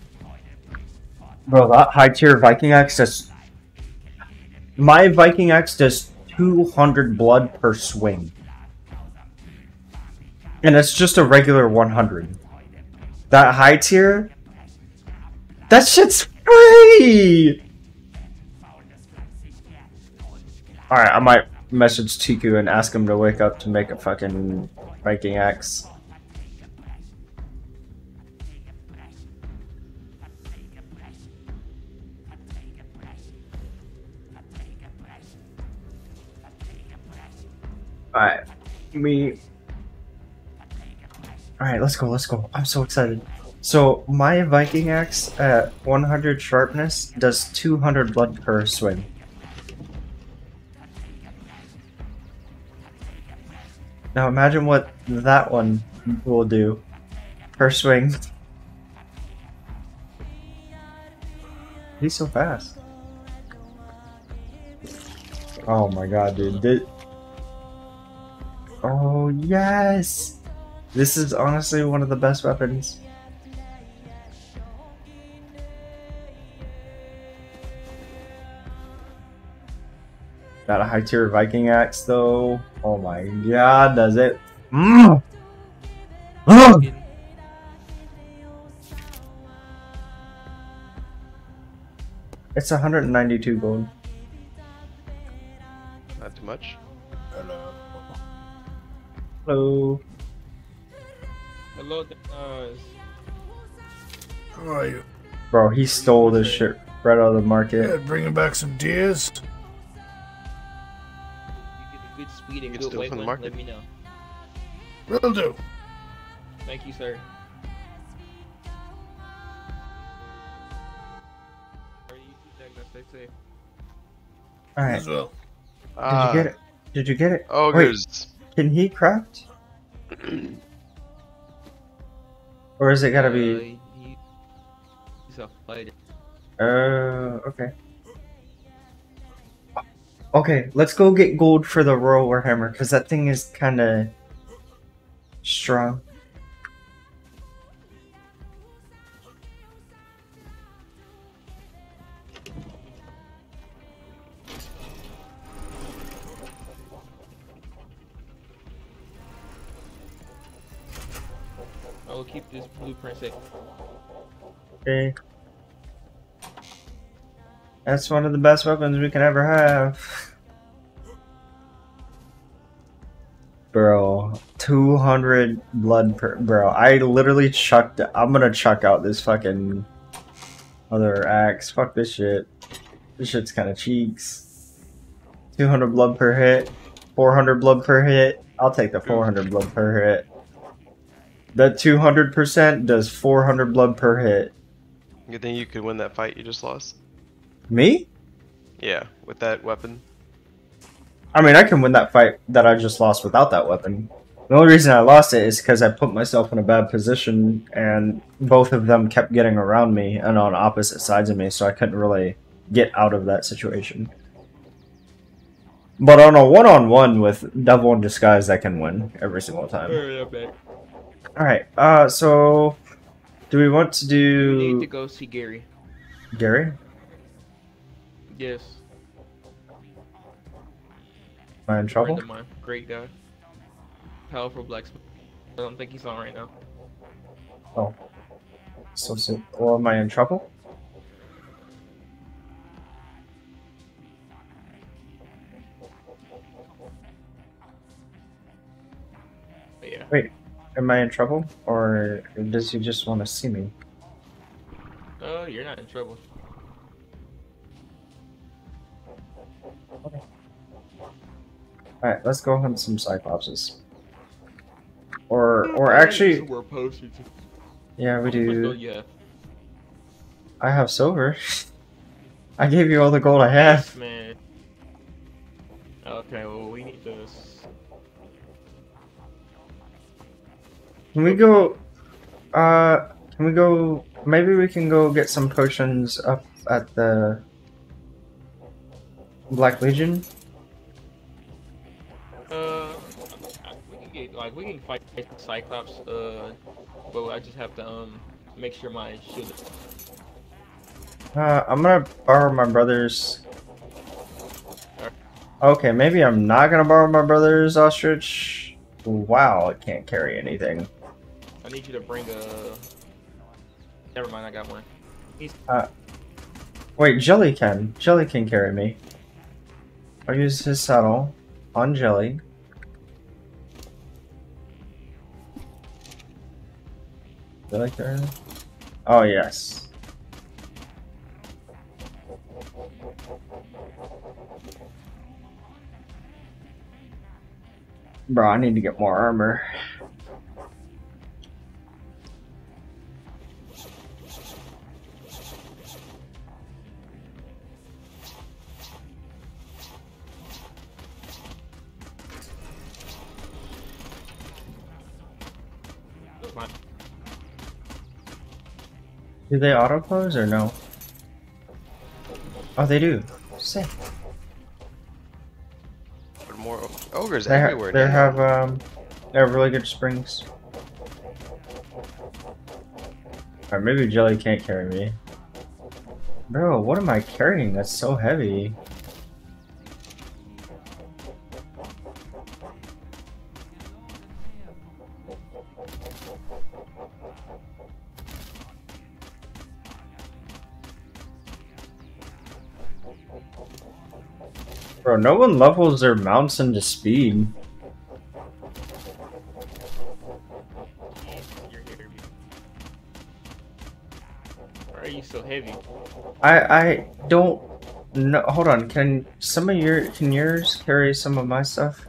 Bro, that high tier Viking axe does. My Viking axe does 200 blood per swing. And it's just a regular 100. That high tier? That shit's free! Alright, I might message Tiku and ask him to wake up to make a fucking Viking axe. Alright, Alright, let's go. I'm so excited. So, my Viking axe at 100 sharpness does 200 blood per swing. Now imagine what that one will do per swing. He's so fast. Oh my god, dude. Oh, yes! This is honestly one of the best weapons. Got a high tier Viking axe though. Oh my god, does it? It's 192 gold. Not too much. Hello. Hello, How are you? Bro, he stole this shit right out of the market. Yeah, bringing back some deers. Good speed and You good still weight from the one, market? let me know. Will do. Thank you, sir. Stay safe. Alright. As well. Did you get it? Did you get it? Ogres. Wait, can he craft? Or is it gotta be... He's a fighter. Okay. Okay, let's go get gold for the Royal Warhammer, because that thing is kinda... strong. I will keep this blueprint safe. Okay. That's one of the best weapons we can ever have. Bro, 200 blood per... Bro, I literally chucked... I'm gonna chuck out this fucking other axe. Fuck this shit. This shit's kind of cheeks. 200 blood per hit. 400 blood per hit. I'll take the 400 blood per hit. That 200% does 400 blood per hit. You think you could win that fight you just lost? Me? Yeah, with that weapon. I mean, I can win that fight that I just lost without that weapon. The only reason I lost it is because I put myself in a bad position, and both of them kept getting around me and on opposite sides of me, so I couldn't really get out of that situation. But on a one-on-one with Devil in Disguise, I can win every single time. Alright, so... Do we want to do... We need to go see Gary. Gary? Yes. Am I in trouble? Friend of mine. Great guy. Powerful blacksmith. I don't think he's on right now. Oh. Well, am I in trouble? Yeah. Wait, am I in trouble? Or does he just want to see me? Oh, you're not in trouble. Alright, let's go hunt some Cyclopses. Or actually... We're posted. Yeah, we do. Yeah. I have silver. I gave you all the gold I have. Yes, man. Okay, well, we need this. Can we go... can we go... Maybe we can go get some potions up at the... Black Legion? We can fight Cyclops, but I just have to, make sure my shield... I'm gonna borrow my brother's... Okay, maybe I'm not gonna borrow my brother's ostrich. Wow, it can't carry anything. I need you to bring a... Never mind, I got one. Wait, Jelly can. Jelly can carry me. I'll use his saddle on Jelly. Jelly carry? Oh, yes. Bro, I need to get more armor. Do they auto close or no? Oh, they do. Sick. But more ogres They everywhere. they have really good springs. Or maybe Jelly can't carry me. Bro, what am I carrying? That's so heavy. Bro, no one levels their mounts into speed. Why are you so heavy? I don't know. Hold on. Can yours carry some of my stuff?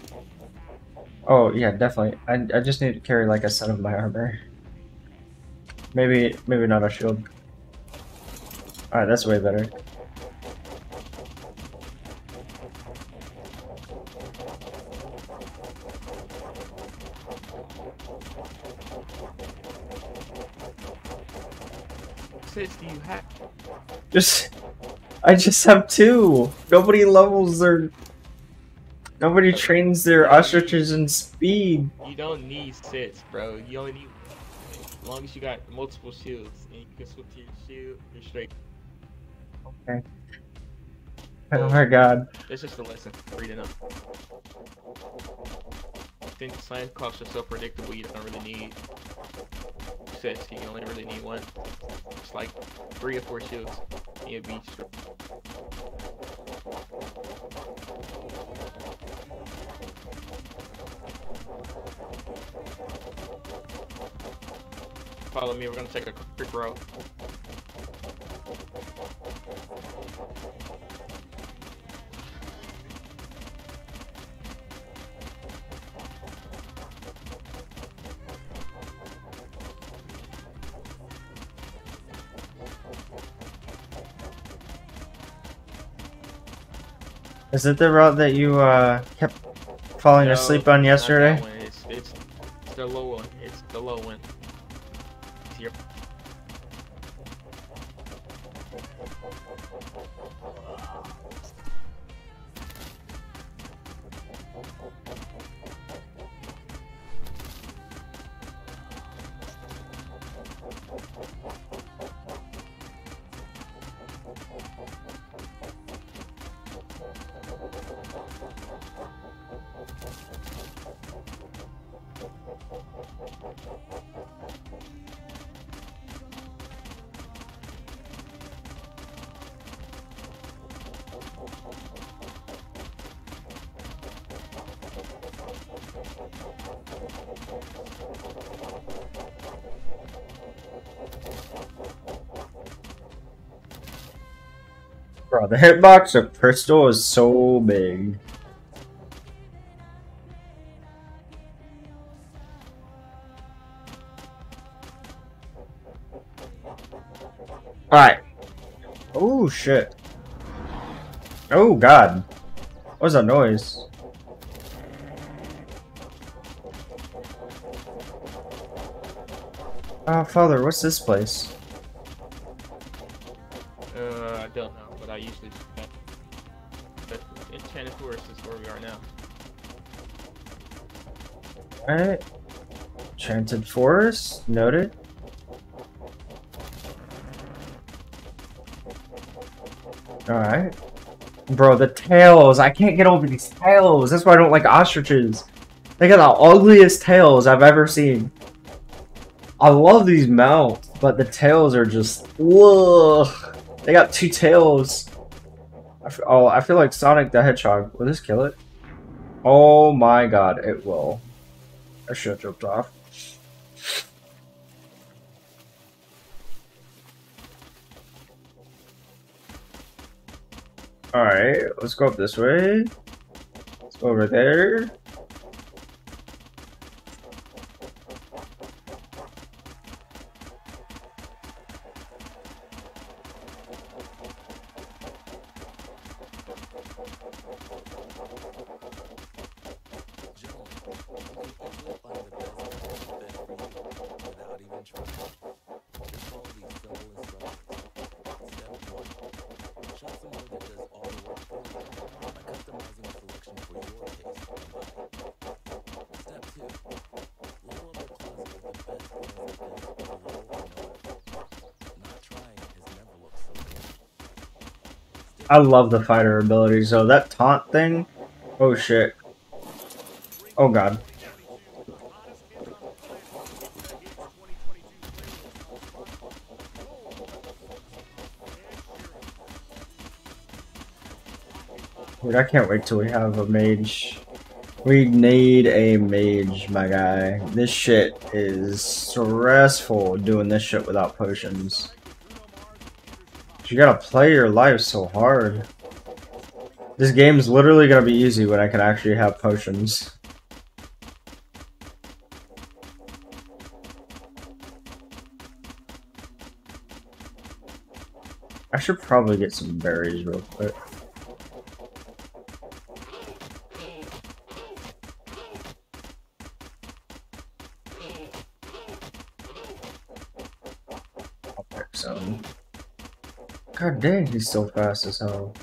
Oh yeah, definitely. I just need to carry like a set of my armor. Maybe not a shield. Alright, that's way better. Do you have? I just have 2. Nobody levels their. Nobody trains their ostriches in speed. You don't need 6, bro. You only need. As long as you got multiple shields and you can switch to your shield, you're straight. Okay. Oh my god. That's just a lesson. Read it up. I think Cyclops are so predictable you don't really need 6. You only really need 1. It's like 3 or 4 shields. You'll be straight. Follow me, we're gonna take a quick route. Is it the route that you kept falling asleep on yesterday? Not that one. It's the low one. It's the low one. It's your... Bro, the hitbox of Crystal is so big. Alright. Oh shit. Oh god. What was that noise? Oh, Father, what's this place? I don't know, but I usually do that. But Enchanted Forest is where we are now. Alright. Enchanted Forest, noted. Alright. Bro, the tails. I can't get over these tails. That's why I don't like ostriches. They got the ugliest tails I've ever seen. I love these mounts, but the tails are just... Ugh. They got two tails. I feel like Sonic the Hedgehog. Will this kill it? Oh my god, it will. I should have jumped off. Alright, let's go up this way. Let's go over there. I love the fighter abilities, so that taunt thing, oh shit. Oh god. Dude, I can't wait till we have a mage. We need a mage, my guy. This shit is stressful doing this shit without potions. You gotta play your life so hard. This game's literally gonna be easy when I can actually have potions. I should probably get some berries real quick. I'll pick some. God dang, he's so fast as hell.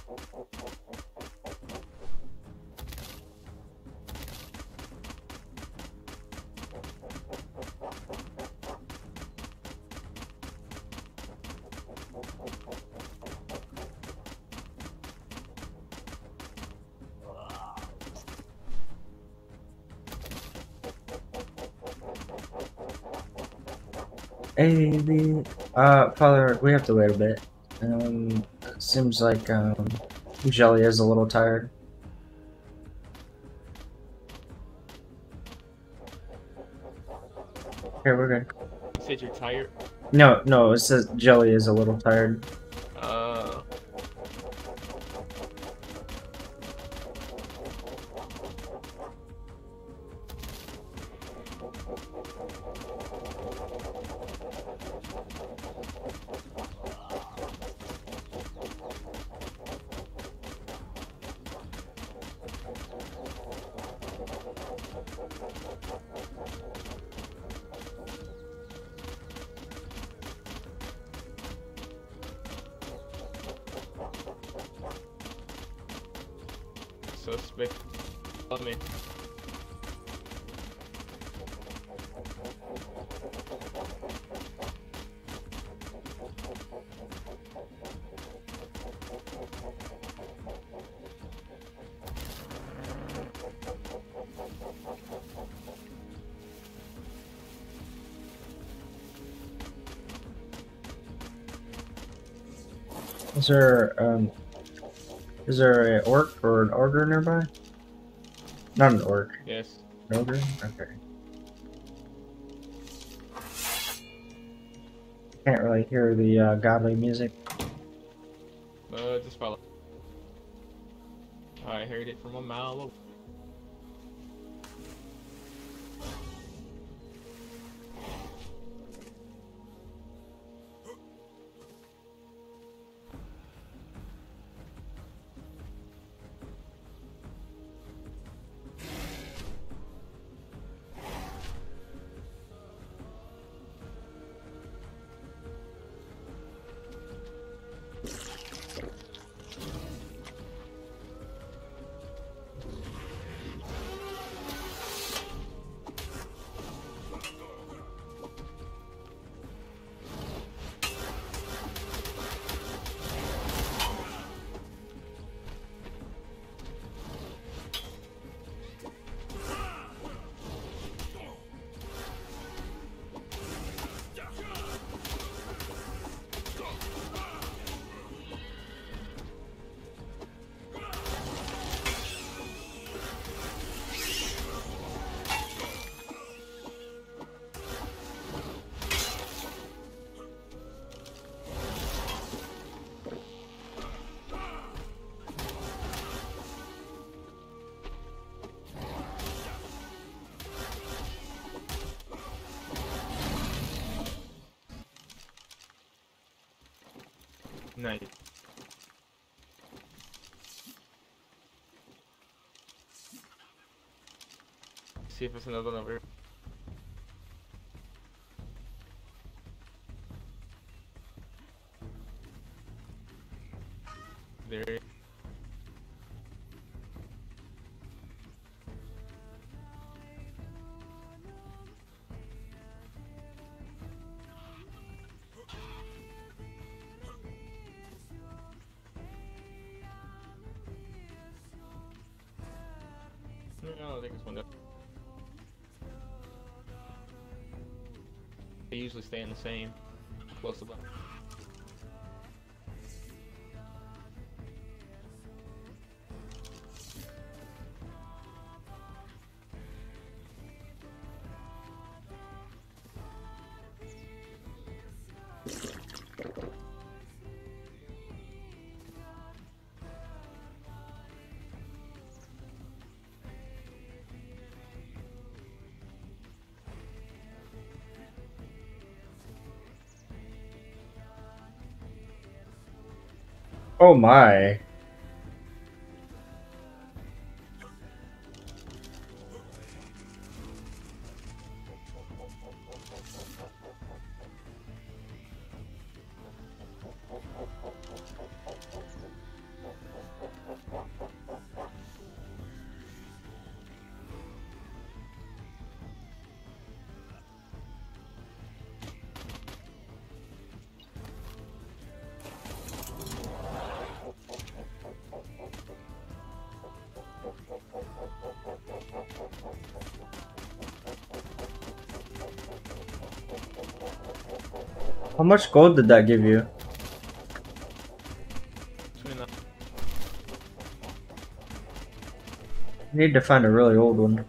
Hey, Father, we have to wait a bit. Seems like, Jelly is a little tired. Okay, we're good. You said you're tired? No, it says Jelly is a little tired. Suspect. Follow me. Is there an orc or an ogre nearby? Not an orc. Yes. An ogre? Okay. Can't really hear the godly music. Just follow. I heard it from a mile away. Nice. See if there's another one over here. There. No, I think it's one down. They usually stay in the same, close to the bottom. Oh my. How much gold did that give you? I need to find a really old one.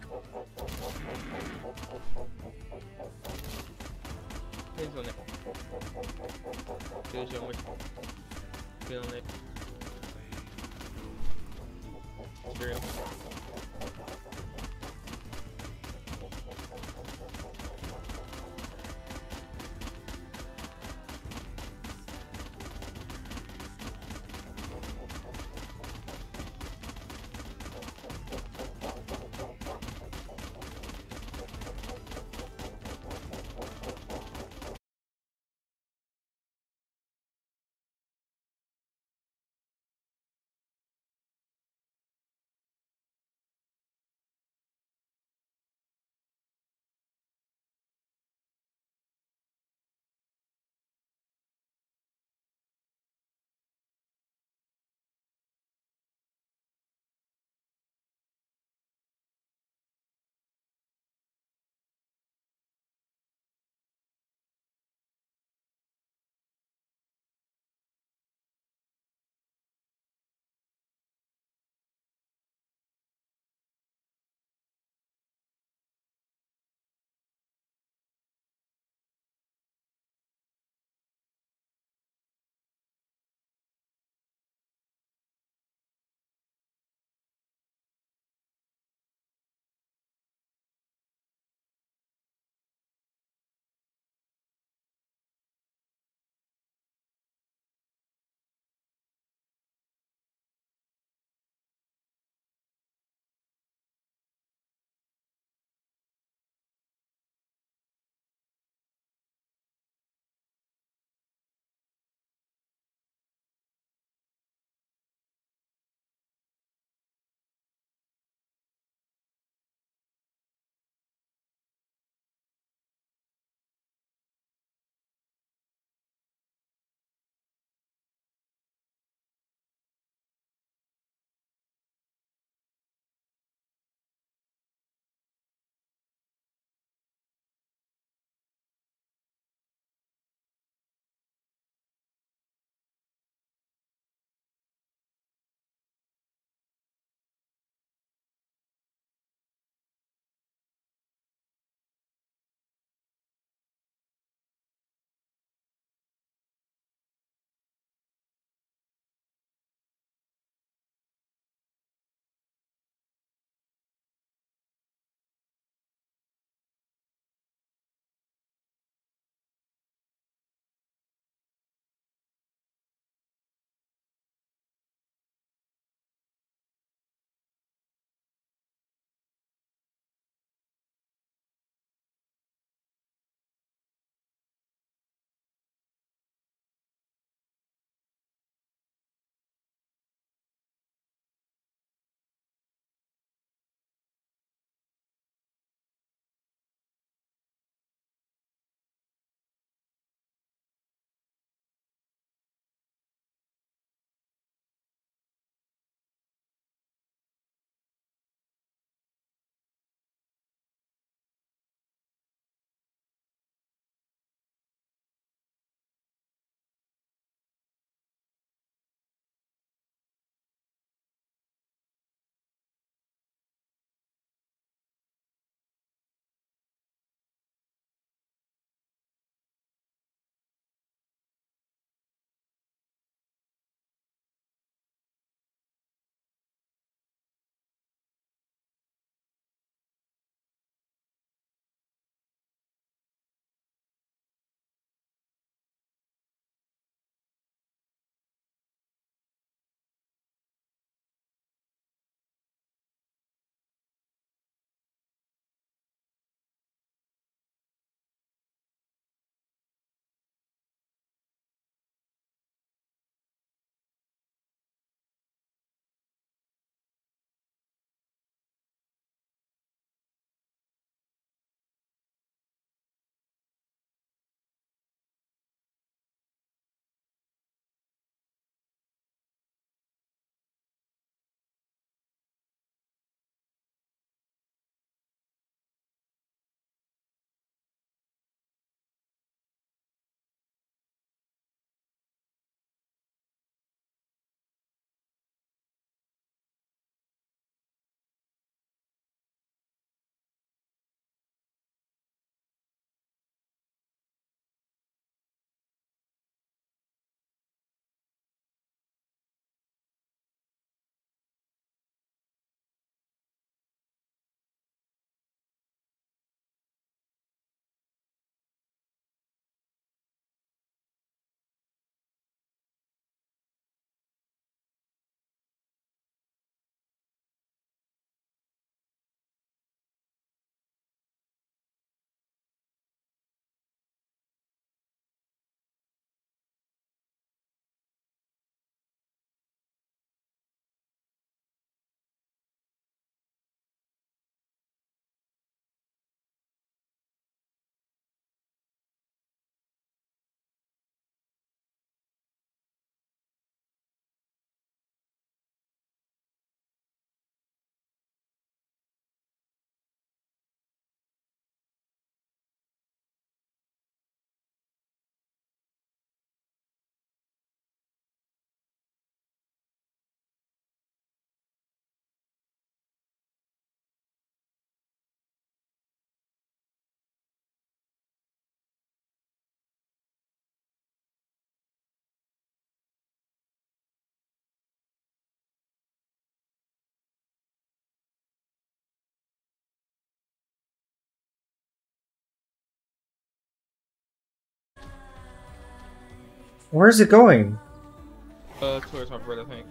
Where's it going? Towards my brother, I think.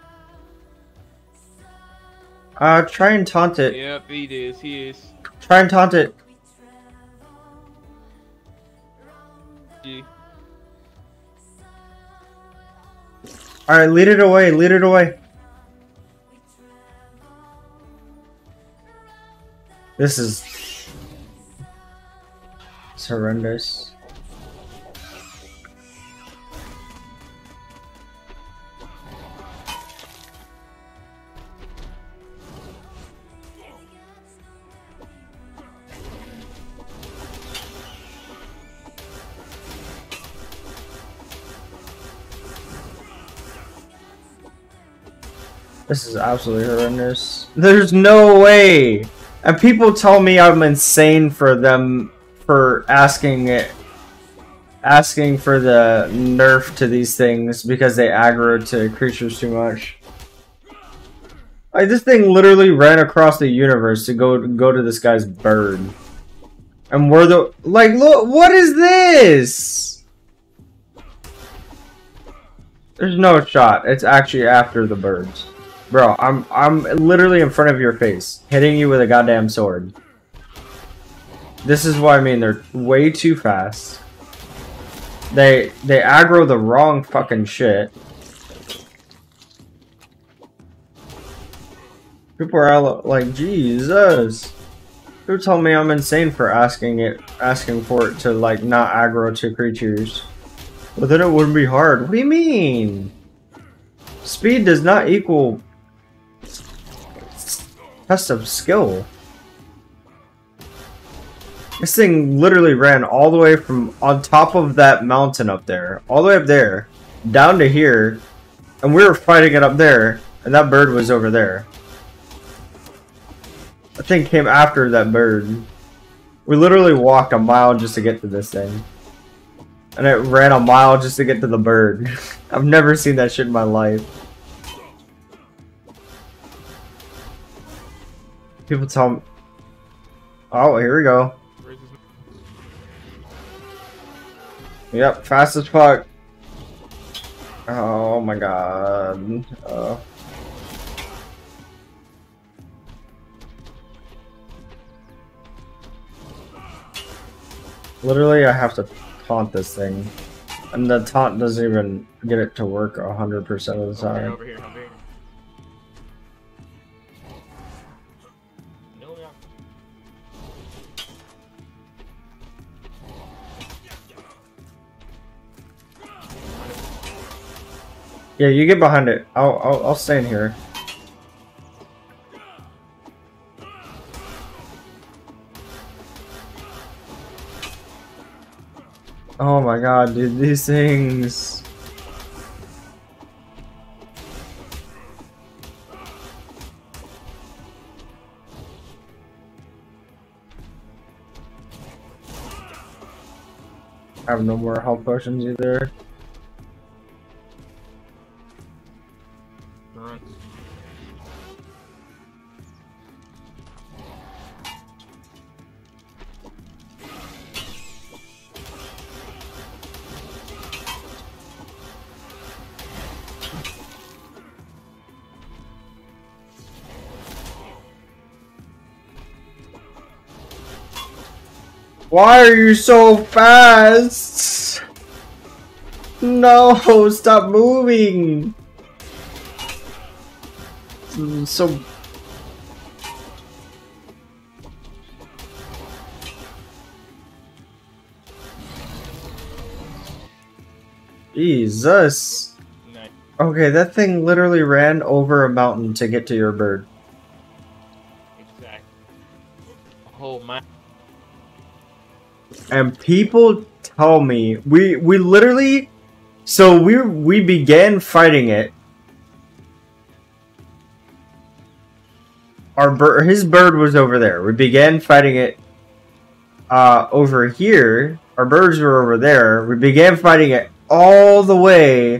Try and taunt it. Yep, he is. He is. Try and taunt it. G. Alright, lead it away, lead it away. This is... it's horrendous. This is absolutely horrendous. There's no way! And people tell me I'm insane for them for asking for the nerf to these things because they aggro to creatures too much. Like, this thing literally ran across the universe to go to this guy's bird. And we're the... like, look, what is this? There's no shot. It's actually after the birds. Bro, I'm literally in front of your face, hitting you with a goddamn sword. This is what I mean, they're way too fast. They aggro the wrong fucking shit. People are all like, Jesus. Who told me I'm insane for asking for it to like not aggro to creatures? Well, then it wouldn't be hard. What do you mean? Speed does not equal test of skill. This thing literally ran all the way from on top of that mountain up there, all the way up there, down to here, and we were fighting it up there, and that bird was over there. That thing came after that bird. We literally walked a mile just to get to this thing. And it ran a mile just to get to the bird. I've never seen that shit in my life. People tell me... oh, here we go. Yep, fast as fuck. Oh my god. Literally, I have to taunt this thing. And the taunt doesn't even get it to work 100% of the time. Over here, over here. Yeah, you get behind it. I'll stand here. Oh my god, dude, these things. I have no more health potions either. Why are you so fast? No, stop moving. So Jesus. Nice. Okay, that thing literally ran over a mountain to get to your bird. Exactly. Oh my. And people tell me we literally, so we began fighting it. His bird was over there. We began fighting it over here. Our birds were over there. We began fighting it all the way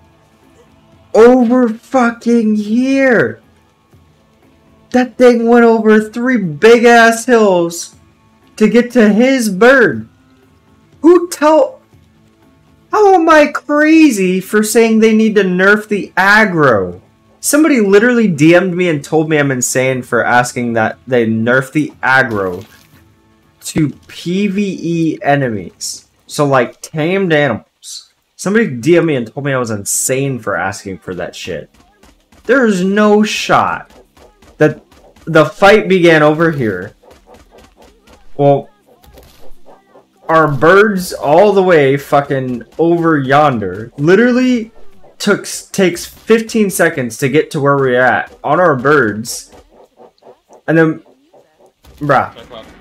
over fucking here. That thing went over 3 big ass hills to get to his bird. How am I crazy for saying they need to nerf the aggro? Somebody literally DM'd me and told me I'm insane for asking that they nerf the aggro to PvE enemies. So like tamed animals. Somebody DM'd me and told me I was insane for asking for that shit. There's no shot that the fight began over here. Well, our birds all the way fucking over yonder literally takes 15 seconds to get to where we're at on our birds. And then, bruh.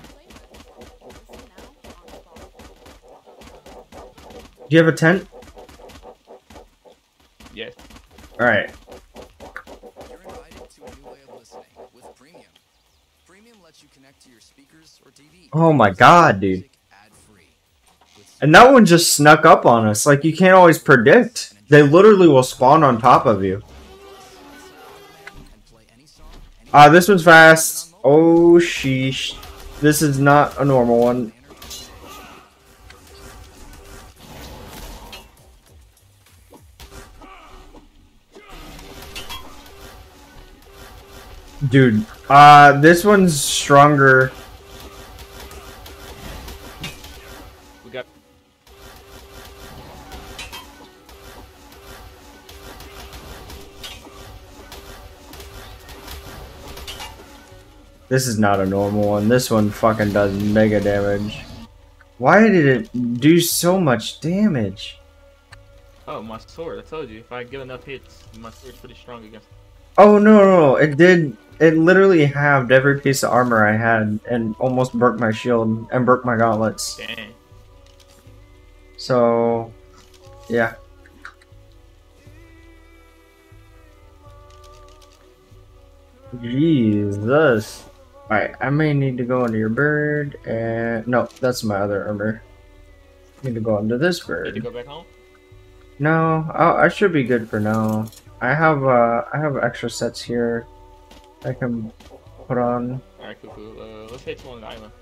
Do you have a tent? Yes. Alright. You're invited to a new way of listening with Premium. Premium lets you connect to your speakers or TV. Oh my god, dude. And that one just snuck up on us. Like, you can't always predict. They literally will spawn on top of you. This one's fast. Oh, sheesh. This is not a normal one. Dude, this one's stronger. We got. This is not a normal one. This one fucking does mega damage. Why did it do so much damage? Oh, my sword. I told you. If I get enough hits, my sword's pretty strong against. Oh no, it did. It literally halved every piece of armor I had and almost broke my shield and broke my gauntlets. Dang. So, yeah. Jesus. Alright, I may need to go into your bird and... No, that's my other armor. Need to go into this bird. Need to go back home? No, I should be good for now. I have extra sets here I can put on. Alright, cool. Let's head to an island.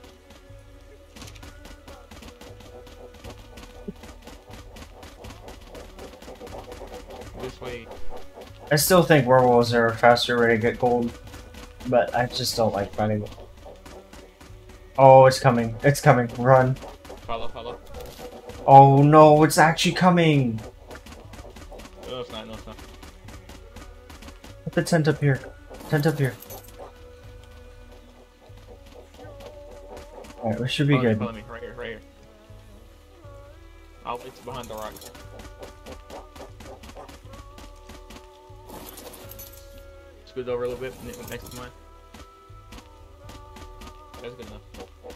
This way. I still think werewolves are a faster way to get gold, but I just don't like fighting them. Oh, it's coming. It's coming. Run. Follow. Oh no, it's actually coming. No, it's not. Put the tent up here. Alright, we should be good. Follow me. Right here. I'll wait behind the rock. Scoot over a little bit next to mine. That's good enough.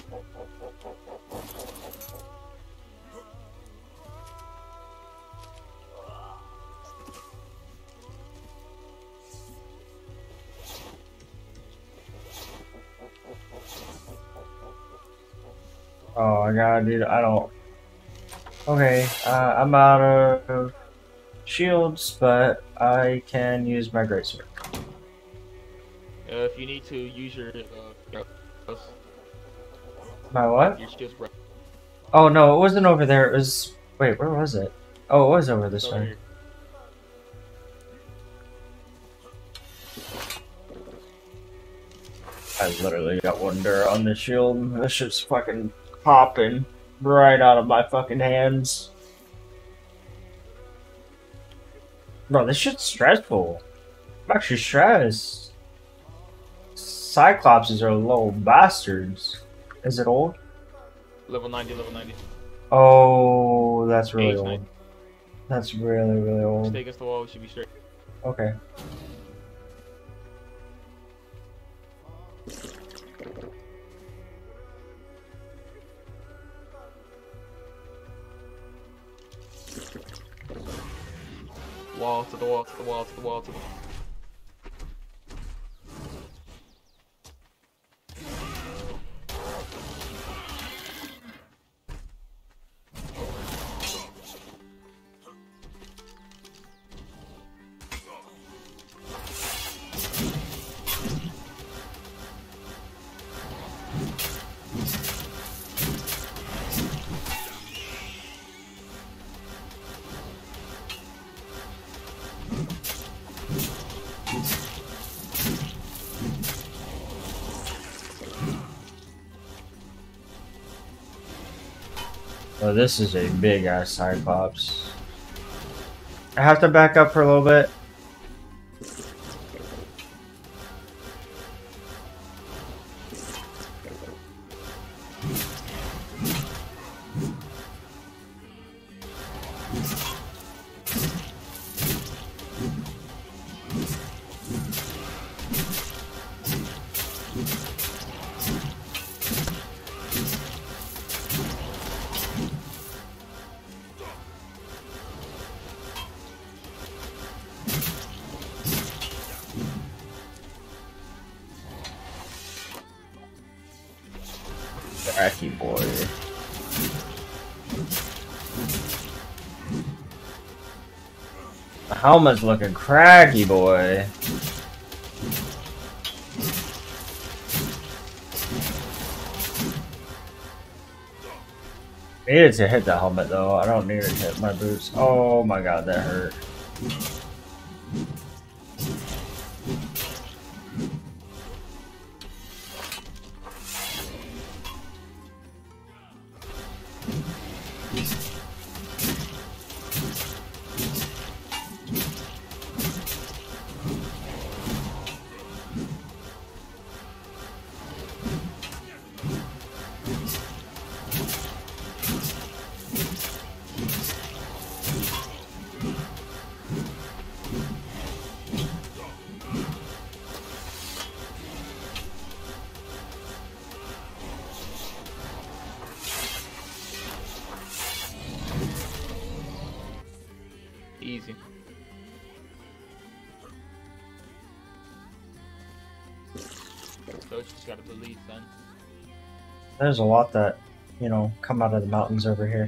Oh my god, dude, I don't... Okay, I'm out of shields, but I can use my greatsword. If you need to use your my what? Your skills, bro. Oh no, it wasn't over there. It was... Wait, where was it? Oh, it was over this way. Here. I literally got Wonder on the shield. This shit's fucking popping right out of my fucking hands. Bro, this shit's stressful. I'm actually stressed. Cyclopses are little bastards. Is it old? Level 90. Oh, that's really old. 90. That's really old. Stay against the wall, we should be straight. Okay. Wall to the wall. So this is a big ass Cyclops. I have to back up for a little bit. Cracky boy. The helmet's looking cracky, boy. Needed to hit the helmet though. I don't need it to hit my boots. Oh my god, that hurt. Easy. So it's just gotta believe then. There's a lot that, you know, come out of the mountains over here.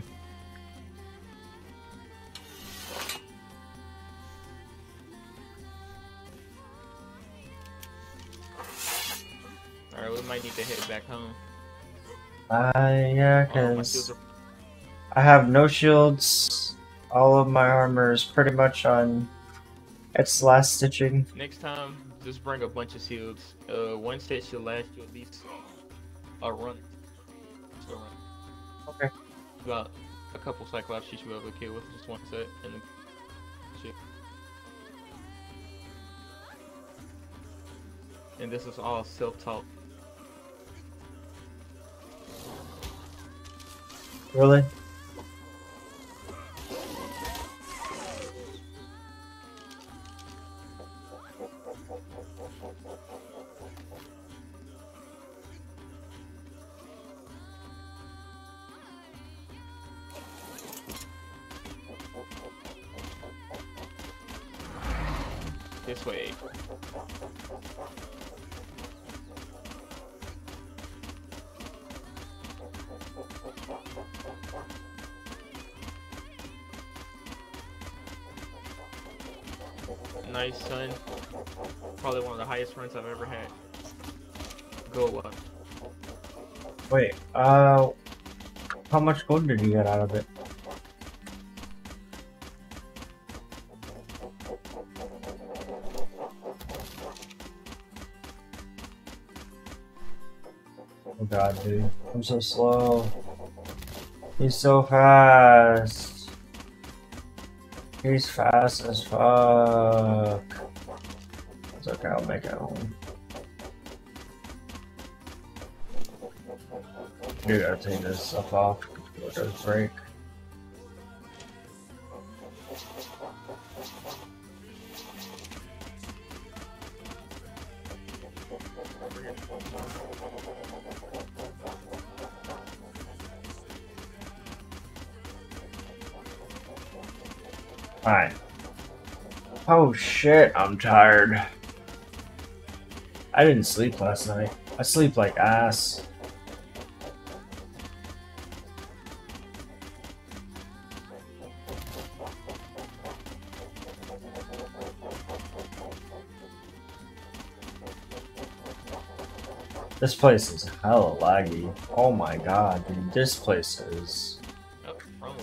Alright, we might need to head back home. Yeah, cause I have no shields. All of my armor is pretty much on its last stitching. Next time, just bring a bunch of shields. One set should last you at least a run. Okay. About a couple Cyclops you should be able to kill with just one set, and then shit. And this is all self-taught. Really? This way. Nice, son. Probably one of the highest runs I've ever had. Go up. Wait, how much gold did you get out of it? Oh god, dude. I'm so slow. He's so fast. He's fast as fuck. It's okay, I'll make it home. Dude, I gotta take this stuff off. It does break. Alright. Oh shit, I'm tired. I didn't sleep last night. I sleep like ass. This place is hella laggy. Oh my god, dude. This place is... Oh, wrong way.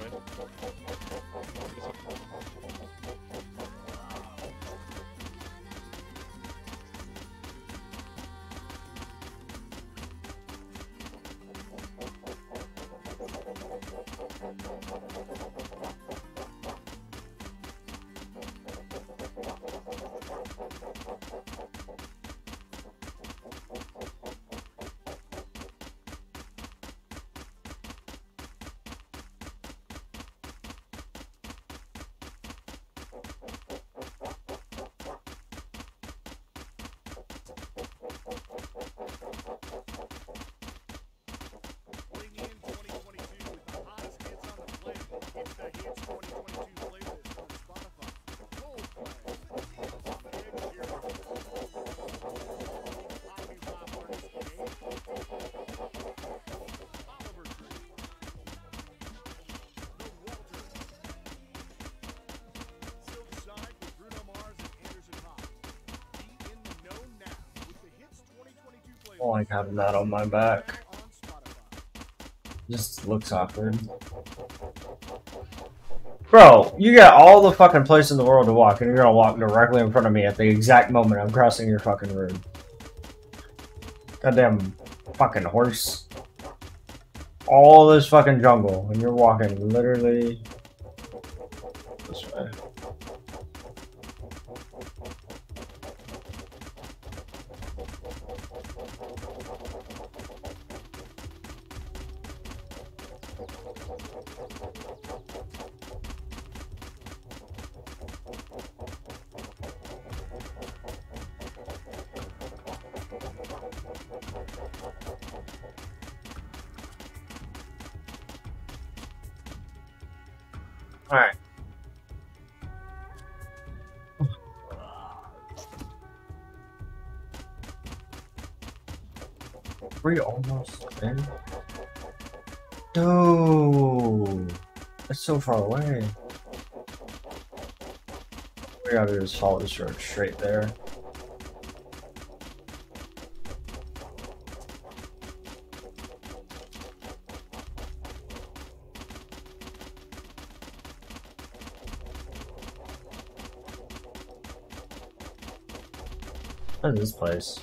don't like having that on my back. Just looks awkward. Bro, you got all the fucking place in the world to walk, and you're gonna walk directly in front of me at the exact moment I'm crossing your fucking road. Goddamn fucking horse. All this fucking jungle, and you're walking literally this way. Alright. We're almost in. Dude, that's so far away. We gotta just follow this road straight there. What is this place?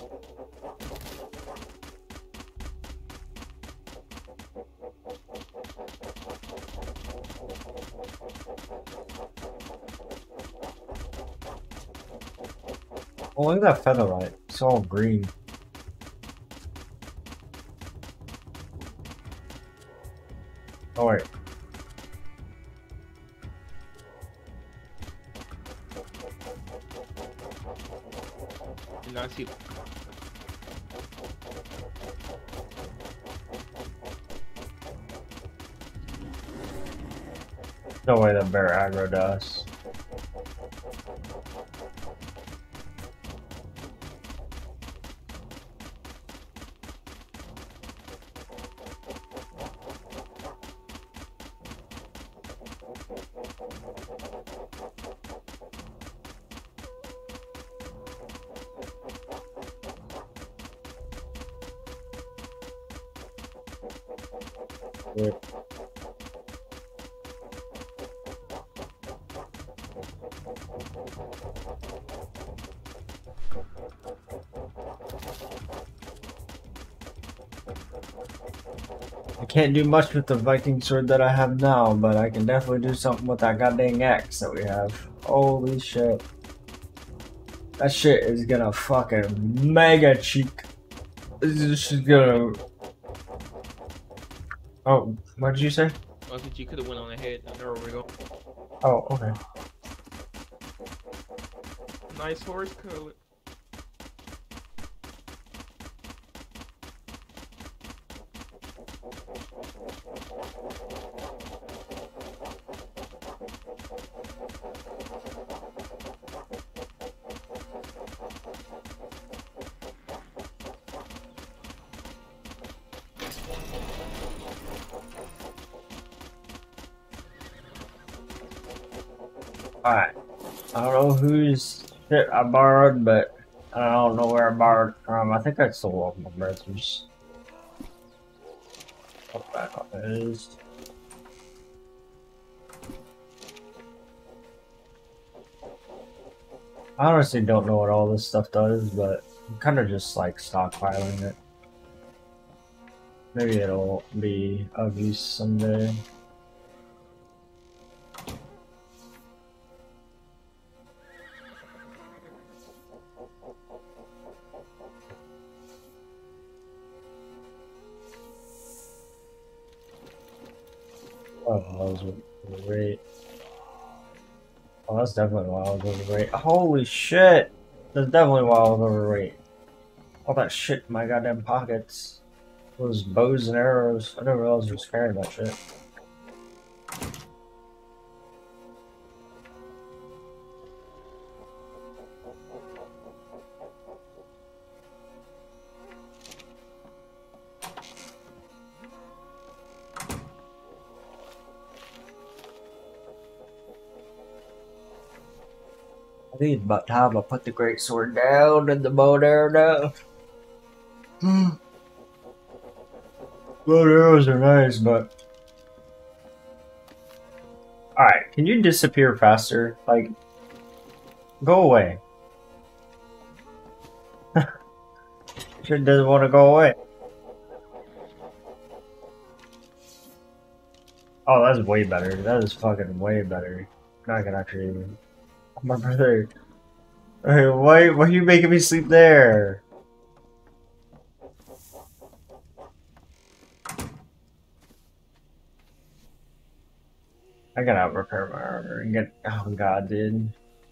Oh, look at that featherlight. It's all green. Oh, wait. I see. No way that bear aggroed us. Good. I can't do much with the Viking sword that I have now, but I can definitely do something with that goddamn axe that we have. Holy shit. That shit is gonna fucking mega cheek. This is gonna... Oh, what did you say? I think you could have went on ahead. I know where we're going. Oh, okay. Nice horse coat. Alright. I don't know whose shit I borrowed, but I don't know where I borrowed it from. I think I stole all my brothers. Put back on his. I honestly don't know what all this stuff does, but I'm kind of just like stockpiling it. Maybe it'll be of use someday. Oh, that was great. Oh, that's definitely why I was overweight. Holy shit! That's definitely why I was overweight. All that shit in my goddamn pockets. Those bows and arrows. I didn't realize I was carrying that shit. I think it's about time I put the great sword down and the bow and arrow down. Well, arrows are nice, but... Alright, can you disappear faster? Like, go away. Shit doesn't want to go away. Oh, that's way better. That is fucking way better. Not gonna actually... My brother... Hey, why are you making me sleep there? I gotta repair my armor and get... Oh god, dude.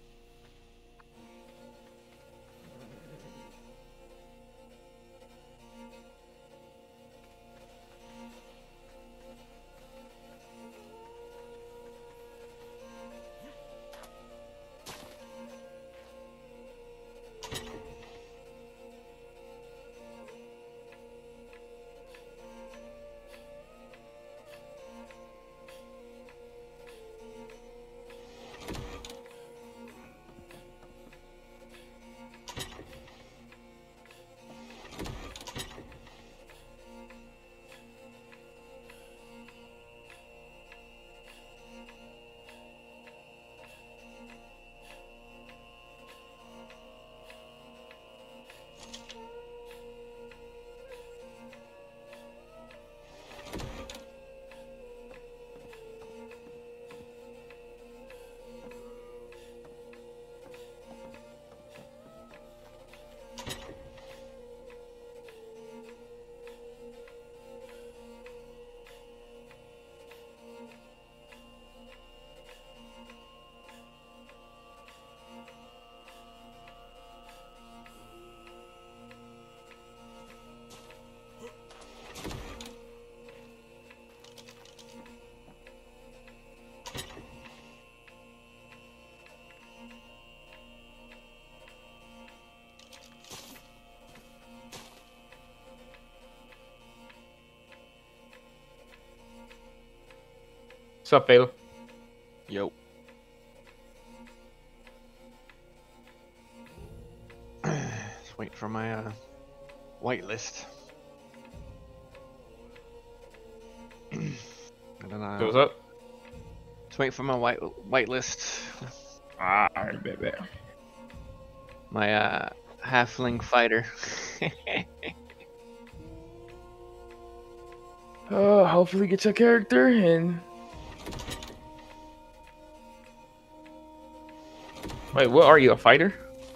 What's up, Fatal? Yo. Just waiting for my whitelist. And then So what's up? Just waiting for my whitelist. Ah, baby. My halfling fighter. Hopefully get your character and... Wait, what are you, a fighter?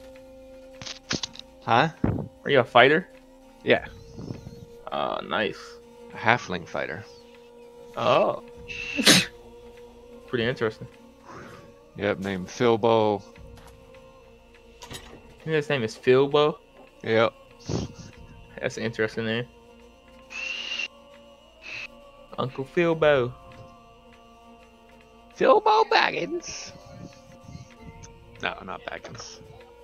Huh? Are you a fighter? Yeah. Nice. A halfling fighter. Oh. Pretty interesting. Yep, named Philbo. His name is Philbo? Yep. That's an interesting name. Uncle Philbo. Philbo Baggins. No, not Baggins.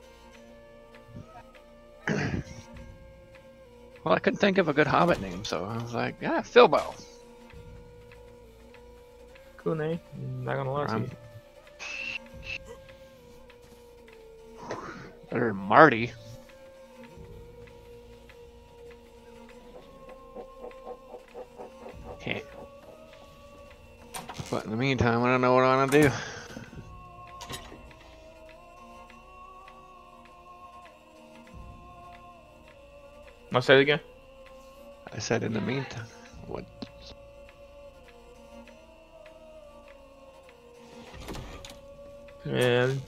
Well, I couldn't think of a good Hobbit name, so I was like, yeah, Philbo. Cool name. Not gonna lie to you. Better than Marty. Okay. But in the meantime, I don't know what I want to do. I'll say it again. I said in the meantime. What? Man.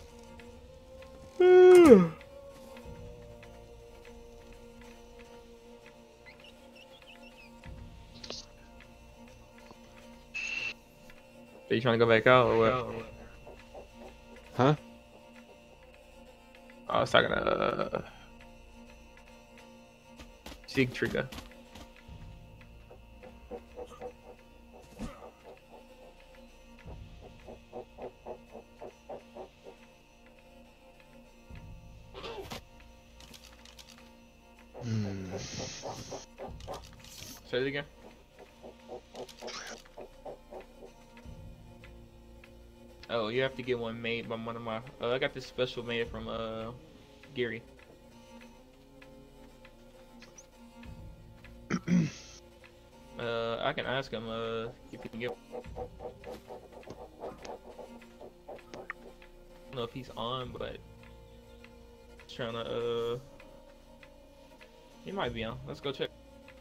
Are you trying to go back out or what? Huh? I was talking to Sieg Trigger. Say it again. Oh, you have to get one made by one of my. I got this special made from Gary. I can ask him if he can get. I don't know if he's on, but he's trying to. He might be on. Let's go check.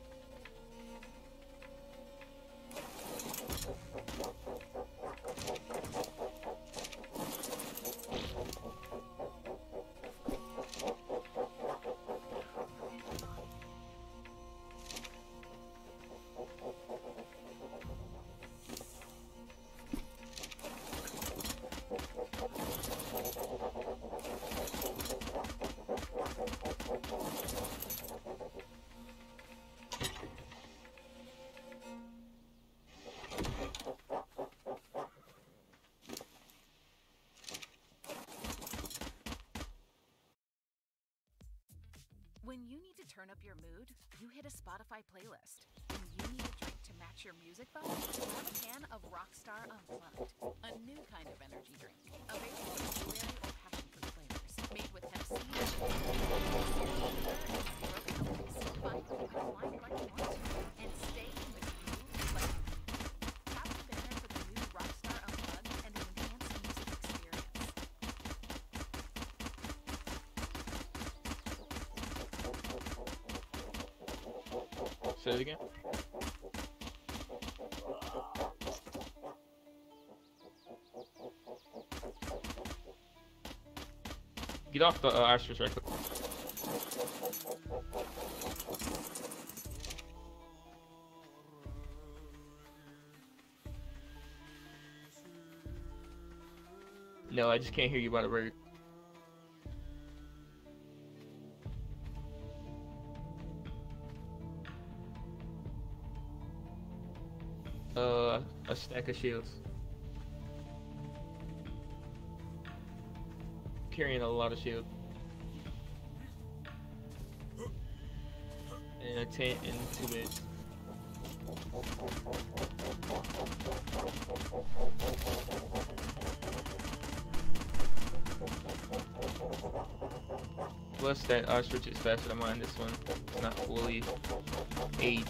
When you need to turn up your mood, you hit a Spotify playlist. When you need a drink to match your music vibe, have a can of Rockstar Unplugged, a new kind of energy drink. Available in blueberry or passion fruit flavors. Made with hemp seeds, zero calories. Find what you like you want to, and stay in the groove like you need. Tap the banner for the new Rockstar Unplugged and an enhanced music experience. Say it again. Get off the asterisk right quick. No, I just can't hear you by the word. A stack of shields. Carrying a lot of shield. And a tent and 2 beds. Plus that ostrich is faster than mine. This one is not fully aged.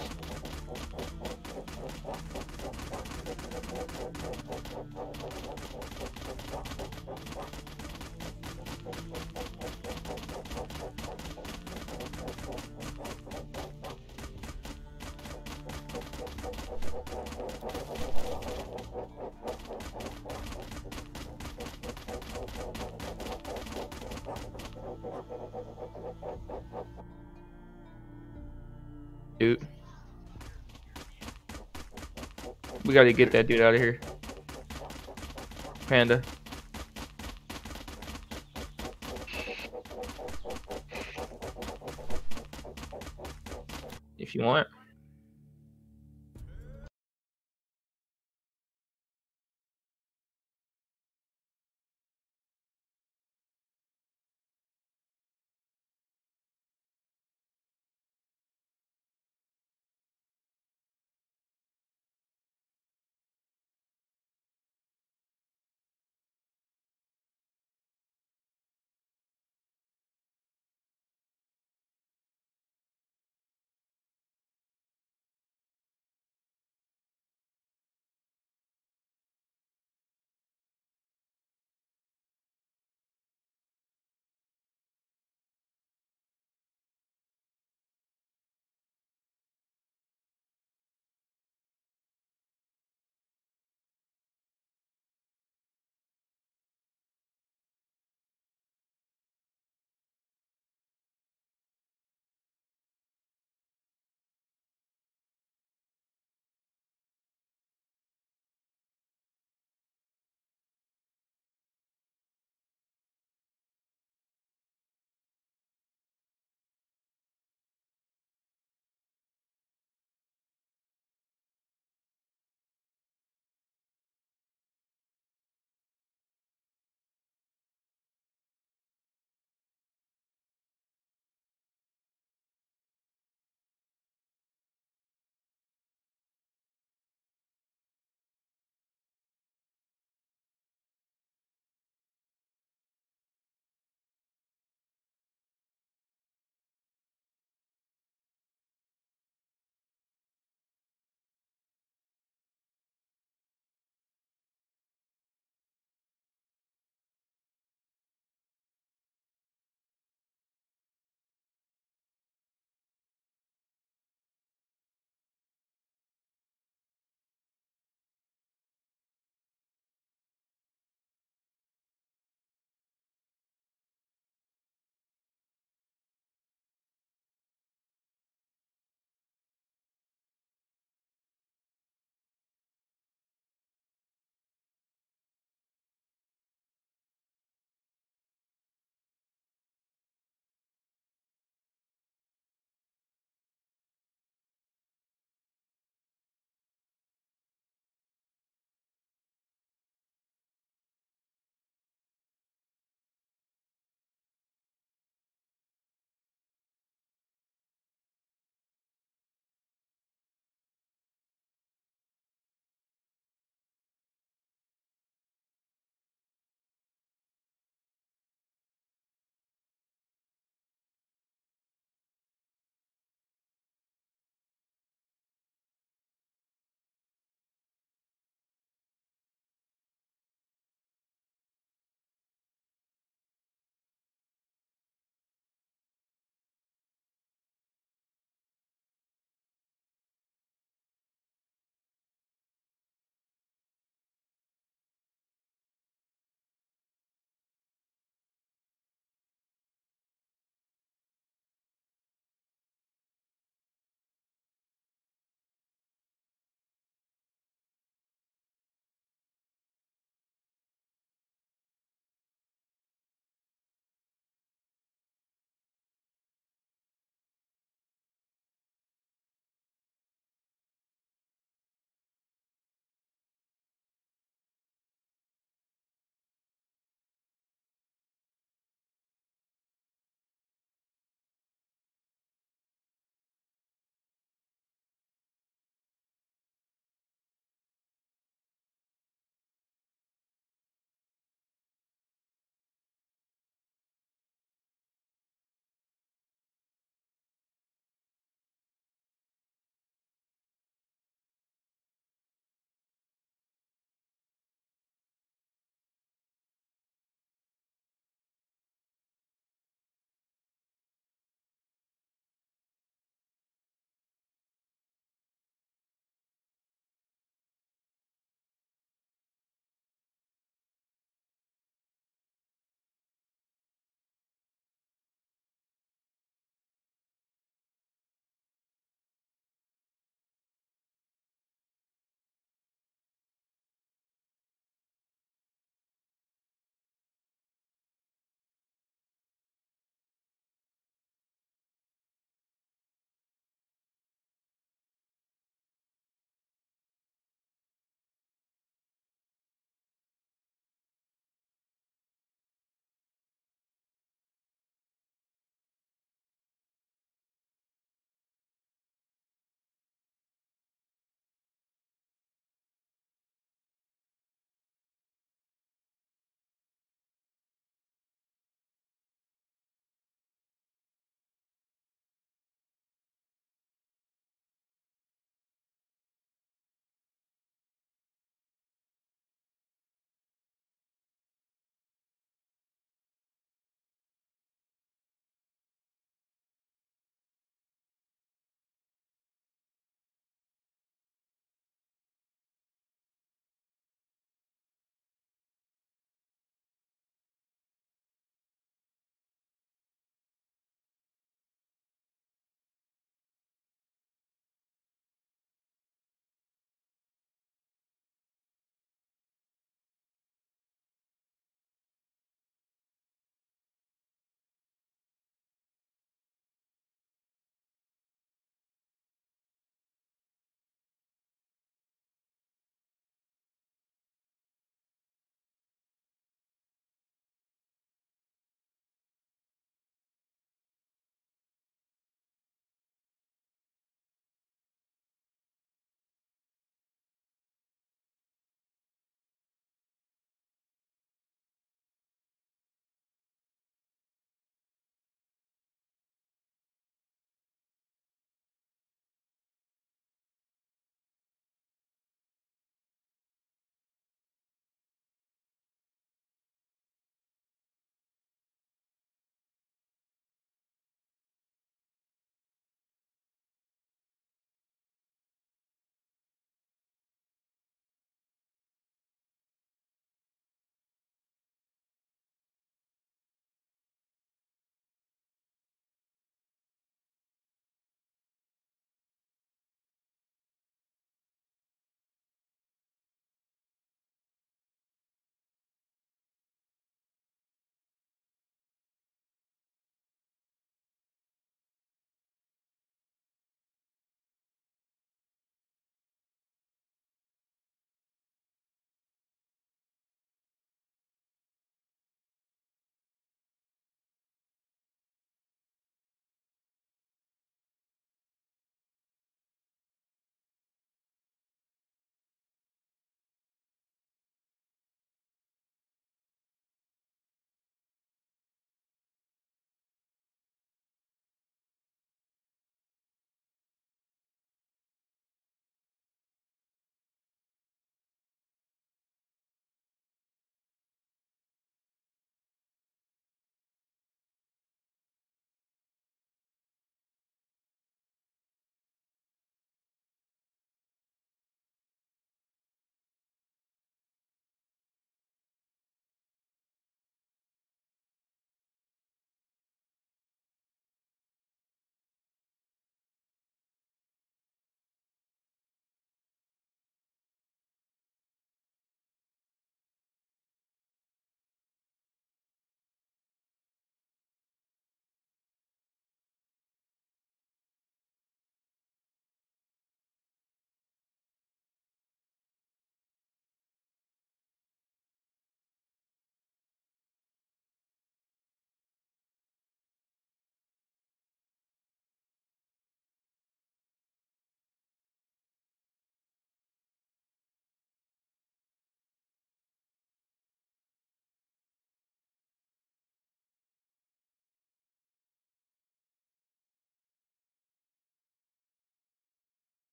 Dude, we gotta get that dude out of here. Panda. If you want.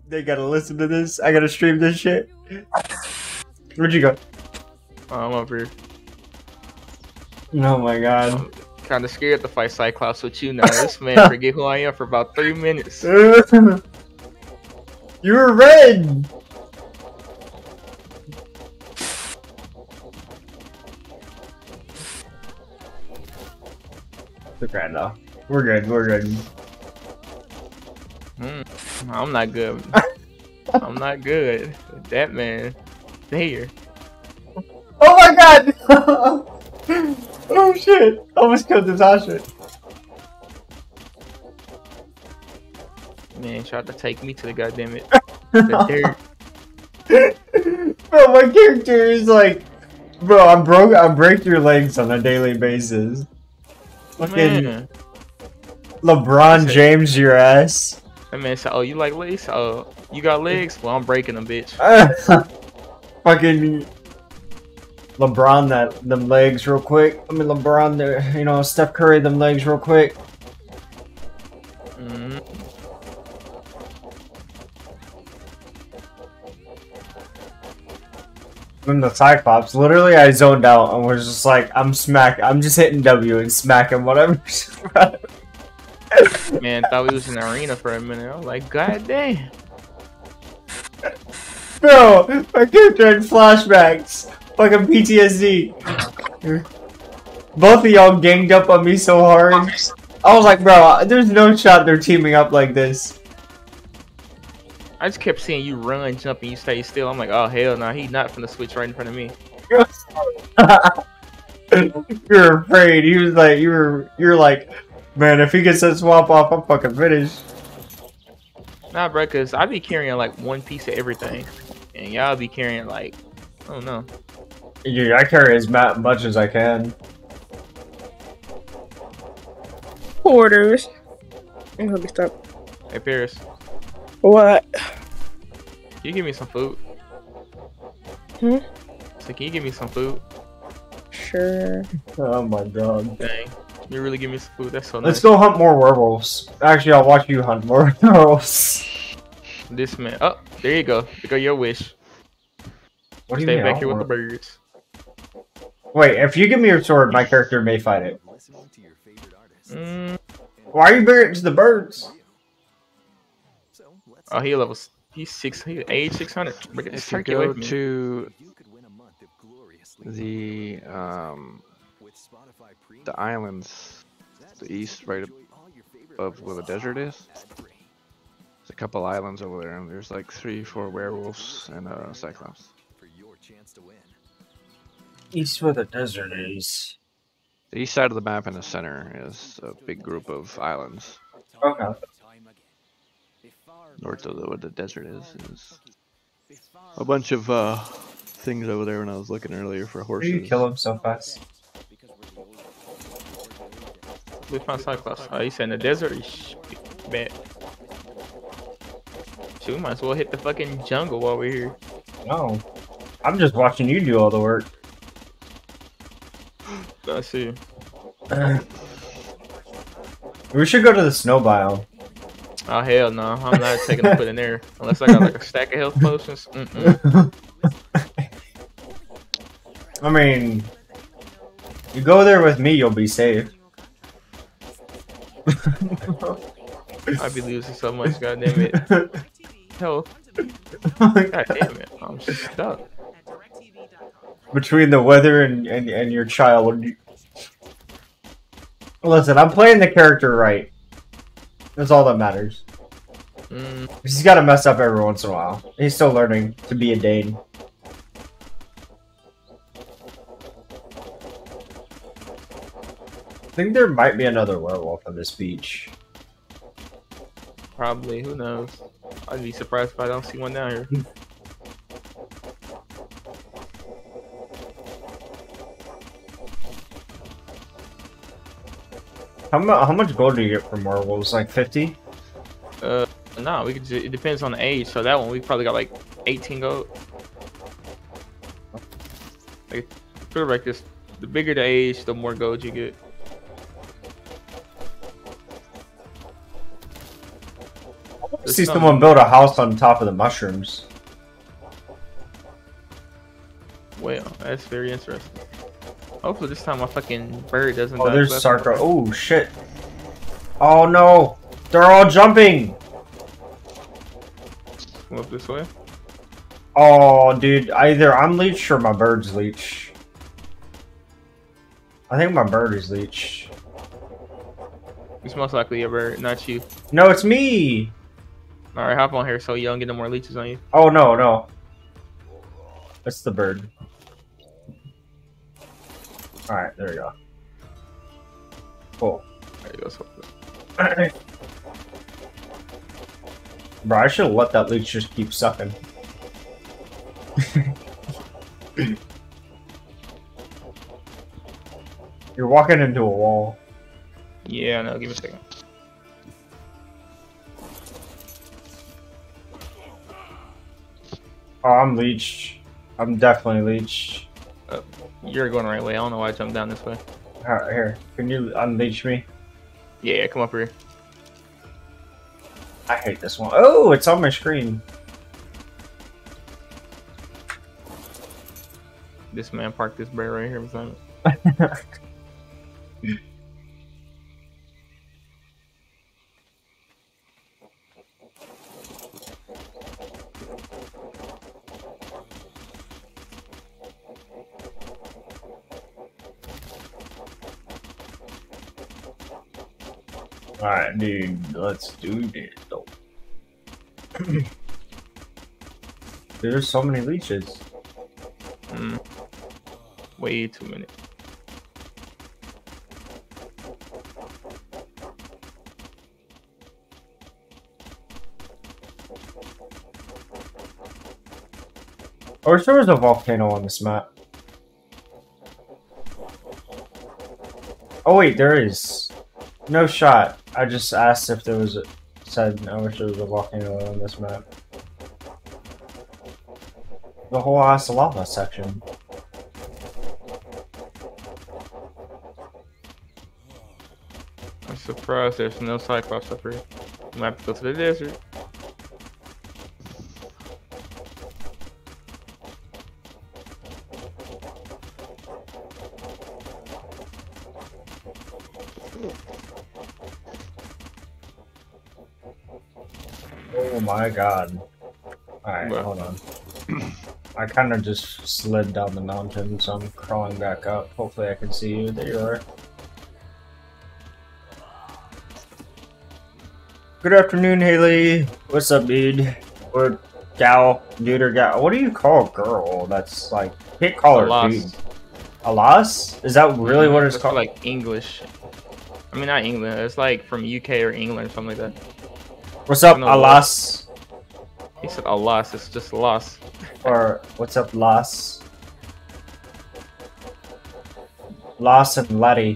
They gotta listen to this. I gotta stream this shit. Where'd you go? I'm over here. Oh my god. I'm kind of scared to fight Cyclops with you now. This man forget who I am for about 3 minutes. You were red! Okay, no. We're good, we're good. I'm not good. I'm not good. That man. There. Oh my god! Oh shit! Almost killed Natasha. Man tried to take me to the goddamn it. The dirt. Bro, my character is like, bro, I break your legs on a daily basis. Fucking Man. LeBron James, your ass. That man said, "Oh, you like legs? Oh, you got legs? Well, I'm breaking them, bitch." Fucking LeBron them legs real quick. I mean LeBron there, you know, Steph Curry them legs real quick. From the Cyclops, literally I zoned out and was just like, I'm just hitting W and smacking whatever. Man, thought we was in the arena for a minute. I was like, God damn. Bro, my character had flashbacks. Fucking PTSD. Both of y'all ganged up on me so hard. I was like, bro, there's no shot they're teaming up like this. I just kept seeing you run, jump, and you stay still. I'm like, oh hell no, he's not finna switch right in front of me. You're afraid. He was like, you're like, man, if he gets that swap off, I'm fucking finished. Nah, bro, cause I be carrying like one piece of everything, and y'all be carrying like, I don't know. Yeah, I carry as much as I can. Orders. I'm gonna be stuck. Hey, Paris. What? Can you give me some food? Hmm? So can you give me some food? Sure. Oh my god. Dang. You really give me some food? That's so nice. Let's go hunt more werewolves. Actually, I'll watch you hunt more werewolves. This man. Oh, there you go. There go your wish. What do you Stay mean? back here with the birds. Wait, if you give me your sword, my character may fight it. Why are you bringing it to the birds? Oh, he's age 600. If you go to the islands, the east, right above where the desert is, there's a couple islands over there, and there's like 3-4 werewolves and a Cyclops. East where the desert is. The east side of the map in the center is a big group of islands. Okay. North of where the desert is a bunch of things over there when I was looking earlier for horses. How do you kill him so fast? We found Cyclops. Oh, he's in the desert? Bet. Shit, we might as well hit the fucking jungle while we're here. No. I'm just watching you do all the work. I see. We should go to the snow biome. Oh hell no, I'm not taking a foot in there unless I got like a stack of health potions. I mean, you go there with me, you'll be safe. I'd be losing so much, goddamn it. Health. God damn it, I'm stuck. Between the weather and your child. Listen, I'm playing the character right. That's all that matters. He's got to mess up every once in a while. He's still learning to be a Dane. I think there might be another werewolf on this beach. Probably, who knows? I'd be surprised if I don't see one down here. How much gold do you get from werewolves? Like 50? No, we could. It depends on the age. So that one we probably got like 18 gold. Like, sort of like this. The bigger the age, the more gold you get. I see someone build a house on top of the mushrooms. Well, that's very interesting. Hopefully this time my fucking bird doesn't die. Oh, there's Sarko. Oh, shit. Oh, no. They're all jumping. Come up this way. Oh, dude. Either I'm leech or my bird's leech. I think my bird is leech. It's most likely your bird, not you. No, it's me. Alright, hop on here so you don't get no more leeches on you. Oh, no, no. It's the bird. Alright, there we go. Cool. There you go. So bro, I should have let that leech just keep sucking. You're walking into a wall. Yeah, no, give me a second. Oh, I'm leeched. I'm definitely leeched. You're going the right way. I don't know why I jumped down this way. Alright, here. Can you unleash me? Yeah, come up here. I hate this one. Oh, it's on my screen. This man parked this bear right here beside me. Alright, dude, let's do this though. There's so many leeches. Way too many. I wish there was a volcano on this map. Oh wait, there is. No shot. I just asked if there was a... Said I wish there was a volcano on this map. The whole ass lava section. I'm surprised there's no Cyclops up here. I might have to go to the desert. Oh my god. Alright, hold on. I kind of just slid down the mountain, so I'm crawling back up. Hopefully I can see you. There you are. Good afternoon, Haley. What's up, dude? Or gal, dude or gal. What do you call a girl that's like... You can't call her dude. Alas? Is that really what it's called? Like English. I mean, not England. It's like from UK or England or something like that. What's up, Alas? He said Alas. It's just loss. Or what's up, Las? Las and Letty.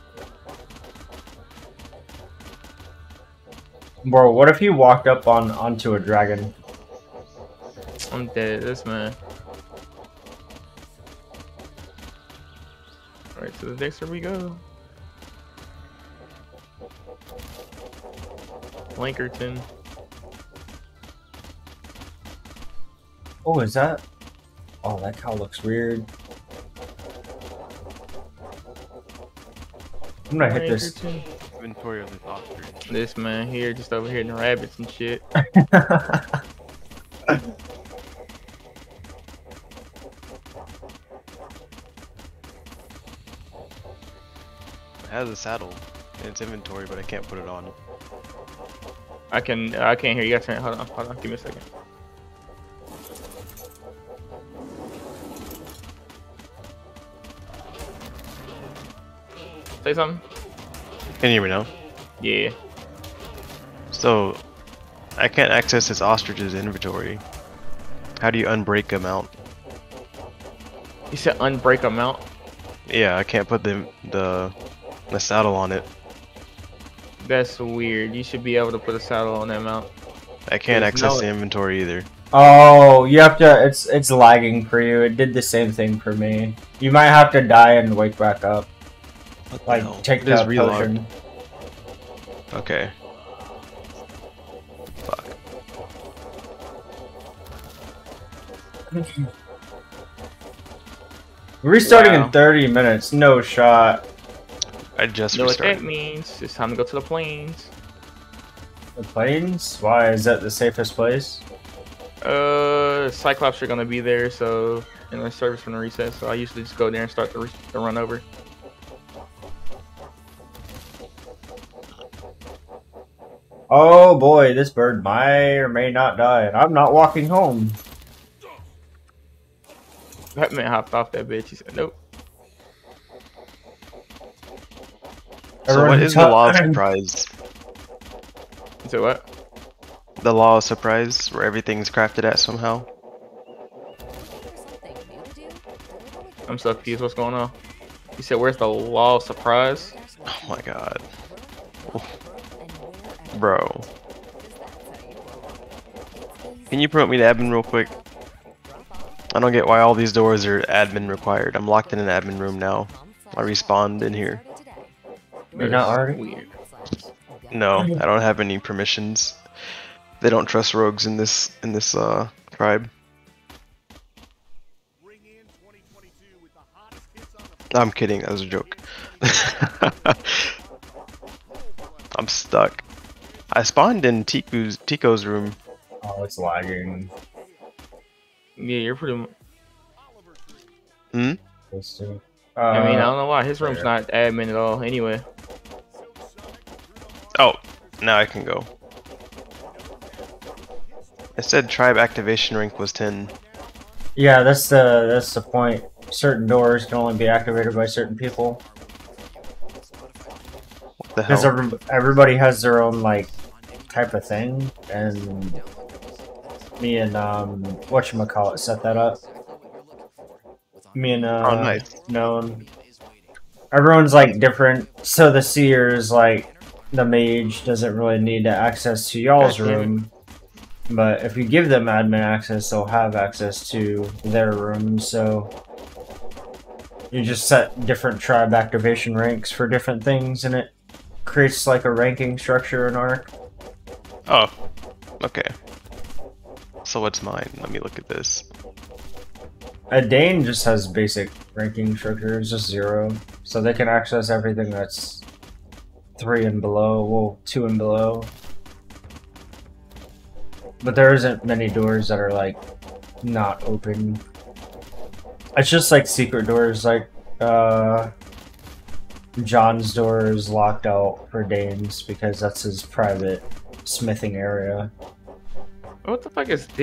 Bro, what if you walked up onto a dragon? I'm dead. This man. Alright, to the Dexter we go. Blankerton. Oh, is that? Oh, that cow looks weird. I'm gonna hit this. Inventory of the ostrich. This man here, just over here in the rabbits and shit. It has a saddle in its inventory, but I can't put it on. I can't hear you. Guys, hold on, give me a second. Say something. Can you hear me now? Yeah. So, I can't access this ostrich's inventory. How do you unbreak a mount? You said unbreak a mount? Yeah, I can't put the saddle on it. That's weird. You should be able to put a saddle on that mount. I can't access the inventory either. Oh, you have to. It's lagging for you. It did the same thing for me. You might have to die and wake back up. Like take that potion. Okay. Fuck. Restarting Wow. in 30 minutes, no shot. I just Know what restarted. that means? It's time to go to the plains. The plains? Why is that the safest place? Cyclops are gonna be there, so in the service from the reset. So I usually just go there and start the run over. Oh boy, this bird may or may not die, and I'm not walking home. That man hopped off that bitch. He said, "Nope." So what is the law of surprise? So what? The law of surprise, where everything's crafted at somehow. I'm so confused. What's going on? You said, "Where's the law of surprise?" Oh my god. Bro. Can you promote me to admin real quick? I don't get why all these doors are admin required. I'm locked in an admin room now. I respawned in here. You're not already? Weird. No, I don't have any permissions. They don't trust rogues in this tribe. I'm kidding, that was a joke. I'm stuck. I spawned in Tico's room. Oh, it's lagging. Yeah, you're pretty. Hmm? I mean, I don't know why his room's not admin at all. Anyway. Oh, now I can go. It said tribe activation rank was 10. Yeah, that's the point. Certain doors can only be activated by certain people. What the Because hell? everybody has their own like type of thing, and me and whatchamacallit set that up. Me and Oh, nice. Known. Everyone's like different, so the seer is like the mage doesn't really need access to y'all's God damn it. room. But if you give them admin access, they'll have access to their room, so you just set different tribe activation ranks for different things, and it creates like a ranking structure in Ark. Oh, okay. So what's mine? Let me look at this. A Dane just has basic ranking structure, it's just 0. So they can access everything that's 3 and below, well, 2 and below. But there isn't many doors that are like not open. It's just like secret doors, like John's door is locked out for Danes because that's his private smithing area. What the fuck is this?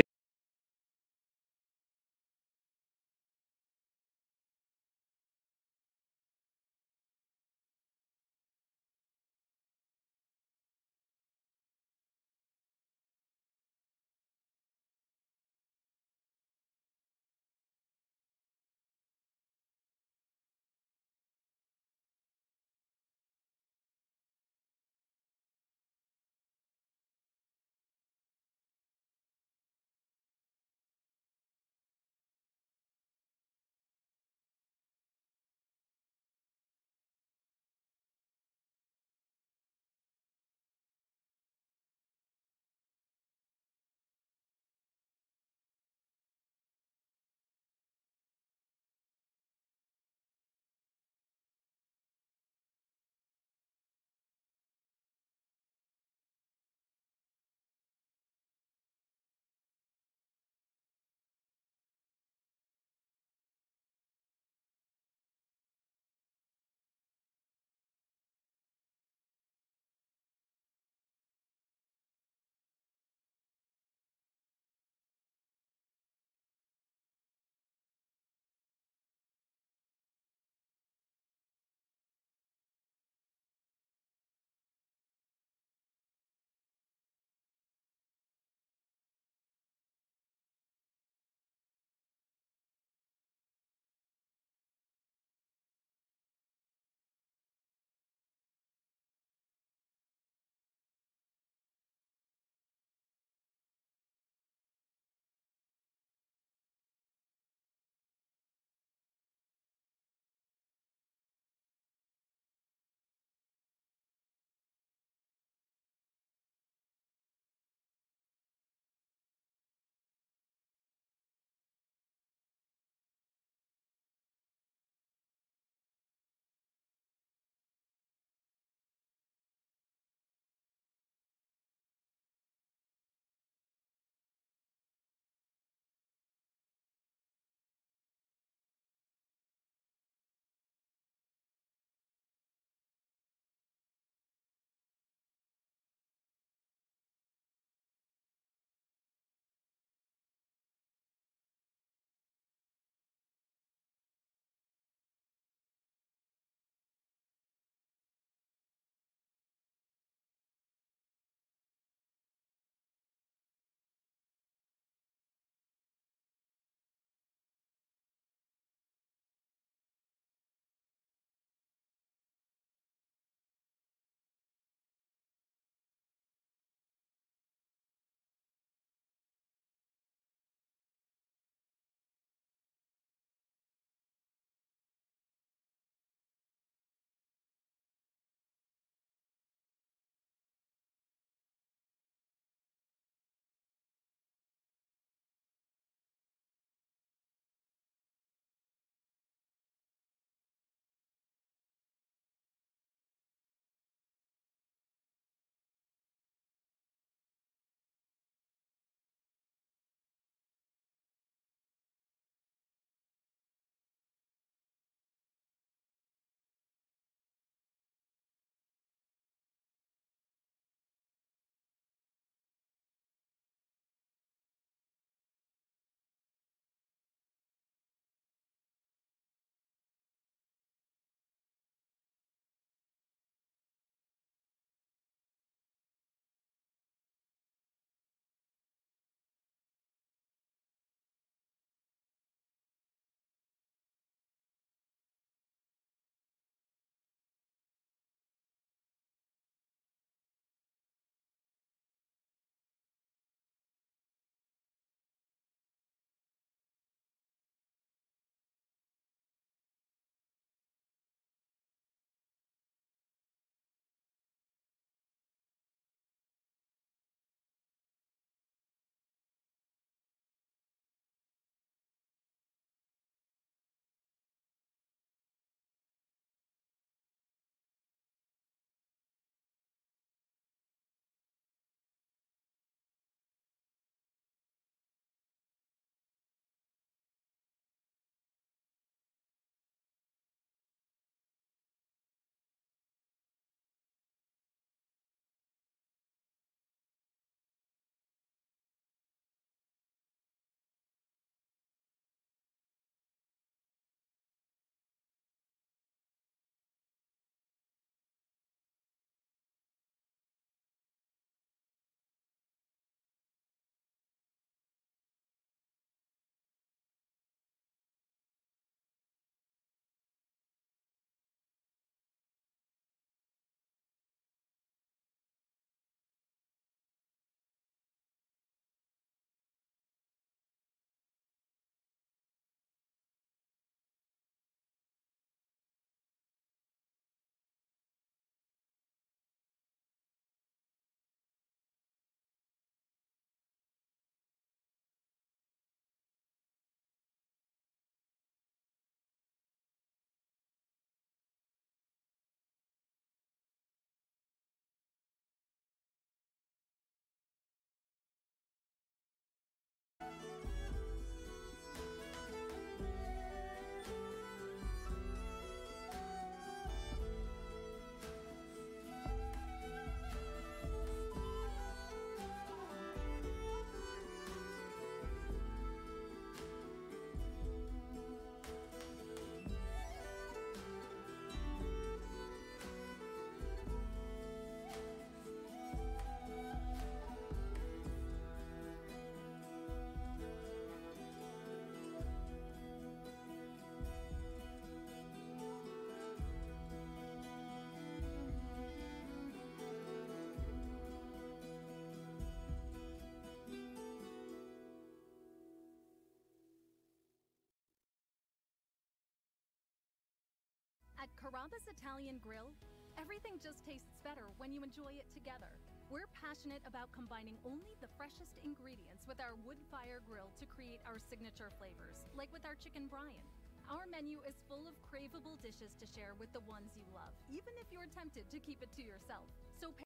Carrabba's Italian Grill, everything just tastes better when you enjoy it together. We're passionate about combining only the freshest ingredients with our wood fire grill to create our signature flavors, like with our chicken brine. Our menu is full of craveable dishes to share with the ones you love, even if you're tempted to keep it to yourself. So pair